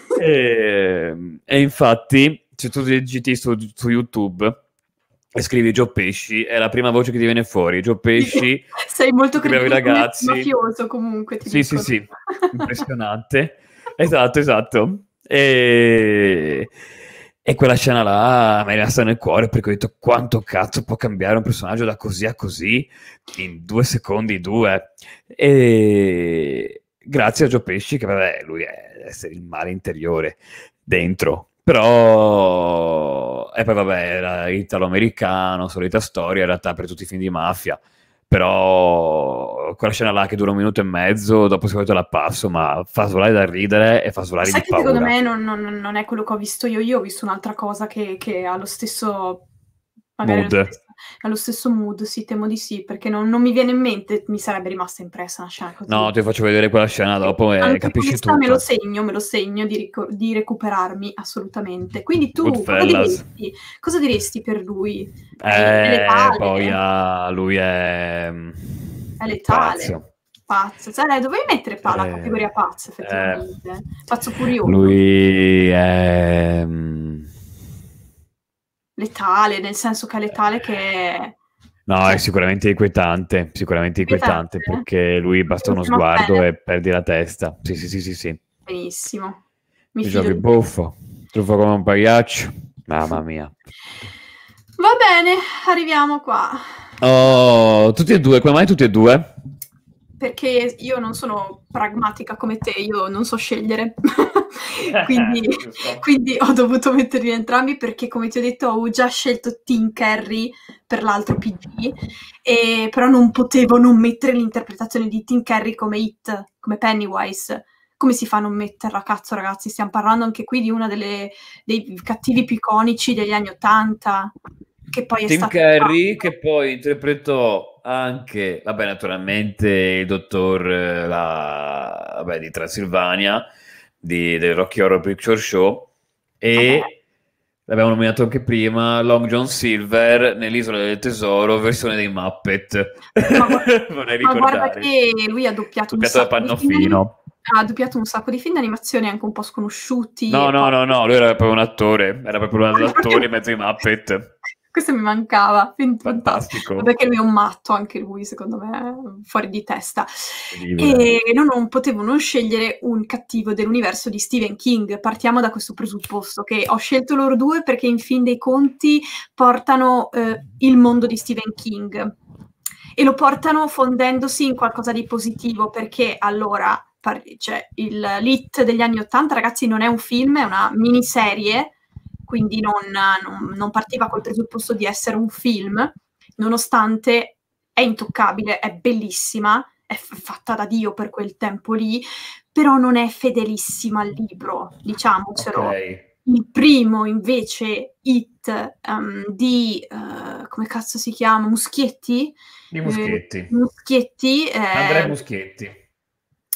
E infatti, se tu digiti su YouTube e scrivi Joe Pesci, è la prima voce che ti viene fuori. Joe Pesci, Sei molto tutti i bravi credibile, ragazzi. mafioso comunque, ti Sì, dicono. sì, impressionante. Esatto, esatto. E quella scena là mi è rimasta nel cuore perché ho detto quanto cazzo può cambiare un personaggio da così a così in 2 secondi. E grazie a Joe Pesci, che vabbè, lui è essere il male interiore dentro. Però, e poi vabbè, era italo-americano, solita storia, in realtà per tutti i film di mafia. Però quella scena là che dura 1 minuto e mezzo, dopo se volete la passo, ma fa svolare da ridere e fa svolare Sai di che secondo paura. me non è quello che ho visto io ho visto un'altra cosa che ha lo stesso, magari Mood. lo stesso mood, sì, temo di sì, perché non mi viene in mente, mi sarebbe rimasta impressa una scena così. No, ti faccio vedere quella scena dopo e Anche capisci questa me lo tutto. segno di recuperarmi assolutamente. Quindi tu Goodfellas. cosa diresti per lui? È letale? Boia, lui È letale? pazzo. Pazzo. Cioè, dovevi mettere la categoria pazzo, Eh, effettivamente. Pazzo furioso. lui è Letale, nel senso che è letale che... No, è Cioè, sicuramente inquietante inquietante? perché lui basta uno Funziona sguardo bene. e perdi la testa. Sì, sì, sì, sì, sì. Benissimo. Mi Ti fido giochi di te. buffo, truffo come un pagliaccio. Mamma mia. Va bene, arriviamo qua. Oh, tutti e due, come mai tutti e due? Perché io non sono pragmatica come te, io non so scegliere. quindi, Giusto. quindi ho dovuto metterli entrambi perché, come ti ho detto, ho già scelto Tim Curry per l'altro PG, però non potevo non mettere l'interpretazione di Tim Curry come It, come Pennywise. Come si fa a non metterla? Cazzo, ragazzi, stiamo parlando anche qui di una dei cattivi più iconici degli anni '80, che poi è Tim stato... Curry che poi interpretò anche, vabbè, naturalmente il dottor vabbè, di Transilvania del Rocky Horror Picture Show Vabbè. e l'abbiamo nominato anche prima Long John Silver nell'Isola del Tesoro versione dei Muppet. Vorrei Ma guarda ricordare, che lui ha doppiato un doppiato da sacco di film, Pannofino. ha doppiato un sacco di film d'animazione anche un po' sconosciuti No, e no, poi... no, no, lui era proprio un attore, era proprio un attore in mezzo ai Muppet. Questo mi mancava, fantastico. Fantastico. Vabbè che lui è un matto, anche lui, secondo me, fuori di testa. Incredibile. E non potevo non scegliere un cattivo dell'universo di Stephen King. Partiamo da questo presupposto, che ho scelto loro due perché in fin dei conti portano il mondo di Stephen King. E lo portano fondendosi in qualcosa di positivo, perché allora, cioè, l'Hit degli anni '80, ragazzi, non è un film, è una miniserie, quindi non partiva col presupposto di essere un film, nonostante è intoccabile, è bellissima, è fatta da Dio per quel tempo lì, però non è fedelissima al libro, diciamocelo. Ok. Il primo, invece, It di... come cazzo si chiama? Muschietti? Di Muschietti. Muschietti Andrea Muschietti.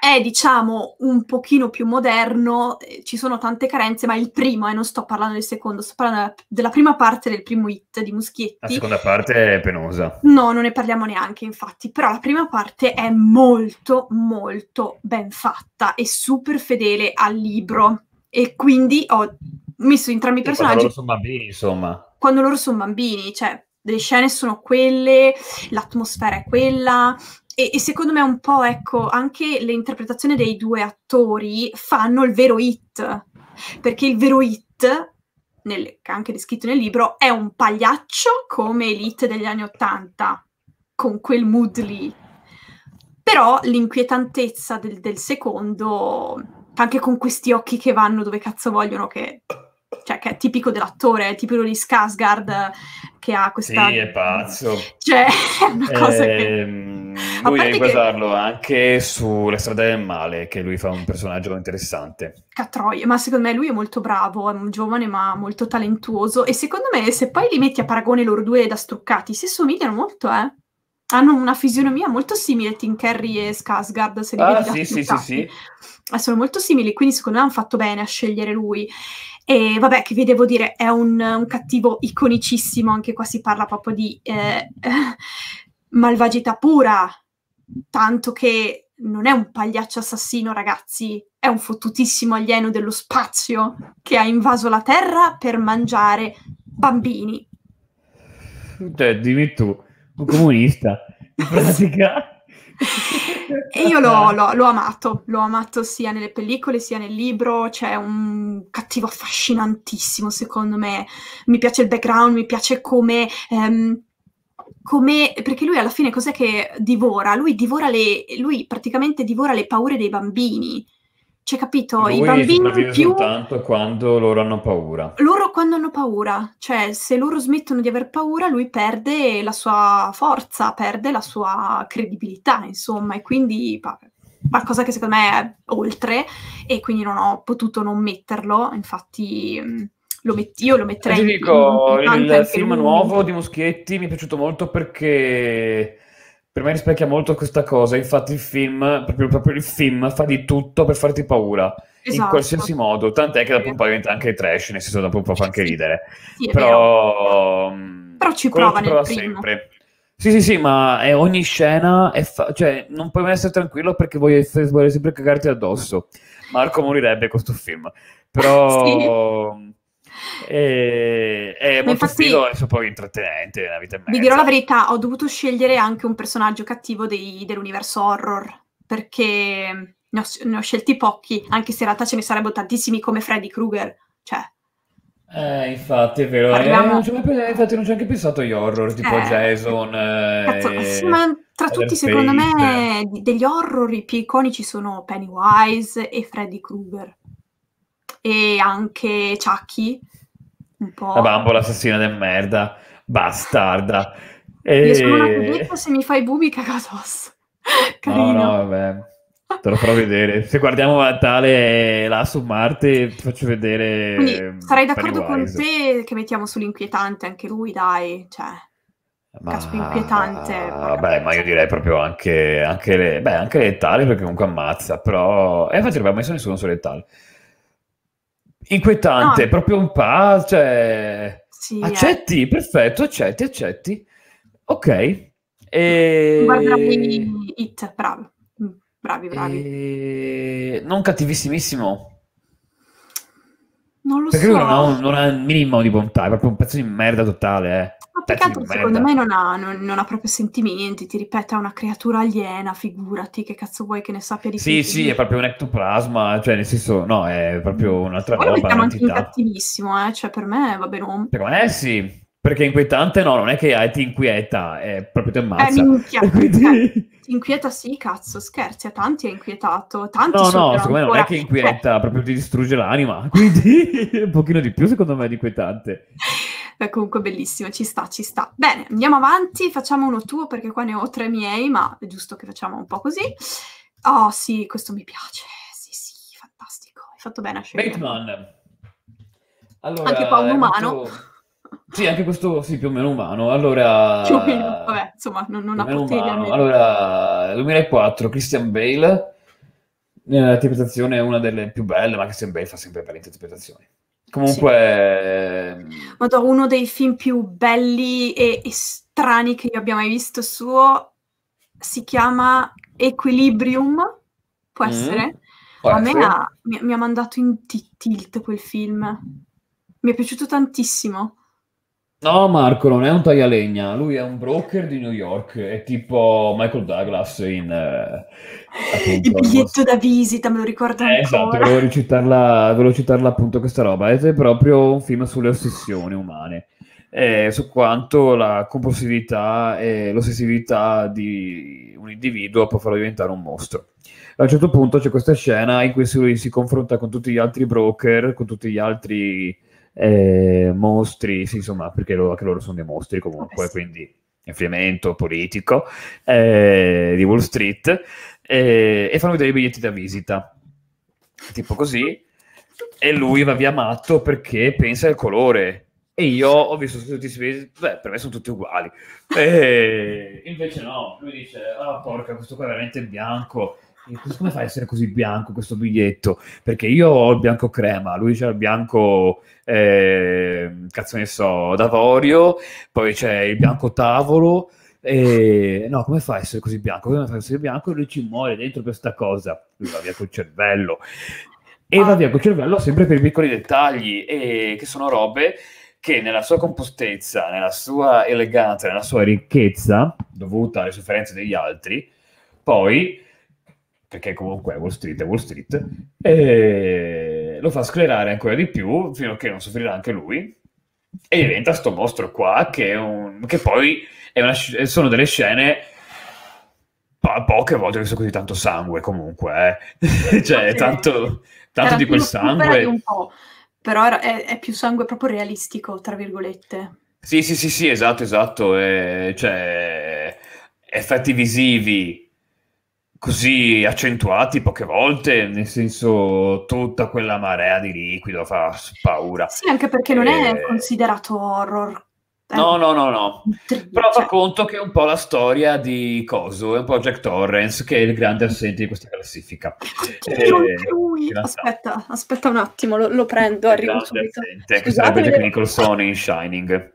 è, diciamo, un pochino più moderno, ci sono tante carenze, ma il primo, non sto parlando del secondo, sto parlando della prima parte del primo It di Muschietti. La seconda parte è penosa. No, non ne parliamo neanche, infatti, però la prima parte è molto, molto ben fatta e super fedele al libro, e quindi ho messo entrambi i personaggi... Quando loro sono bambini, insomma. Quando loro sono bambini, cioè, le scene sono quelle, l'atmosfera è quella... E secondo me un po', ecco, anche le interpretazioni dei due attori fanno il vero It, perché il vero It, che è anche descritto nel libro, è un pagliaccio come l'It degli anni '80, con quel mood lì. Però l'inquietantezza del secondo, anche con questi occhi che vanno dove cazzo vogliono, che è tipico dell'attore, è tipico di Skarsgård, che ha questa... Sì, è pazzo. Cioè, è una cosa che... Lui devi guardarlo anche su Le strade del male, che lui fa un personaggio interessante. Catroia, ma secondo me lui è molto bravo, è un giovane ma molto talentuoso, e secondo me se poi li metti a paragone loro due da struccati, si somigliano molto, Hanno una fisionomia molto simile, Tim Curry e Skarsgård, se li vedi da struccati. Sì. Sono molto simili, quindi secondo me hanno fatto bene a scegliere lui. E vabbè, che vi devo dire, è un cattivo iconicissimo, anche qua si parla proprio di malvagità pura, tanto che non è un pagliaccio assassino, ragazzi, è un fottutissimo alieno dello spazio che ha invaso la Terra per mangiare bambini. Cioè, dimmi tu, un comunista, in pratica... E io l'ho amato sia nelle pellicole sia nel libro, c'è un cattivo affascinantissimo secondo me, mi piace il background, mi piace come perché lui alla fine cos'è che divora? Lui praticamente divora le paure dei bambini, cioè capito? Lui i bambini sopravvive più... soltanto quando loro hanno paura. Loro quando hanno paura, cioè se loro smettono di aver paura, lui perde la sua forza, perde la sua credibilità, insomma, e quindi qualcosa che secondo me è oltre, e quindi non ho potuto non metterlo, infatti io lo metterei Ti dico, il film lui. nuovo di Muschietti mi è piaciuto molto perché per me rispecchia molto questa cosa, infatti il film, proprio il film fa di tutto per farti paura. Esatto. In qualsiasi modo, tant'è che dopo un po' diventa anche trash, nel senso dopo un po' fa anche ridere. Sì, però ci prova nel primo. sempre. Sì, ma ogni scena cioè non puoi mai essere tranquillo perché vuoi sempre cagarti addosso. Marco morirebbe con questo film. Però Sì. è molto figo e poi intrattenente, una vita e mezza. Vi dirò la verità, ho dovuto scegliere anche un personaggio cattivo dell'universo horror, perché ne ho scelti pochi, anche se in realtà ce ne sarebbero tantissimi come Freddy Krueger, cioè... infatti è vero, infatti non ci ho anche pensato agli horror, tipo Jason, sì, ma tra tutti secondo me degli horror i più iconici sono Pennywise e Freddy Krueger, e anche Chucky, un po'. La bambola assassina del merda, bastarda. Io sono una cudetta, se mi fai bubi cago addosso. Carino. No, vabbè. Te lo farò vedere. Se guardiamo Natale là su Marte, ti faccio vedere. Quindi sarei d'accordo Pennywise. con te che mettiamo sull'inquietante anche lui, dai. Cioè, caspita, inquietante. Vabbè, ma io direi proprio anche letale, perché comunque ammazza, però... infatti non abbiamo messo nessuno su letale. Inquietante, proprio un po', cioè... Sì, accetti, perfetto, accetti. Ok. Guarderai It, bravi. Non cattivissimissimo. Non lo perché so. Perché lui non ha il minimo di bontà, è proprio un pezzo di merda totale, Ma peccato, secondo me non ha proprio sentimenti, ti ripeto, è una creatura aliena, figurati, che cazzo vuoi che ne sappia di più? Sì, è proprio un ectoplasma, cioè nel senso, no, è proprio un'altra poi roba. Poi lo mettiamo anche in cattivissimo, cioè per me va bene. Per me sì, perché inquietante no, non è che ti inquieta, è proprio ti ammazza. Minchia, quindi... ti inquieta sì, cazzo, scherzi, a tanti è inquietato, tanti no, secondo me non è che inquieta, proprio ti distrugge l'anima, quindi un pochino di più secondo me di inquietante. Comunque bellissimo, ci sta. Bene, andiamo avanti, facciamo uno tuo perché qua ne ho 3 miei, ma è giusto che facciamo un po' così. Oh sì, questo mi piace, sì, fantastico, hai fatto bene a scegliere. Bateman. Allora, anche qua un umano. Sì, anche questo sì, più o meno umano. Allora, più o meno, vabbè, insomma, non ha poteri almeno. Allora, 2004, Christian Bale, L'interpretazione è una delle più belle, ma che sempre fa sempre belle interpretazioni. Sì. Comunque, Madonna, uno dei film più belli e strani che io abbia mai visto suo si chiama Equilibrium, può essere? può A me essere. mi ha mandato in tilt quel film. Mi è piaciuto tantissimo. No, Marco non è un taglialegna, lui è un broker di New York, è tipo Michael Douglas in Il appunto biglietto da visita, me lo ricordo esatto, ancora. volevo citarla appunto questa roba, ed è proprio un film sulle ossessioni umane, su quanto la compulsività e l'ossessività di un individuo può farlo diventare un mostro. A un certo punto c'è questa scena in cui lui si confronta con tutti gli altri broker, con tutti gli altri mostri, sì, insomma, perché anche loro sono dei mostri comunque, Sì. quindi influenzo politico di Wall Street, e fanno vedere i biglietti da visita, tipo così, e lui va via matto perché pensa al colore. E io ho visto tutti questi biglietti, beh, per me sono tutti uguali. E invece no, lui dice, ah, porca, questo qua è veramente bianco. E come fa a essere così bianco questo biglietto? Perché io ho il bianco crema, lui c'ha il bianco, cazzo ne so, d'avorio, poi c'è il bianco tavolo, e no, come fa a essere così bianco? Come fa a essere bianco? E lui ci muore dentro questa cosa. Lui va via col cervello. E va via col cervello sempre per i piccoli dettagli, e che sono robe che nella sua compostezza, nella sua eleganza, nella sua ricchezza, dovuta alle sofferenze degli altri, poi, perché comunque è Wall Street, lo fa sclerare ancora di più, fino a che non soffrirà anche lui, e diventa sto mostro qua, che poi sono delle scene, poche volte ho visto così tanto sangue comunque, cioè tanto di quel Tarantino supera di un sangue. po', però è più sangue proprio realistico, tra virgolette. Sì, esatto, cioè, effetti visivi così accentuati poche volte, nel senso tutta quella marea di liquido fa paura. Sì, anche perché non è considerato horror. No. Però fa Cioè, conto che è un po' la storia di Coso, è un po' Jack Torrance, che è il grande assente di questa classifica. anche lui. In realtà, Aspetta un attimo, lo prendo, il arrivo grande subito. assente, che sarebbe Scusatemi. Jack Nicholson in Shining.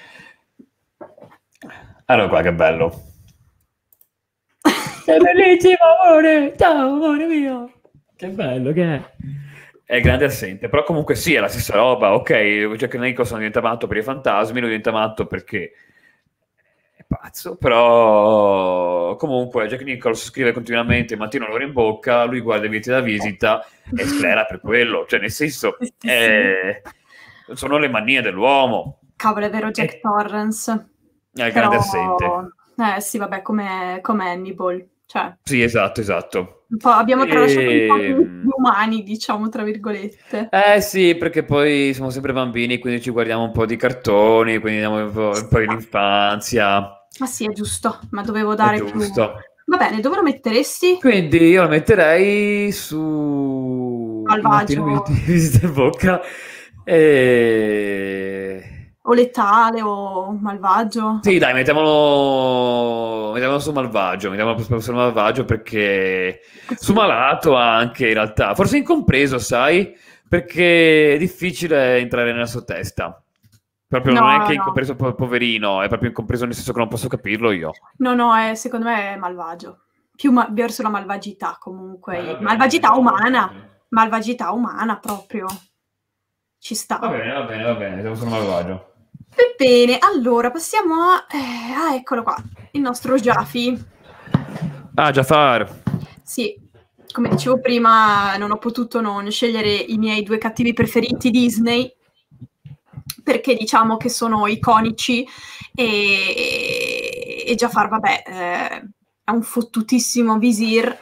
Allora, qua che bello. È bellissimo, amore! Ciao, amore mio! Che bello che è! È il grande assente, però comunque sì, è la stessa roba. Ok, Jack Nicholson diventa matto per i fantasmi, lui diventa matto perché è pazzo, però comunque Jack Nicholson scrive continuamente mattino l'ora in bocca, lui guarda i biglietti da visita e sclera per quello, cioè nel senso sono le manie dell'uomo. Cavolo, è vero, Jack Torrance. È il grande assente. Sì, vabbè, come Hannibal. Cioè, Sì, esatto. abbiamo tralasciato un po' gli umani, diciamo, tra virgolette. Sì, perché poi siamo sempre bambini, quindi ci guardiamo un po' di cartoni, quindi andiamo un po' in infanzia. Ma sì, è giusto, ma dovevo È dare giusto. Va bene, dove lo metteresti? Quindi io lo metterei su Malvagio. Mattino mi visita in bocca. O letale o malvagio? Sì, dai, mettiamolo su Malvagio, su Malvagio perché su Malato anche in realtà, forse incompreso, sai, perché è difficile entrare nella sua testa. Proprio non è che è incompreso poverino, è proprio incompreso nel senso che non posso capirlo io. No, secondo me è malvagio. Più verso la malvagità comunque. Bene, Malvagità umana. bene. Malvagità umana proprio. Ci sta. Va bene, siamo su Malvagio. Bene, allora passiamo a... eccolo qua, il nostro Jafi. Ah, Jafar. Sì, come dicevo prima, non ho potuto non scegliere i miei due cattivi preferiti Disney, perché diciamo che sono iconici e Jafar, vabbè, è un fottutissimo visir,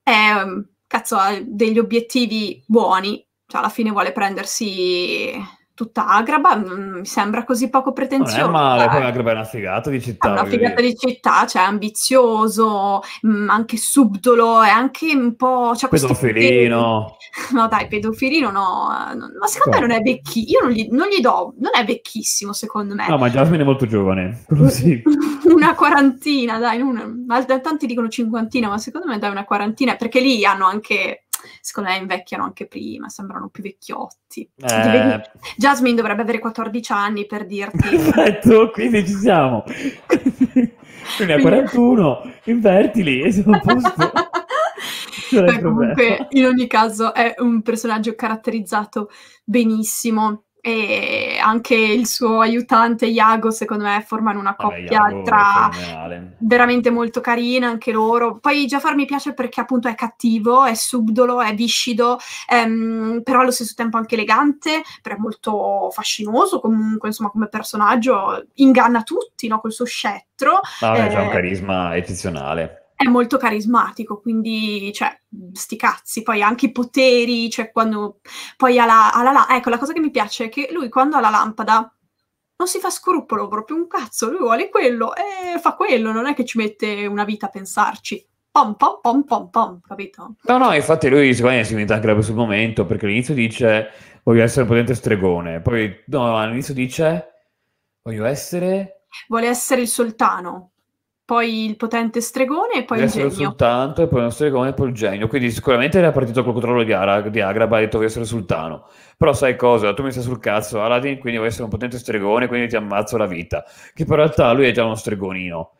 cazzo, ha degli obiettivi buoni, cioè alla fine vuole prendersi tutta agraba, mi sembra così poco Non pretenzioso. è male, poi Agrabah è una figata di È città, una voglio figata dire. di città, cioè ambizioso, anche subdolo e anche un po'... c'ha questi poteri. Pedofilino. No dai, pedofilino no, ma secondo me non Come? è vecchio, io non gli do, non è vecchissimo secondo me. No, ma Jasmine è molto giovane, quello sì. Una quarantina, dai, tanti dicono cinquantina, ma secondo me dai una quarantina, perché lì hanno anche, secondo me invecchiano anche prima, sembrano più vecchiotti. Eh, Jasmine dovrebbe avere 14 anni per dirti. perfetto, quindi ci siamo. Quindi a 41, invertili e siamo a posto. Non è Beh, comunque, problema. in ogni caso, è un personaggio caratterizzato benissimo e anche il suo aiutante Iago, secondo me, formano una Vabbè, coppia Iago è tra fenomenale. veramente molto carina, anche loro. Poi Jafar mi piace perché appunto è cattivo, è subdolo, è viscido, però allo stesso tempo anche elegante, però è molto fascinoso comunque, insomma, come personaggio, inganna tutti, no, col suo scettro. Ma c'ha un carisma eccezionale. È molto carismatico, quindi, cioè, sti cazzi. Poi anche i poteri, cioè, quando poi ecco, la cosa che mi piace è che lui quando ha la lampada non si fa scrupolo proprio un cazzo, lui vuole quello e fa quello, non è che ci mette una vita a pensarci. Pom pom pom pom pom, capito? No, infatti lui secondo me si mette anche sul momento, perché all'inizio dice voglio essere un potente stregone, poi no, all'inizio dice voglio essere... Vuole essere il sultano, poi il potente stregone e poi Voglio il essere genio. sultano e poi uno stregone e poi il genio, quindi sicuramente era partito col controllo di Agrabah, ha detto voglio essere sultano, però sai cosa, tu mi stai sul cazzo Aladdin, quindi voglio essere un potente stregone, quindi ti ammazzo la vita, che poi in realtà lui è già uno stregonino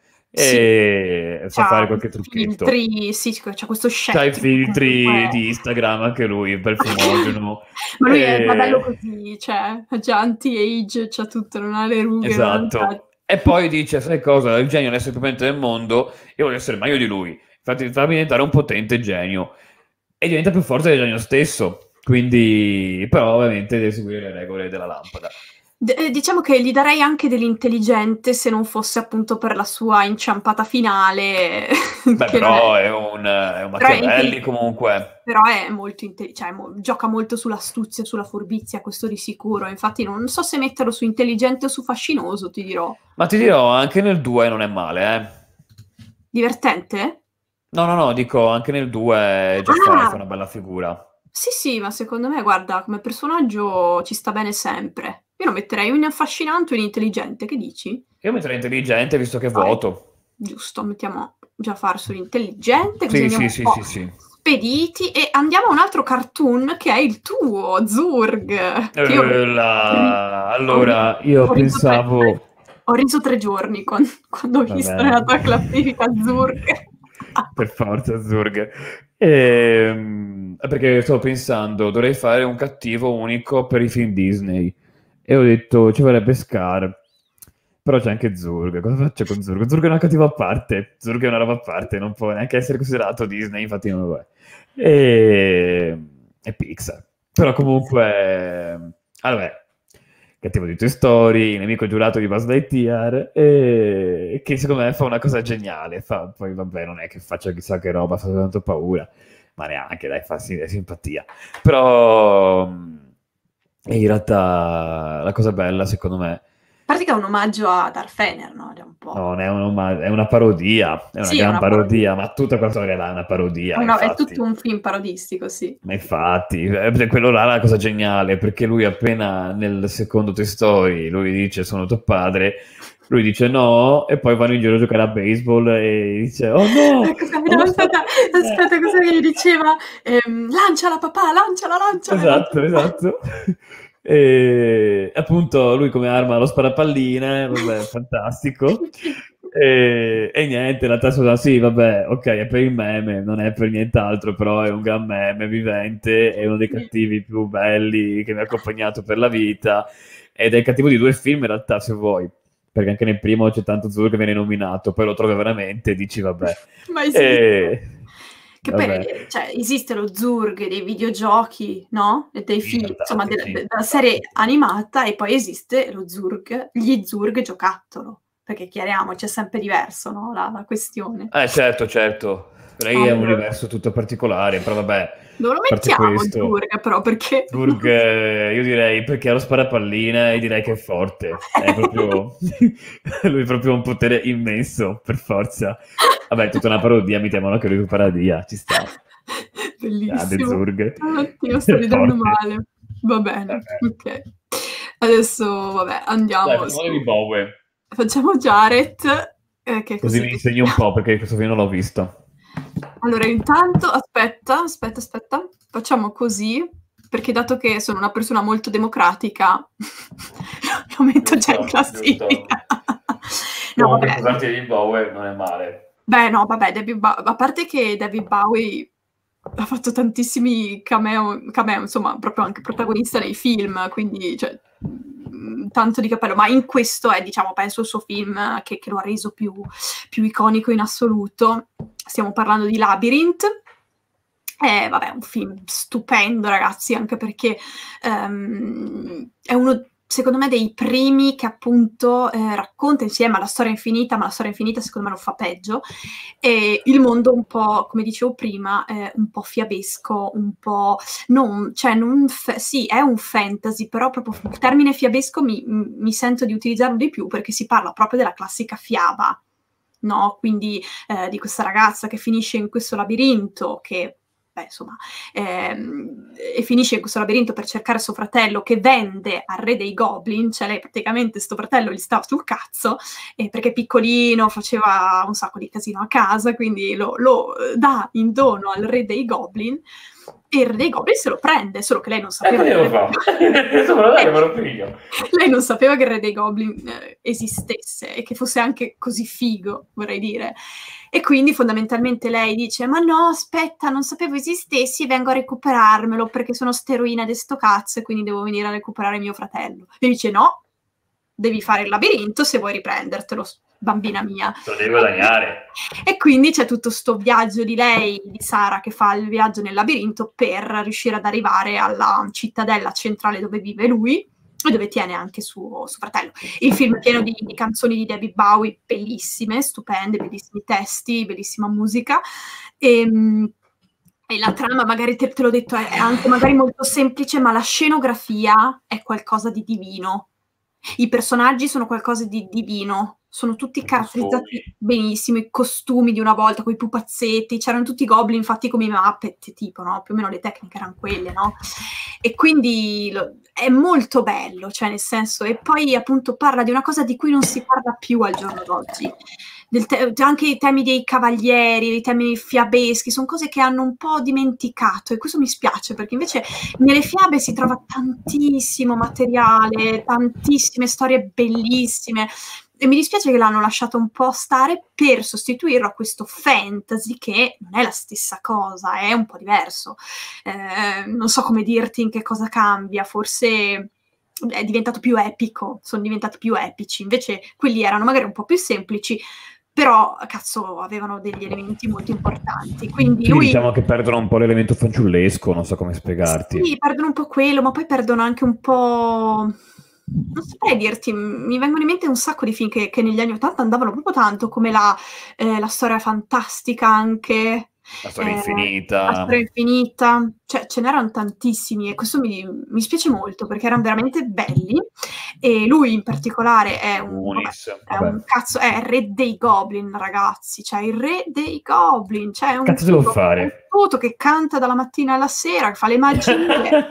e sa fare qualche trucchetto. Filtri, sì, c'ha questo C'ha i scettico filtri comunque. di Instagram anche lui, bel fumogeno. Ma lui è bello così, cioè, è già anti-age, c'ha tutto, non ha le rughe. Esatto. E poi dice, sai cosa, il genio è l'essere più potente del mondo, io voglio essere meglio di lui. Infatti fammi diventare un potente genio. E diventa più forte del genio stesso. Quindi, però ovviamente deve seguire le regole della lampada. Diciamo che gli darei anche dell'intelligente se non fosse appunto per la sua inciampata finale. Beh, però è un Machiavelli comunque. Però è molto cioè, gioca molto sull'astuzia, sulla furbizia, questo di sicuro. Infatti non so se metterlo su intelligente o su fascinoso, ti dirò. Ma ti dirò, anche nel 2 non è male, eh. Divertente? No, dico, anche nel 2 Jafar fa una bella figura. Sì, ma secondo me, guarda, come personaggio ci sta bene sempre. Io lo metterei o in affascinante o in intelligente, che dici? Io metterei intelligente, visto che Vai. voto. Giusto, mettiamo Jafar sull'intelligente, così Sì, andiamo sì, un po' sì, sì. spediti e andiamo a un altro cartoon che è il tuo, Zurg. Che Allora, io pensavo... Ho riso 3 giorni quando ho visto Vabbè. nella tua classifica Zurg. Per forza, Zurg. Perché stavo pensando, dovrei fare un cattivo unico per i film Disney. E ho detto, ci vorrebbe Scar. Però c'è anche Zurg. Cosa faccio con Zurg? Zurg è una cattiva a parte. Zurg è una roba a parte, non può neanche essere considerato Disney, infatti non lo è. E Pixar. Però comunque... Vabbè, cattivo di Toy Story, il nemico giurato di Buzz Lightyear, che secondo me fa una cosa geniale. Poi vabbè, non è che faccia chissà che roba, fa tanto paura, ma neanche, dai, fa simpatia. Però in realtà la cosa bella, secondo me... A parte che è un omaggio a Darth Vader, no? È un po'... No, è una parodia, è una gran parodia, ma tutta quella storia là è una parodia. È tutto un film parodistico, sì. Ma infatti, quello là è la cosa geniale, perché lui appena nel secondo Toy Story, lui dice sono tuo padre, lui dice no, e poi vanno in giro a giocare a baseball e dice oh no! Aspetta, cosa gli diceva? Lanciala papà, lanciala! Esatto. E appunto lui come arma ha lo sparapalline, vabbè, fantastico. E niente, in realtà sì, vabbè, ok, è per il meme, non è per nient'altro, però è un gran meme vivente, è uno dei cattivi più belli che mi ha accompagnato per la vita, ed è il cattivo di 2 film in realtà, se vuoi, perché anche nel primo c'è tanto Zurg che viene nominato, poi lo trovi veramente e dici vabbè. Ma esiste. Che poi, cioè, esiste lo Zurg dei videogiochi, no? E dei film, insomma, della serie animata, e poi esiste lo Zurg, gli Zurg giocattolo, perché chiariamo, c'è sempre diverso, no? La questione. Certo. Lei è un universo tutto particolare, però vabbè. Dove lo a parte mettiamo questo, Zurg, però, perché... Zurg, io direi perché ha lo sparapalline e direi che è forte. È proprio... lui è proprio un potere immenso, per forza. Vabbè, tutta una parodia, mettiamola che lui è una parodia, ci sta. Bellissimo. Zurg. Oddio, sto ridendo Forte. male. Va bene, Vabbè. ok. Adesso, vabbè, andiamo Dai, facciamo David Bowie. Facciamo Jared, che Così mi insegni un po', perché questo film non l'ho visto. Allora, intanto, aspetta, facciamo così, perché dato che sono una persona molto democratica, lo metto già in classifica. No, Comunque, vabbè. scusate, David Bowie non è male. Beh, no, vabbè, a parte che David Bowie ha fatto tantissimi cameo, insomma, proprio anche protagonista nei film, quindi, cioè, tanto di cappello, ma in questo è, diciamo, penso il suo film che lo ha reso più iconico in assoluto. Stiamo parlando di Labyrinth. Vabbè, un film stupendo, ragazzi, anche perché è uno, secondo me, dei primi che appunto racconta insieme alla Storia Infinita, ma la Storia Infinita secondo me lo fa peggio, e il mondo un po', come dicevo prima, un po' fiabesco, un po'... sì, è un fantasy, però proprio il termine fiabesco mi sento di utilizzarlo di più perché si parla proprio della classica fiaba, no? Quindi di questa ragazza che finisce in questo labirinto, che insomma, e finisce in questo labirinto per cercare suo fratello, che vende al re dei goblin, cioè lei praticamente sto fratello gli stava sul cazzo, perché piccolino faceva un sacco di casino a casa, quindi lo dà in dono al re dei goblin, e il re dei goblin se lo prende, solo che lei non sapeva Lei non sapeva che il re dei goblin esistesse e che fosse anche così figo, vorrei dire. E quindi fondamentalmente lei dice: ma no, aspetta, non sapevo esistessi, vengo a recuperarmelo perché sono steroina di sto cazzo e quindi devo venire a recuperare mio fratello. E dice: no, devi fare il labirinto se vuoi riprendertelo, bambina mia. Lo devi guadagnare. E quindi c'è tutto sto viaggio di lei, di Sara, che fa il viaggio nel labirinto per riuscire ad arrivare alla cittadella centrale dove vive lui e dove tiene anche suo fratello. Il film è pieno di canzoni di David Bowie, bellissime, stupende, bellissimi testi, bellissima musica. E la trama, magari te l'ho detto, è anche magari molto semplice, ma la scenografia è qualcosa di divino. I personaggi sono qualcosa di divino, sono tutti caratterizzati benissimo, i costumi di una volta, quei pupazzetti, c'erano tutti i goblin fatti come i Muppet, tipo, no? Più o meno le tecniche erano quelle, no? E quindi è molto bello, cioè nel senso, e poi appunto parla di una cosa di cui non si parla più al giorno d'oggi. Anche i temi dei cavalieri, i temi fiabeschi, sono cose che hanno un po' dimenticato, e questo mi spiace perché invece nelle fiabe si trova tantissimo materiale, tantissime storie bellissime, e mi dispiace che l'hanno lasciato un po' stare per sostituirlo a questo fantasy che non è la stessa cosa, è un po' diverso. Non so come dirti in che cosa cambia, forse è diventato più epico, sono diventati più epici, invece quelli erano magari un po' più semplici, però cazzo avevano degli elementi molto importanti, quindi lui... diciamo che perdono un po' l'elemento fanciullesco, non so come spiegarti. Sì, perdono un po' quello, ma poi perdono anche un po'... Non saprei dirti, mi vengono in mente un sacco di film che negli anni '80 andavano proprio tanto, come la storia fantastica anche. La storia infinita. La storia infinita, cioè ce n'erano tantissimi e questo mi spiace molto perché erano veramente belli, e lui in particolare è un cazzo, è il re dei goblin, ragazzi, cioè il re dei goblin, cioè un cazzo devo fare? che canta dalla mattina alla sera, che fa le magie,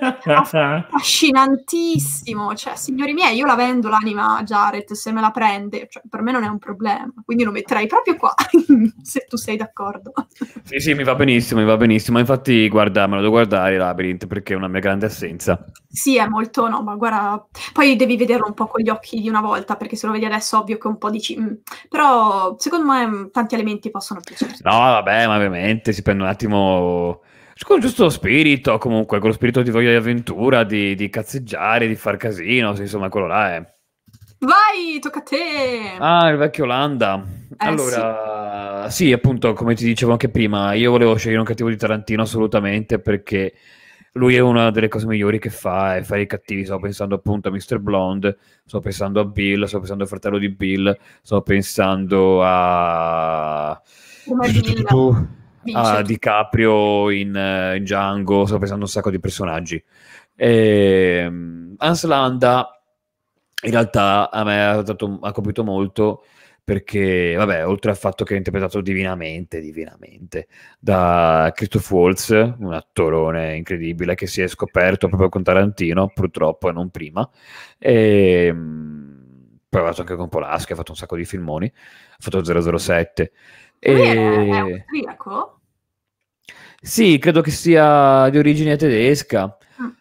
affascinantissimo, cioè signori miei, io la vendo l'anima a Jared se me la prende, cioè, per me non è un problema, quindi lo metterei proprio qua se tu sei d'accordo. Sì, mi va benissimo, infatti guarda, me lo devo guardare Labyrinth perché è una mia grande assenza. Sì, è molto, no, ma guarda, poi devi vederlo un po' con gli occhi di una volta, perché se lo vedi adesso ovvio che un po' dici, però secondo me tanti elementi possono piacere. No, vabbè, ma ovviamente si prende un attimo con giusto lo spirito, comunque, con lo spirito di voglia di avventura, di cazzeggiare, di far casino, sì, quello là è. Vai, tocca a te! Ah, il vecchio Landa. Allora, sì, appunto, come ti dicevo anche prima, io volevo scegliere un cattivo di Tarantino assolutamente perché lui è una delle cose migliori che fa, è fare i cattivi. Sto pensando appunto a Mr. Blonde, sto pensando a Bill, sto pensando al fratello di Bill, sto pensando a... Vince. DiCaprio in Django, sto pensando a un sacco di personaggi. Hans Landa in realtà a me ha colpito molto perché, vabbè, oltre al fatto che è interpretato divinamente da Christoph Waltz, un attorone incredibile che si è scoperto proprio con Tarantino, purtroppo, e non prima. Poi ha fatto anche con Polanski, ha fatto un sacco di filmoni, ha fatto 007. Lui è austriaco? Sì, credo che sia di origine tedesca.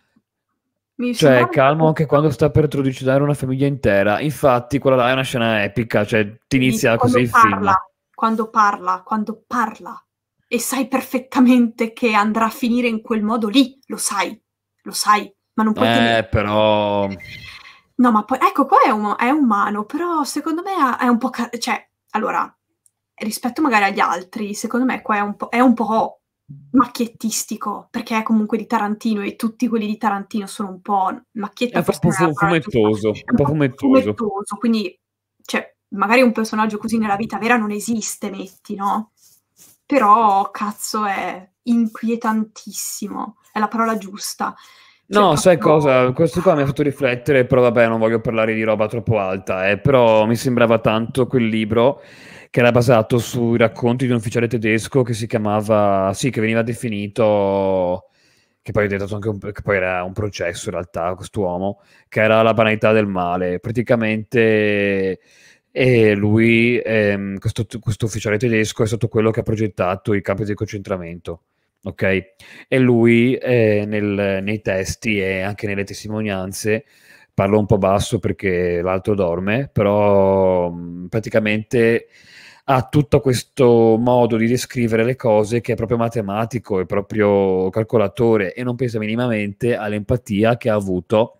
Mi Cioè, è sembrava calmo anche quando sta per trucidare una famiglia intera. Infatti, quella là è una scena epica, cioè ti inizia così il film. Quando parla e sai perfettamente che andrà a finire in quel modo lì, lo sai, ma non puoi tenere. Però... No, ma poi, ecco, qua è umano, però secondo me è un po'... cioè, allora, rispetto magari agli altri, secondo me qua è un po' macchiettistico, perché è comunque di Tarantino e tutti quelli di Tarantino sono un po' macchietta. È un po' fumettoso, un po' fumettoso, quindi, cioè, magari un personaggio così nella vita vera non esiste, metti, no? Però, cazzo, è inquietantissimo, è la parola giusta. Cioè, no, proprio... sai cosa? Questo qua mi ha fatto riflettere, però vabbè, non voglio parlare di roba troppo alta, però mi sembrava tanto quel libro che era basato sui racconti di un ufficiale tedesco che si chiamava, sì, che veniva definito, che poi è diventato anche che poi era un processo in realtà, quest'uomo, che era La banalità del male. Praticamente lui, questo ufficiale tedesco, è stato quello che ha progettato i campi di concentramento. Ok? E lui nei testi e anche nelle testimonianze parla un po' basso perché l'altro dorme, però praticamente ha tutto questo modo di descrivere le cose che è proprio matematico, è proprio calcolatore e non pensa minimamente all'empatia che ha avuto,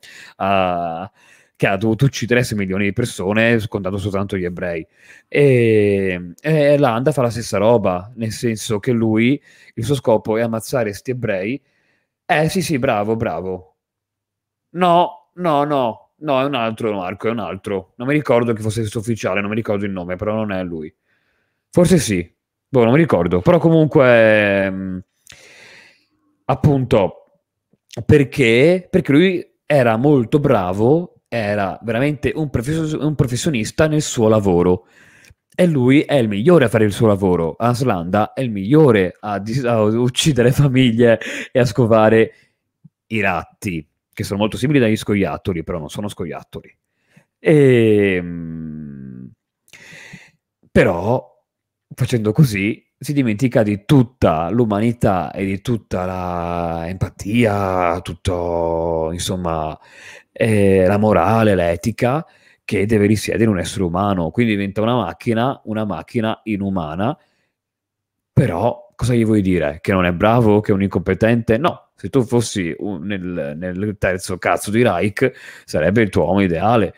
che ha dovuto uccidere 6 milioni di persone, contando soltanto gli ebrei. E Landa fa la stessa roba, nel senso che lui, il suo scopo è ammazzare sti ebrei. Sì, bravo. No, è un altro Marco, è un altro. Non mi ricordo chi fosse questo ufficiale, non mi ricordo il nome, però non è lui. Forse sì, non mi ricordo. Però comunque, appunto, perché lui era molto bravo, era veramente un professionista nel suo lavoro. E lui è il migliore a fare il suo lavoro. Hans Landa è il migliore a uccidere famiglie e a scovare i ratti, che sono molto simili dagli scoiattoli, però non sono scoiattoli. Però, facendo così, si dimentica di tutta l'umanità e di tutta la empatia, tutto, insomma, la morale, l'etica che deve risiedere in un essere umano. Quindi diventa una macchina inumana. Però cosa gli vuoi dire? Che non è bravo? Che è un incompetente? No, se tu fossi nel terzo cazzo di Reich, sarebbe il tuo uomo ideale.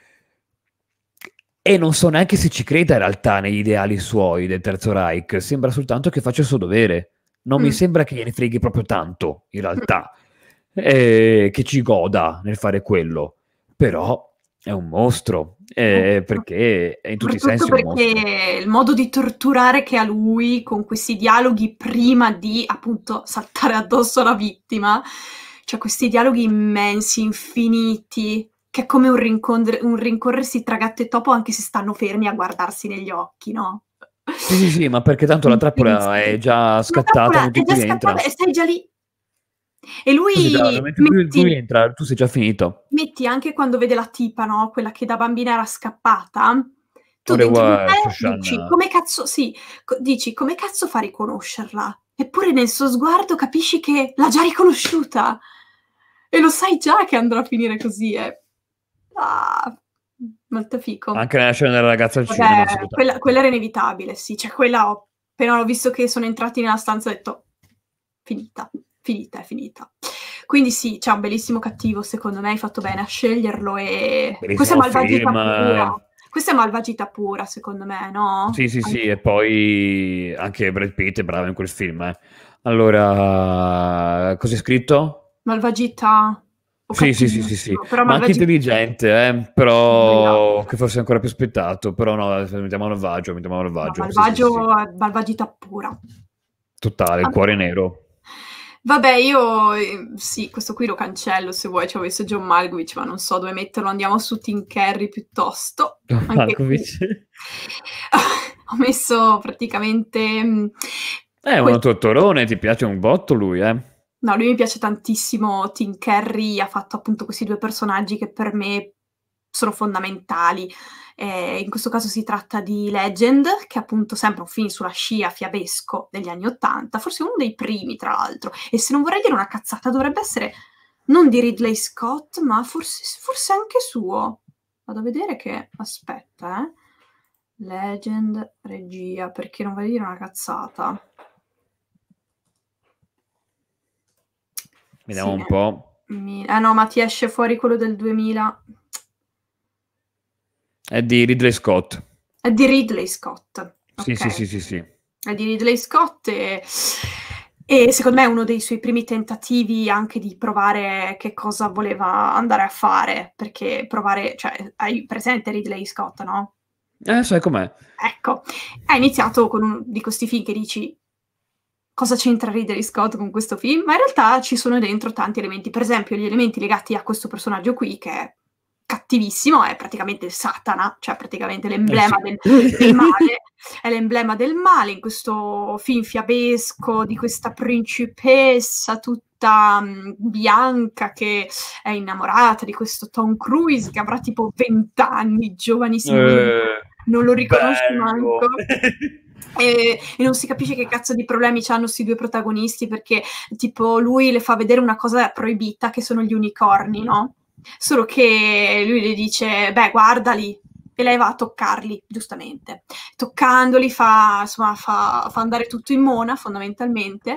E non so neanche se ci creda in realtà negli ideali suoi del Terzo Reich, sembra soltanto che faccia il suo dovere. Non mi sembra che gliene freghi proprio tanto, in realtà, che ci goda nel fare quello. Però è un mostro, perché è in tutti i sensi un mostro. Perché il modo di torturare che ha lui, con questi dialoghi prima di, appunto, saltare addosso alla vittima, cioè questi dialoghi immensi, infiniti, che è come un rincorrersi tra gatto e topo anche se stanno fermi a guardarsi negli occhi, no? Sì, ma perché tanto la trappola è già scattata, non ti rientra. E sei già lì. E lui lui entra, tu sei già finito. Metti anche quando vede la tipa, no? Quella che da bambina era scappata. Tu dentro di te dici come cazzo fa a riconoscerla? Eppure nel suo sguardo capisci che l'ha già riconosciuta. E lo sai già che andrà a finire così. Molto fico. Anche nella scena della ragazza al cinema. Quella era inevitabile, sì. Cioè, quella appena ho visto che sono entrati nella stanza ho detto finita. È finita. Quindi sì, c'è un bellissimo cattivo, secondo me hai fatto bene a sceglierlo e questa è malvagità pura. Questa è malvagità pura, secondo me, no? Sì, e poi anche Brad Pitt è bravo in quel film. Allora, cos'è scritto? Malvagità. Sì. Ma anche intelligente, però che forse è ancora più aspettato. Però no, mettiamo malvagio. Malvagità pura. Totale, il cuore nero. Vabbè, io sì, questo qui lo cancello se vuoi, ci ho messo John Malkovich, ma non so dove metterlo, andiamo su Tim Curry piuttosto. John Anche qui Malkovich. ho messo praticamente È que- uno tottorone, ti piace un botto lui, eh? No, lui mi piace tantissimo. Tim Curry ha fatto appunto questi due personaggi che per me sono fondamentali. In questo caso si tratta di Legend, che è appunto sempre un film sulla scia fiabesco degli anni '80, forse uno dei primi tra l'altro, e se non vorrei dire una cazzata dovrebbe essere non di Ridley Scott, ma forse anche suo. Vado a vedere che... Aspetta, Legend, regia, perché non vorrei dire una cazzata. Vediamo Sì, un po'. no, ma ti esce fuori quello del 2000. È di Ridley Scott. È di Ridley Scott. Sì, Ok. sì. È di Ridley Scott e secondo me è uno dei suoi primi tentativi anche di provare che cosa voleva andare a fare, perché provare, cioè, hai presente Ridley Scott, no? Sai com'è? Ecco, ha iniziato con uno di questi film che dici cosa c'entra Ridley Scott con questo film? Ma in realtà ci sono dentro tanti elementi, per esempio gli elementi legati a questo personaggio qui che è cattivissimo, è praticamente Satana, cioè praticamente l'emblema del male, è l'emblema del male in questo film fiabesco di questa principessa tutta bianca che è innamorata di questo Tom Cruise che avrà tipo 20 anni, giovanissimo, non lo riconosce manco. E non si capisce che cazzo di problemi hanno questi due protagonisti, perché tipo lui le fa vedere una cosa proibita che sono gli unicorni, no? Solo che lui le dice, beh, guardali, e lei va a toccarli, giustamente. Toccandoli fa andare tutto in mona, fondamentalmente.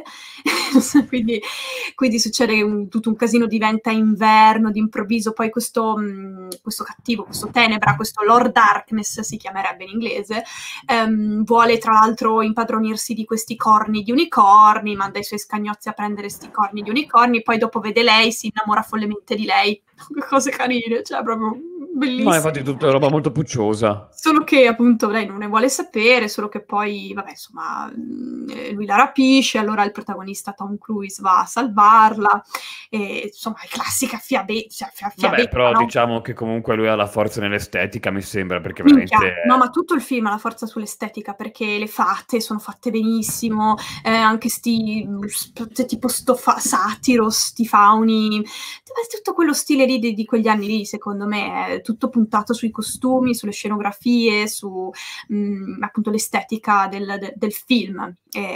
quindi succede tutto un casino, diventa inverno, d'improvviso poi questo cattivo, questo Tenebra, questo Lord Darkness si chiamerebbe in inglese, vuole tra l'altro impadronirsi di questi corni di unicorni, manda i suoi scagnozzi a prendere questi corni di unicorni, poi dopo vede lei, si innamora follemente di lei. Cose carine, cioè proprio bellissimo. Ma infatti tutta roba molto pucciosa. Solo che appunto lei non ne vuole sapere, solo che poi, vabbè, insomma, lui la rapisce, allora il protagonista Tom Cruise va a salvarla, e insomma è classica fiabetta. Vabbè, però no? diciamo che comunque lui ha la forza nell'estetica, mi sembra, perché veramente... No, ma tutto il film ha la forza sull'estetica, perché le fatte sono fatte benissimo, anche tipo satiro, sti fauni, tutto quello stile lì di quegli anni lì, secondo me, è tutto puntato sui costumi, sulle scenografie, su appunto l'estetica del film.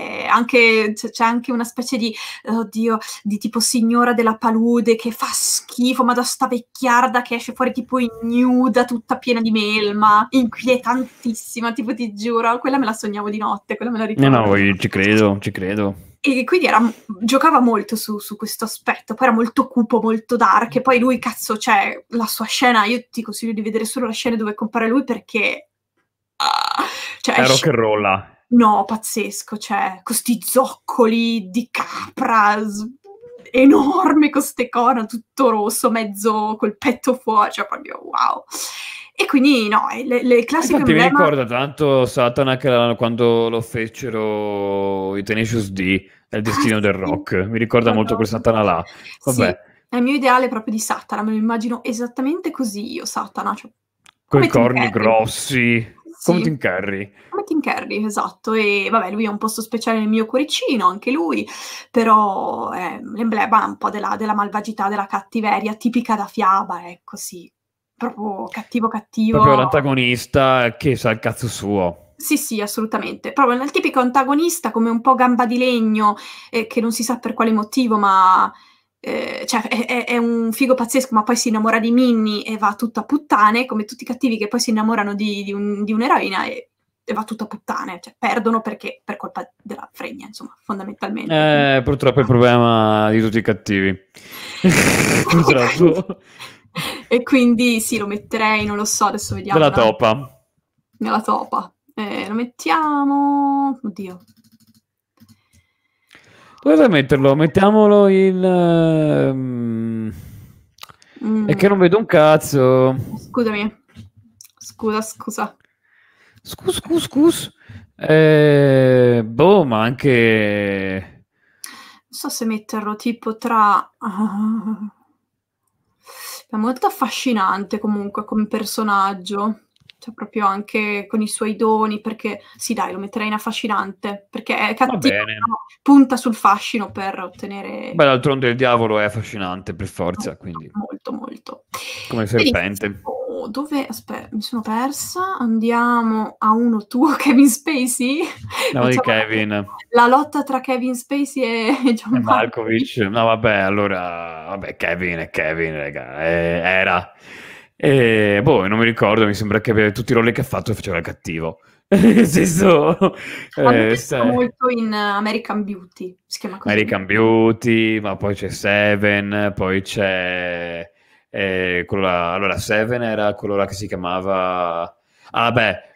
C'è anche una specie di, oddio, di tipo signora della palude che fa schifo, ma da sta vecchiarda che esce fuori tipo ignuda, tutta piena di melma, inquietantissima, tipo ti giuro, quella me la sognavo di notte, quella me la ricordo. No, io ci credo. E quindi giocava molto su questo aspetto, poi era molto cupo, molto dark, e poi lui, cazzo, cioè, la sua scena, io ti consiglio di vedere solo la scena dove compare lui, perché... cioè, è rock and roll. No, pazzesco, cioè, con sti zoccoli di capra, enorme, con ste corna, tutto rosso, mezzo col petto fuori, cioè proprio wow. E quindi no, le classiche infatti mi ricorda tanto Satana che quando lo fecero i Tenacious D, è il destino del rock, mi ricorda molto quel Satana là. Vabbè. Sì, è il mio ideale proprio di Satana, me lo immagino esattamente così io, Satana, cioè, con i corni grossi, come Tim Curry. Come Tim Curry, esatto, e vabbè, lui ha un posto speciale nel mio cuoricino, anche lui, però è l'emblema un po' della malvagità, della cattiveria, tipica da fiaba, ecco, sì. Proprio cattivo. Proprio l'antagonista che sa il cazzo suo. Sì, assolutamente. Proprio il tipico antagonista come un po' gamba di legno, che non si sa per quale motivo, ma cioè è un figo pazzesco, ma poi si innamora di Minnie e va tutto a puttane, come tutti i cattivi che poi si innamorano di un'eroina e va tutto a puttane, cioè perdono perché per colpa della fregna, insomma, fondamentalmente. Purtroppo è il problema di tutti i cattivi. Purtroppo. E quindi sì, lo metterei, non lo so, adesso vediamo. Nella topa. Lo mettiamo... Oddio. Dove vuoi metterlo? Mettiamolo in... È che non vedo un cazzo. Scusami. Scusa. Scus. Boh, ma anche... Non so se metterlo tipo tra... È molto affascinante comunque come personaggio, cioè proprio anche con i suoi doni, perché sì dai, lo metterei in affascinante, perché è Va cattivo, bene. però punta sul fascino per ottenere Beh, d'altronde il diavolo è affascinante per forza, quindi... molto, molto. Come il serpente. Dove... Aspetta, mi sono persa. Andiamo a uno tuo, Kevin Spacey. No, di Facciamo Kevin la lotta tra Kevin Spacey e John e Malkovich. Malkovich. No, vabbè, allora... Vabbè, Kevin è Kevin, raga. Era... boh, non mi ricordo, mi sembra che tutti i ruoli che ha fatto faceva il cattivo. Nel senso... A me piace sai... molto in American Beauty, si chiama così. American Beauty, ma poi c'è Seven, poi c'è quello là. Allora, Seven era quello là che si chiamava... Ah, beh,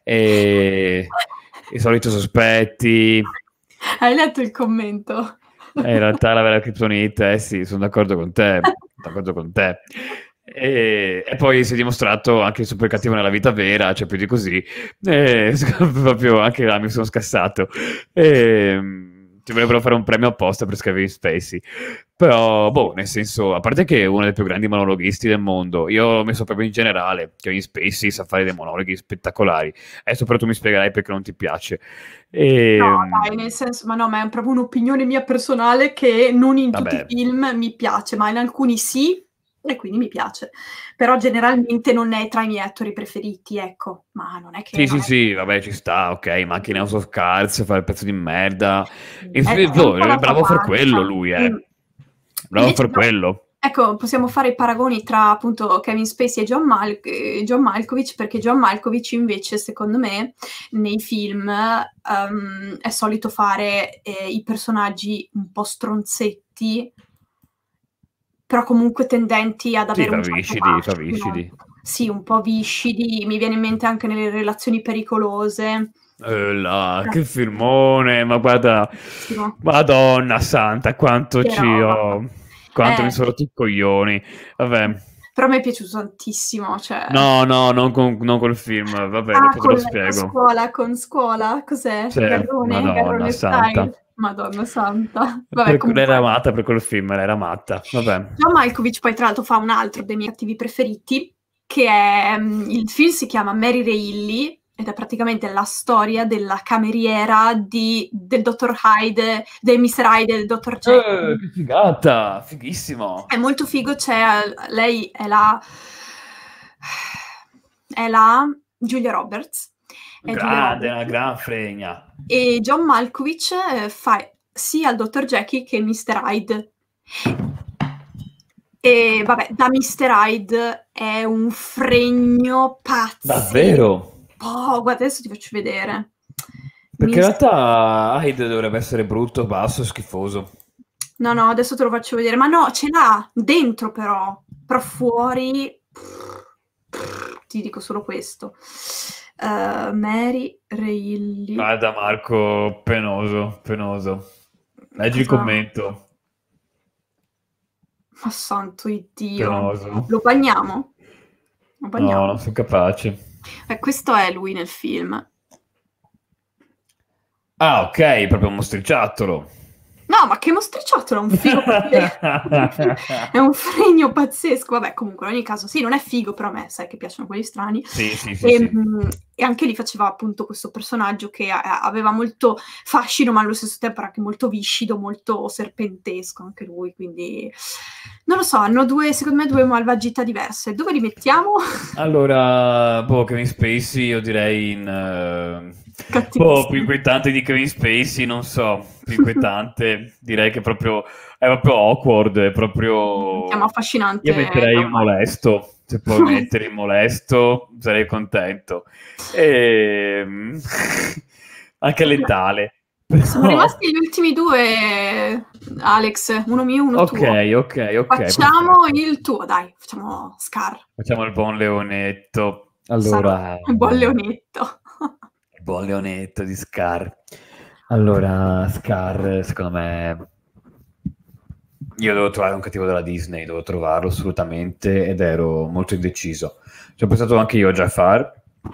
I soliti sospetti. Hai letto il commento? In realtà la vera Kryptonite, sì, sono d'accordo con te. D'accordo con te. E poi si è dimostrato anche super cattivo nella vita vera, cioè più di così. Proprio anche là mi sono scassato. Ci vorrebbero fare un premio apposta per Kevin Spacey. Però, boh, nel senso, a parte che è uno dei più grandi monologhisti del mondo, io ho messo proprio in generale, Kevin Spacey sa fare dei monologhi spettacolari. Adesso però tu mi spiegherai perché non ti piace. No, dai, nel senso, ma no, ma è proprio un'opinione mia personale che non in tutti Vabbè. i film mi piace, ma in alcuni sì, e quindi mi piace. Però generalmente non è tra i miei attori preferiti, ecco. Ma non è che... Sì, vabbè, ci sta, ok, ma anche in House of Cards fa il pezzo di merda. È un po' la È bravo a sua far quello pancia. lui, Bravo a Invece far no. quello. Ecco, possiamo fare i paragoni tra appunto Kevin Spacey e John Malkovich, perché John Malkovich invece, secondo me, nei film è solito fare i personaggi un po' stronzetti, però comunque tendenti ad avere un certo fascino. Viscidi. Sì, un po' viscidi, mi viene in mente anche nelle relazioni pericolose. Che filmone, ma guarda, Madonna santa, quanto Che ci roba. ho... Quanto mi sono rotti i coglioni. Vabbè. Però mi è piaciuto tantissimo, cioè... No, non col film, vabbè, dopo te lo spiego. Con scuola, cos'è? Cioè, Garrone santa. Style. Madonna santa. Vabbè, comunque... Era matta per quel film, era matta. Vabbè. John Malkovich poi tra l'altro fa un altro dei miei cattivi preferiti, che è... il film si chiama Mary Reilly, ed è praticamente la storia della cameriera del dottor Hyde, del Mr. Hyde e del dottor Jekyll. Che figata, fighissimo. È molto figo, lei è la Julia Roberts. Grande, una gran fregna. E John Malkovich fa sia il dottor Jekyll che il Mr. Hyde. E vabbè, da Mr. Hyde è un fregno pazzo. Davvero? Oh, guarda, adesso ti faccio vedere. Perché in realtà Hyde dovrebbe essere brutto, basso, schifoso. No, adesso te lo faccio vedere. Ma no, ce l'ha dentro però fuori... Ti dico solo questo. Mary Reilly. Guarda Marco, penoso. Leggi il commento. Ma santo Dio. Penoso. Lo bagniamo? No, non sono capace. Questo è lui nel film. Ah, ok, proprio un mostriciattolo. No, ma che mostriciattolo, è un figo è un fregno pazzesco. Vabbè, comunque, in ogni caso, sì, non è figo, però a me, sai che piacciono quelli strani. Sì. E anche lì faceva appunto questo personaggio che aveva molto fascino, ma allo stesso tempo era anche molto viscido, molto serpentesco anche lui, quindi... Non lo so, hanno secondo me due malvagità diverse. Dove li mettiamo? Allora, Kevin Spacey, io direi in... più inquietante di Kevin Spacey, non so, più inquietante, direi che è proprio awkward, è proprio... Siamo affascinante. Io metterei un molesto, se puoi mettere in molesto, sarei contento. Anche letale. Sono rimasti gli ultimi due, Alex, uno mio, uno tuo. Ok. Facciamo il tuo, dai, facciamo Scar. Facciamo il buon leonetto. Allora... Il buon leonetto. Il buon leonetto di Scar. Allora, Scar, secondo me... Io devo trovare un cattivo della Disney, devo trovarlo assolutamente, ed ero molto indeciso. Ci ho pensato anche io a Jafar,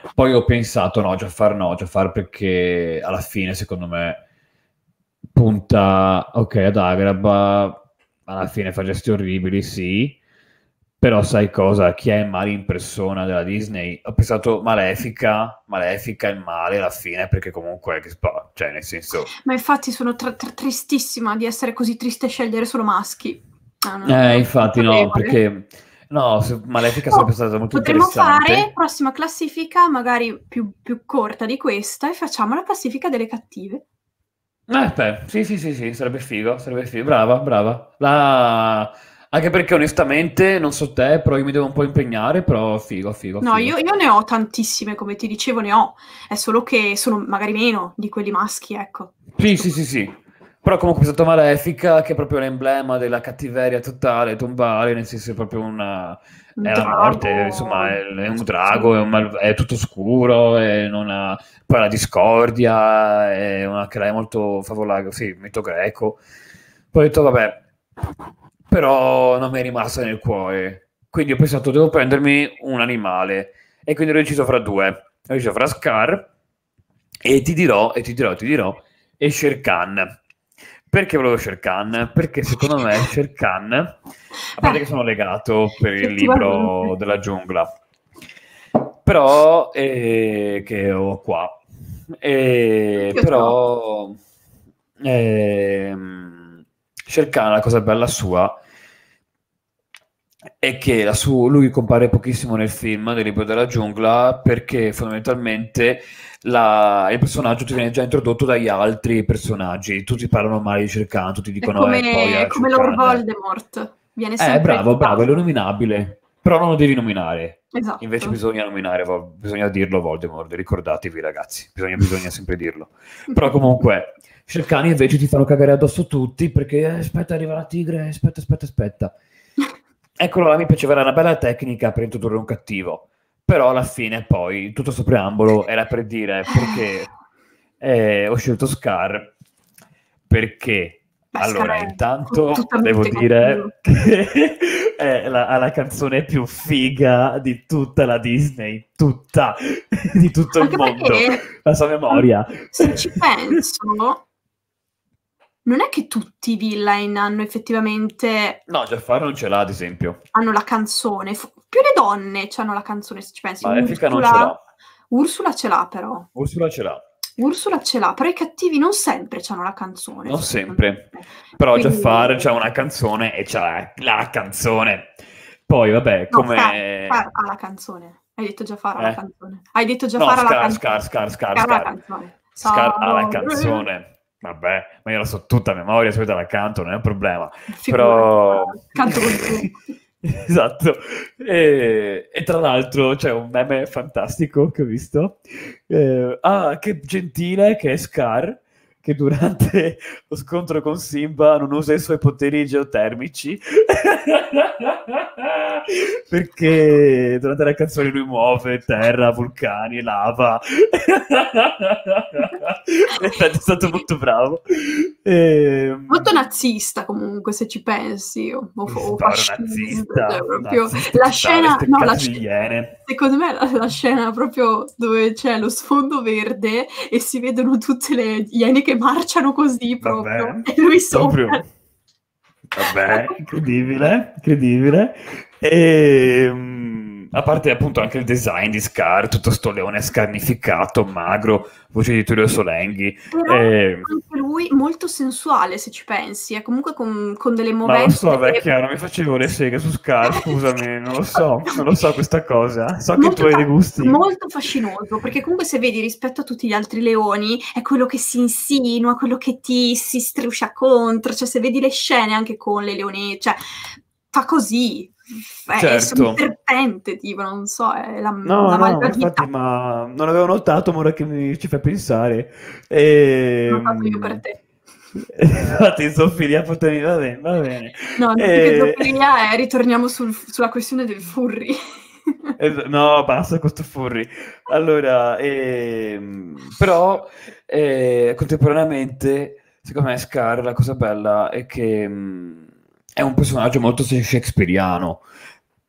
Poi ho pensato, no, Jafar perché alla fine, secondo me, punta, ok, ad Agrabah, alla fine fa gesti orribili, sì, però sai cosa? Chi è il male in persona della Disney? Ho pensato Malefica il male alla fine, perché comunque, cioè, nel senso... Ma infatti sono tristissima di essere così triste e scegliere solo maschi. No, Infatti no, perché... No, Malefica sarebbe stata molto potremmo interessante. fare prossima classifica, magari più corta di questa, e facciamo la classifica delle cattive. Beh, sì, sarebbe figo, brava. Anche perché onestamente, non so te, però io mi devo un po' impegnare, però figo. No, io ne ho tantissime, come ti dicevo, ne ho. È solo che sono magari meno di quelli maschi, ecco. Sì. Però comunque è stata Malefica, che è proprio l'emblema della cattiveria totale, tombale, nel senso è proprio una... Un È la drago. morte, insomma, è un drago, è tutto scuro, e non ha... Poi la discordia, è una che è molto favolosa, sì, mito greco. Poi ho detto, vabbè, però non mi è rimasta nel cuore. Quindi ho pensato, devo prendermi un animale. E quindi ho deciso fra due. Ho deciso fra Scar e ti dirò, e Shere Khan. Perché volevo Shere Khan? Perché secondo me Shere Khan, a parte che sono legato per il libro della giungla, però che ho qua, però Shere Khan, la cosa bella sua è che lui compare pochissimo nel film del libro della giungla, perché fondamentalmente il personaggio ti viene già introdotto dagli altri personaggi, tutti parlano male di Shere Khan, tutti dicono è come Lord Voldemort, viene sempre bravo, è nominabile, però non lo devi nominare. Esatto. Invece bisogna bisogna dirlo Voldemort, ricordatevi ragazzi, bisogna sempre dirlo. Però comunque Shere Khan invece ti fanno cagare addosso tutti, perché aspetta, arriva la tigre, aspetta. Eccolo là, mi piaceva, era una bella tecnica per introdurre un cattivo, però alla fine poi tutto sto preambolo era per dire perché ho scelto Scar, perché allora intanto devo dire che ha la canzone più figa di tutta la Disney, di tutto il mondo, la sua memoria. Se ci penso, non è che tutti i villain hanno effettivamente... No, Jafar non ce l'ha, ad esempio. Hanno la canzone. Più le donne hanno la canzone, se ci pensi. Malefica non ce l'ha. Ursula ce l'ha, però. Ursula ce l'ha, però i cattivi non sempre hanno la canzone. Non sempre. Però quindi... Jafar c'ha una canzone e c'ha la canzone. Poi, vabbè, no, come... Scar ha la canzone. Hai detto Jafar ha la canzone. Hai detto Jafar ha la canzone. Scar ha la canzone. Vabbè, ma io la so tutta a memoria, se la canto, non è un problema. Però... Canto con te. Esatto. E tra l'altro c'è un meme fantastico che ho visto. Che gentile che è Scar, che durante lo scontro con Simba non usa i suoi poteri geotermici. Perché durante la canzone lui muove terra, vulcani, lava. In effetti è stato molto bravo. Molto nazista comunque, se ci pensi. O nazista, cioè, proprio la scena, no, secondo me la scena proprio dove c'è lo sfondo verde e si vedono tutte le iene che marciano così proprio. Vabbè, e lui sopra. Vabbè, incredibile. E a parte appunto anche il design di Scar, tutto sto leone scarnificato, magro, voce di Tullio Solenghi. Anche lui molto sensuale, se ci pensi, è comunque con delle movenze. Ma lo so, vecchia, non mi facevo le seghe su Scar, scusami, non lo so questa cosa. So che tu hai dei gusti. Molto fascinoso, perché comunque se vedi rispetto a tutti gli altri leoni, è quello che si insinua, quello che si struscia contro, cioè se vedi le scene anche con le leoni, cioè fa così. Sono un serpente, tipo, non so, è la malvagità. Infatti, ma non avevo notato, ma ora che ci fai pensare. L'ho notato io per te. Infatti, zoofilia, va bene. No, che zoofilia ritorniamo sulla questione del furry. No, basta questo furry. Allora, però, contemporaneamente, secondo me Scar, la cosa bella è che... è un personaggio molto shakespeariano,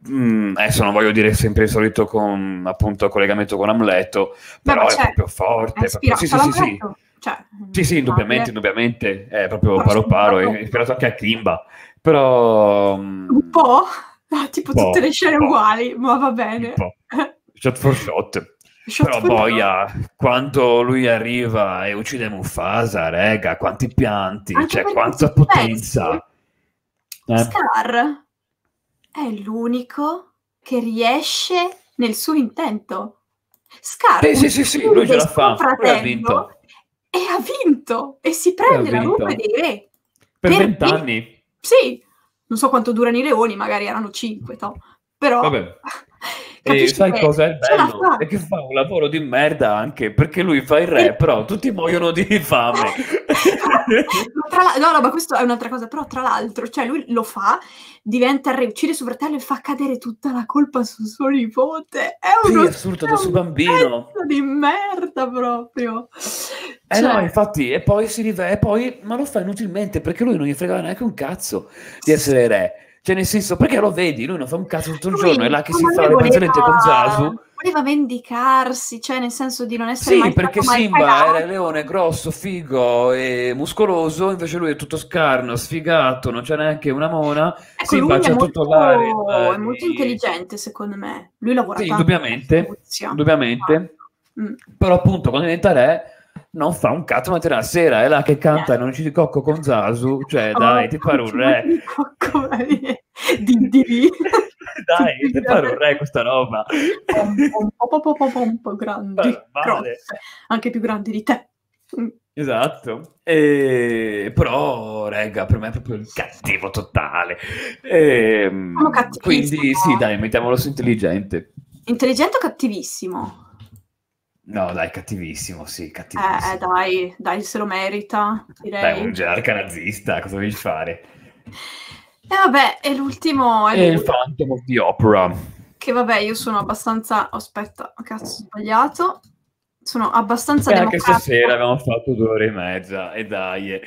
adesso non voglio dire sempre il solito con appunto collegamento con Amleto, però è proprio forte. È ispirato sì, sì, sì. Cioè, sì, indubbiamente, è proprio paro, è ispirato anche a Kimba, però... un po'? Tipo tutte le scene uguali, ma va bene. Shot for shot. Però boia, quando lui arriva e uccide Mufasa, rega, quanti pianti, anche cioè quanta potenza. Scar è l'unico che riesce nel suo intento. Scar sì, lui ce la fa, lui ha vinto. E ha vinto, e si prende la rupe dei re. Per 20 anni. Sì, non so quanto durano i leoni, magari erano 5, però... Vabbè. E sai cosa è bello? È che fa un lavoro di merda anche, perché lui fa il re, però tutti muoiono di fame. No, ma questo è un'altra cosa, però tra l'altro, cioè lui lo fa, diventa il re, uccide suo fratello e fa cadere tutta la colpa sul suo nipote. È assurdo, del suo bambino. Di merda proprio. No, infatti, e poi ma lo fa inutilmente, perché lui non gli fregava neanche un cazzo di essere re. Cioè, nel senso, perché lo vedi? Lui non fa un cazzo tutto il giorno, è là che si fa le barzellette con Zazu. Voleva vendicarsi, cioè nel senso di non essere mai perché Simba era il leone grosso, figo e muscoloso, invece lui è tutto scarno, sfigato, non c'è neanche una mona. Simba c'ha tutto l'aria. È molto intelligente, secondo me. Lui lavora tanto. Indubbiamente. Però appunto, quando diventa re, non fa un cazzo mattina la sera, è là che canta e non ci di cocco con Zazu, cioè dai, ti pare un re. Dai, ti pare un re questa roba. Un po' grandi, anche più grandi di te. Esatto, però rega, per me è proprio il cattivo totale. Quindi sì, dai, mettiamolo su intelligente. Intelligente o cattivissimo? No, dai, cattivissimo, sì, cattivissimo. Dai, se lo merita, direi. Dai, un gerarca nazista, cosa devi fare? E vabbè, e l'ultimo è il Phantom of the Opera. Che vabbè, io sono abbastanza... Aspetta, cazzo, sbagliato. Sono abbastanza democratica. Anche stasera abbiamo fatto 2 ore e mezza, e dai.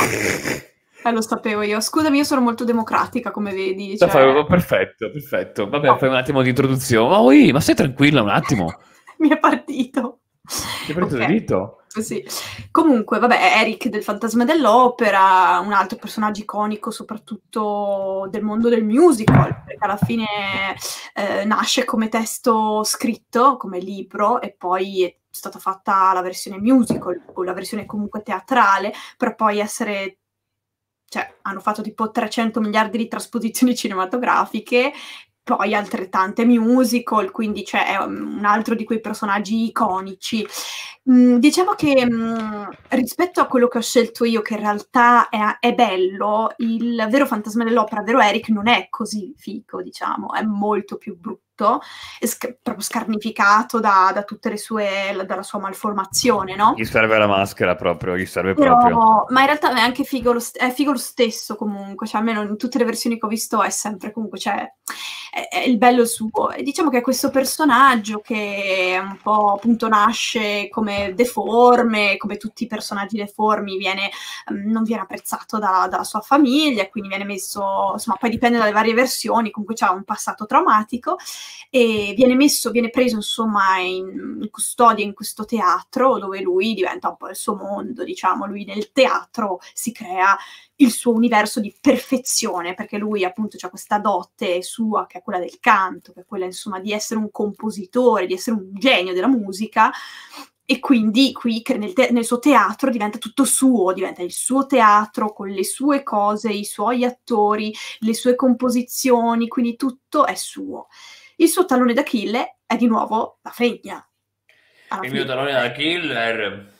Lo sapevo io. Scusami, io sono molto democratica, come vedi. Cioè... Perfetto. Vabbè, fai un attimo di introduzione. Ma stai tranquilla un attimo. Mi è partito. Ti è partito dritto? Sì. Comunque, vabbè, Eric del Fantasma dell'Opera, un altro personaggio iconico soprattutto del mondo del musical, perché alla fine nasce come testo scritto, come libro, e poi è stata fatta la versione musical, o la versione comunque teatrale, per poi essere... Cioè, hanno fatto tipo 300 miliardi di trasposizioni cinematografiche, poi altrettante musical, quindi è un altro di quei personaggi iconici. Diciamo che rispetto a quello che ho scelto io, che in realtà è bello, il vero Fantasma dell'Opera, vero Eric, non è così figo, diciamo, è molto più brutto, proprio scarnificato da tutte le sue, dalla sua malformazione, no? Gli serve la maschera proprio, proprio. Ma in realtà è anche figo lo stesso comunque, cioè almeno in tutte le versioni che ho visto è sempre comunque, è il bello suo. E diciamo che è questo personaggio che un po' appunto nasce come deforme, come tutti i personaggi deformi, non viene apprezzato dalla sua famiglia, quindi viene messo, insomma, poi dipende dalle varie versioni, comunque c'ha un passato traumatico, e viene preso insomma in custodia in questo teatro, dove lui diventa un po' il suo mondo, diciamo. Lui nel teatro si crea il suo universo di perfezione, perché lui appunto ha questa dote sua, che è quella del canto, che è quella insomma di essere un compositore, di essere un genio della musica, e quindi qui nel suo teatro diventa tutto suo, diventa il suo teatro con le sue cose, i suoi attori, le sue composizioni, quindi tutto è suo. Il suo tallone d'Achille è di nuovo la fregna. Il mio tallone d'Achille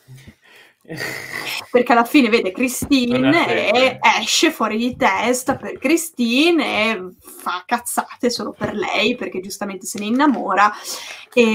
perché alla fine vede Christine e esce fuori di testa per Christine e fa cazzate solo per lei, perché giustamente se ne innamora, e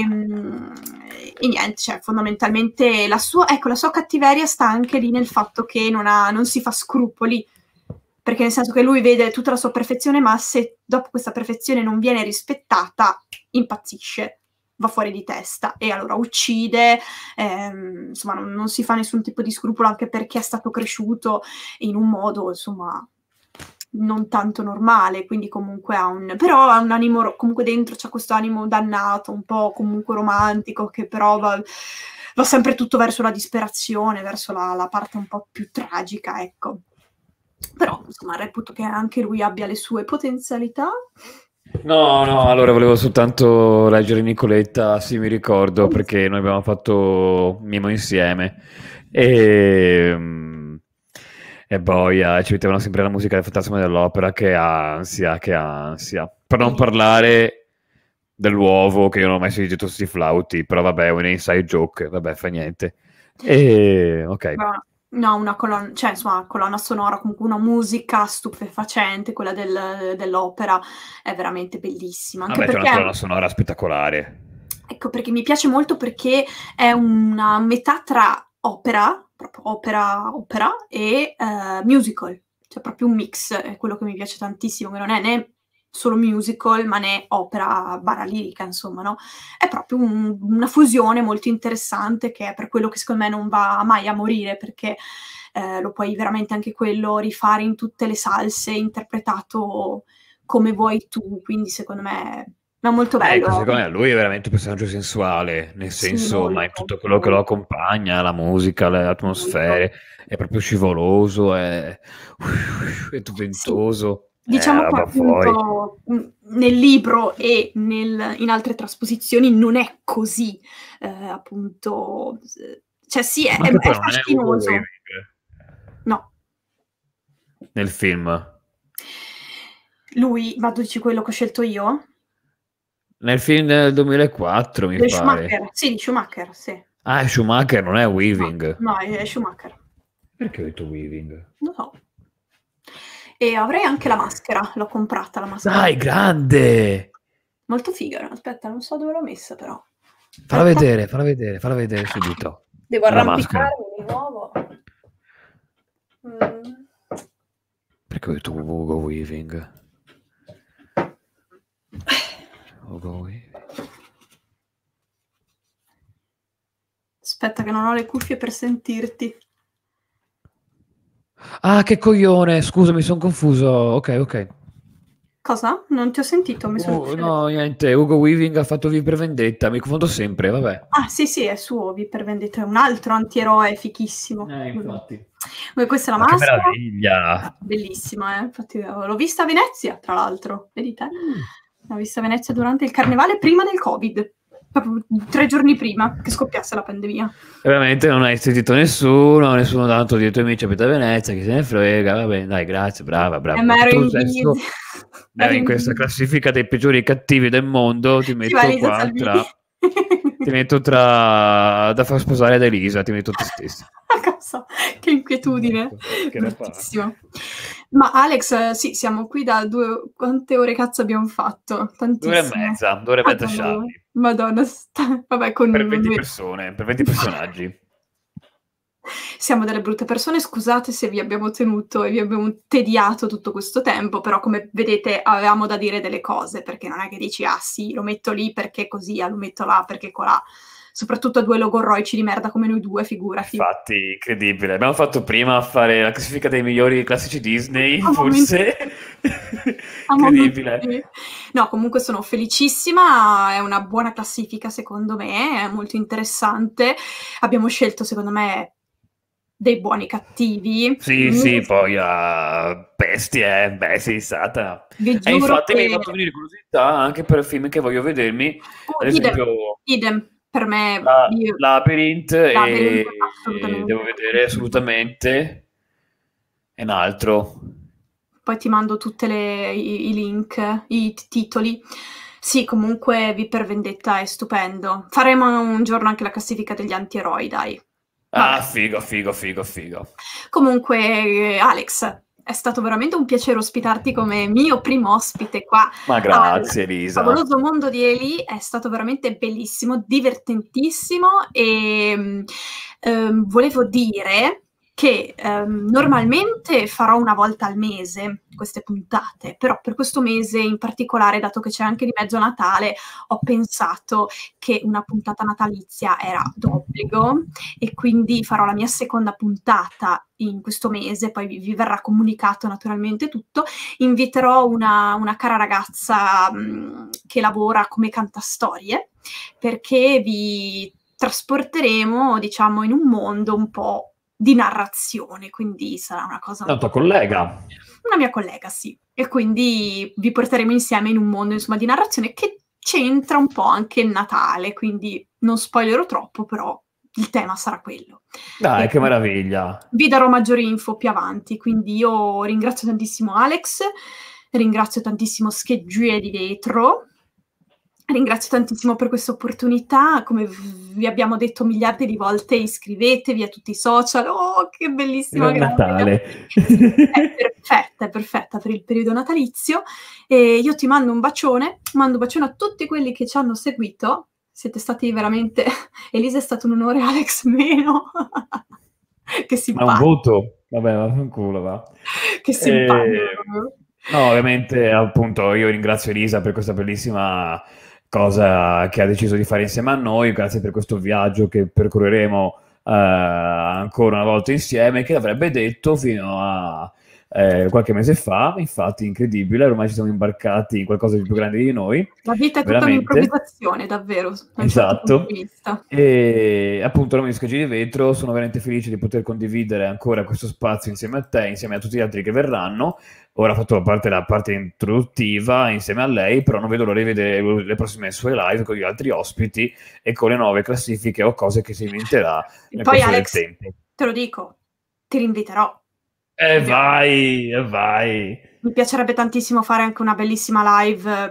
niente, fondamentalmente la sua cattiveria sta anche lì nel fatto che non si fa scrupoli, perché nel senso che lui vede tutta la sua perfezione, ma se dopo questa perfezione non viene rispettata impazzisce, va fuori di testa e allora uccide, insomma non si fa nessun tipo di scrupolo, anche perché è stato cresciuto in un modo insomma non tanto normale, quindi comunque però ha un animo, comunque dentro c'è questo animo dannato, un po' comunque romantico, che però va sempre tutto verso la disperazione, verso la parte un po' più tragica, ecco. Però, insomma, reputo che anche lui abbia le sue potenzialità. No, allora volevo soltanto leggere Nicoletta, sì, mi ricordo, perché noi abbiamo fatto Mimo insieme e boia, ci mettevano sempre la musica del Fantasma dell'Opera, che ansia. Per non parlare dell'uovo, che io non ho mai sentito questi flauti, però vabbè, è un inside joke, vabbè, fa niente. Ok. No, una colonna, cioè insomma, colonna sonora, comunque una musica stupefacente, quella dell'opera, è veramente bellissima. Anche Vabbè, c'è perché, una colonna sonora spettacolare. ecco, perché mi piace molto perché è una metà tra opera, proprio opera e musical, cioè proprio un mix, è quello che mi piace tantissimo, che non è né solo musical, ma né opera lirica, insomma, no? È proprio una fusione molto interessante, che è per quello che secondo me non va mai a morire, perché lo puoi veramente anche quello rifare in tutte le salse, interpretato come vuoi tu, quindi secondo me è molto bello. Secondo me lui è veramente un personaggio sensuale, nel senso, molto, ma in tutto quello che lo accompagna, la musica, le atmosfere, è proprio scivoloso, è ventoso. Diciamo che appunto nel libro e in altre trasposizioni non è così, appunto, cioè sì, è fascinoso. No. Nel film. Lui, ma tu dici quello che ho scelto io? Nel film del 2004, mi pare. Schumacher, sì, di Schumacher, sì. Ah, è Schumacher, non è Weaving. No, è Schumacher. Perché ho detto Weaving? Non so. E avrei anche la maschera, l'ho comprata la maschera. Dai, grande! Molto figa, aspetta, non so dove l'ho messa però. Falla vedere subito. Devo arrampicarmi di nuovo. Perché ho detto Hugo Weaving? Aspetta che non ho le cuffie per sentirti. Ah, che coglione! Scusa, mi sono confuso. Ok. Cosa? Non ti ho sentito. No, niente. Hugo Weaving ha fatto V per Vendetta. Mi confondo sempre, vabbè. Ah, sì, è suo V per Vendetta. È un altro antieroe fichissimo. Infatti. Questa è la Ma maschera. che meraviglia! Bellissima, Infatti l'ho vista a Venezia, tra l'altro. Vedi te? L'ho vista a Venezia durante il carnevale, prima del Covid. Proprio 3 giorni prima che scoppiasse la pandemia. Ovviamente non hai sentito nessuno tanto dei tuoi amici abita a Venezia, chi se ne frega, vabbè, dai, grazie, brava. Ma ero in questa classifica dei peggiori cattivi del mondo, ti metto qua ti metto tra da far sposare ad Elisa, ti metto te stessa. Cosa? Che inquietudine. Bruttissimo. Ma Alex, sì, siamo qui da quante ore cazzo abbiamo fatto? Tantissime. 2 ore e mezza scialli. Madonna, vabbè, per 20 persone, per 20 personaggi. Siamo delle brutte persone, scusate se vi abbiamo tenuto e vi abbiamo tediato tutto questo tempo, però come vedete avevamo da dire delle cose, perché non è che dici, ah sì, lo metto lì perché così, lo metto là perché colà. Soprattutto a 2 logorroici di merda come noi due, figurati. Infatti, incredibile. Abbiamo fatto prima a fare la classifica dei migliori classici Disney, forse. Incredibile. No, comunque sono felicissima, è una buona classifica secondo me, è molto interessante. Abbiamo scelto, secondo me, dei buoni cattivi. Sì, poi bestie, sì, stata. E infatti mi hai fatto venire curiosità anche per film che voglio vedermi. Ad esempio, idem. Per me Labyrinth e devo vedere assolutamente un altro. Poi ti mando tutti i link, i titoli. Sì, comunque V per Vendetta è stupendo. Faremo un giorno anche la classifica degli antieroi, dai. Ah, figo. Comunque, Alex, è stato veramente un piacere ospitarti come mio primo ospite qua. Ma grazie, Elisa. Il favoloso mondo di Eli è stato veramente bellissimo, divertentissimo e volevo dire che normalmente farò una volta al mese queste puntate, però per questo mese in particolare, dato che c'è anche di mezzo Natale, ho pensato che una puntata natalizia era d'obbligo e quindi farò la mia seconda puntata in questo mese, poi vi verrà comunicato naturalmente tutto. Inviterò una cara ragazza che lavora come cantastorie, perché vi trasporteremo, diciamo, in un mondo un po' di narrazione, quindi sarà una cosa La tua collega. una mia collega, sì, e quindi vi porteremo insieme in un mondo, insomma, di narrazione che c'entra un po' anche il Natale, quindi non spoilerò troppo, però il tema sarà quello. Dai, che meraviglia. Vi darò maggiori info più avanti, quindi io ringrazio tantissimo Alex, ringrazio tantissimo Scheggie di Vetro, ringrazio tantissimo per questa opportunità, come vi abbiamo detto miliardi di volte, iscrivetevi a tutti i social, oh che bellissima Buon Natale. è perfetta per il periodo natalizio, e io ti mando un bacione a tutti quelli che ci hanno seguito, siete stati veramente, Elisa è stato un onore, Alex meno, che Ma simpatico. un voto? Vabbè, vaffanculo, va. Che simpatico. No, ovviamente, appunto, io ringrazio Elisa per questa bellissima cosa che ha deciso di fare insieme a noi, grazie per questo viaggio che percorreremo ancora una volta insieme, che avrebbe detto fino a qualche mese fa, infatti incredibile, ormai ci siamo imbarcati in qualcosa di più grande di noi. La vita è tutta veramente. un'improvvisazione, davvero, da un certo Esatto, punto di vista. e appunto noi di Scheggi di Vetro sono veramente felice di poter condividere ancora questo spazio insieme a te, insieme a tutti gli altri che verranno. Ora ho fatto la parte introduttiva insieme a lei, però non vedo l'ora di vedere le prossime sue live con gli altri ospiti e con le nuove classifiche o cose che si inventerà E nel poi corso del Alex, tempo. te lo dico, ti rinviterò. Vai, vai. Mi piacerebbe tantissimo fare anche una bellissima live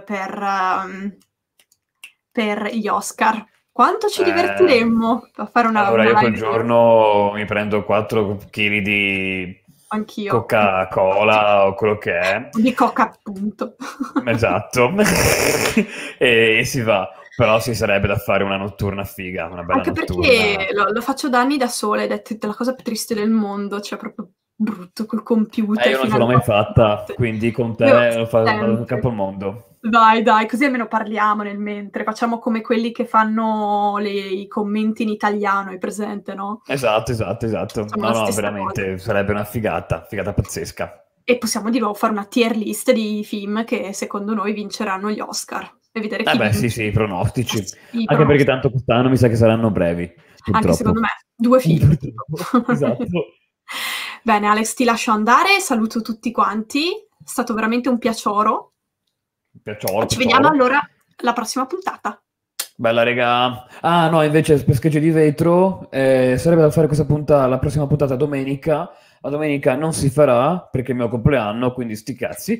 per gli Oscar. Quanto ci divertiremmo a fare una Allora io live? quel giorno mi prendo 4 kg di Anch'io. Coca-Cola o quello che è. Di coca, appunto. Esatto. e si va. Però sì, sarebbe da fare una notturna figa, una bella Anche notturna. perché lo faccio da anni da sola ed è la cosa più triste del mondo, cioè proprio brutto col computer. Io non fino ce l'ho alle mai 4 fatta, notte. quindi con Io te vado in sempre. capo al mondo. Dai, così almeno parliamo nel mentre. Facciamo come quelli che fanno i commenti in italiano, hai presente, no? Esatto. Facciamo la No, stessa veramente, cosa. sarebbe una figata pazzesca. E possiamo di nuovo fare una tier list di film che secondo noi vinceranno gli Oscar e vedere chi Beh, vince. sì, i pronostici. Sì, Anche pronostici. perché tanto quest'anno mi sa che saranno brevi, purtroppo. Anche secondo me, 2 film. Esatto. Bene, Alex, ti lascio andare, saluto tutti quanti, è stato veramente un piacere. Ci vediamo allora alla prossima puntata. Bella regà. Ah no, invece per Schegge di Vetro sarebbe da fare la prossima puntata domenica. La domenica non si farà perché è il mio compleanno, quindi sti cazzi.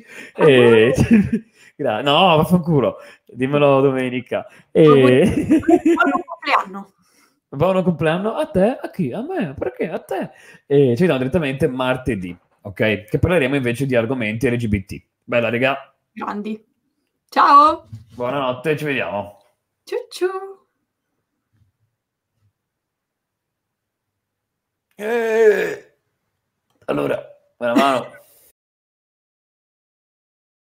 No, vaffanculo, dimmelo domenica. Buon compleanno. Buon compleanno a te, a chi? A me, perché? A te. Ci vediamo direttamente martedì, ok? Che parleremo invece di argomenti LGBT. Bella regà. Grandi. Ciao. Buonanotte, ci vediamo. Ciao ciao. Allora,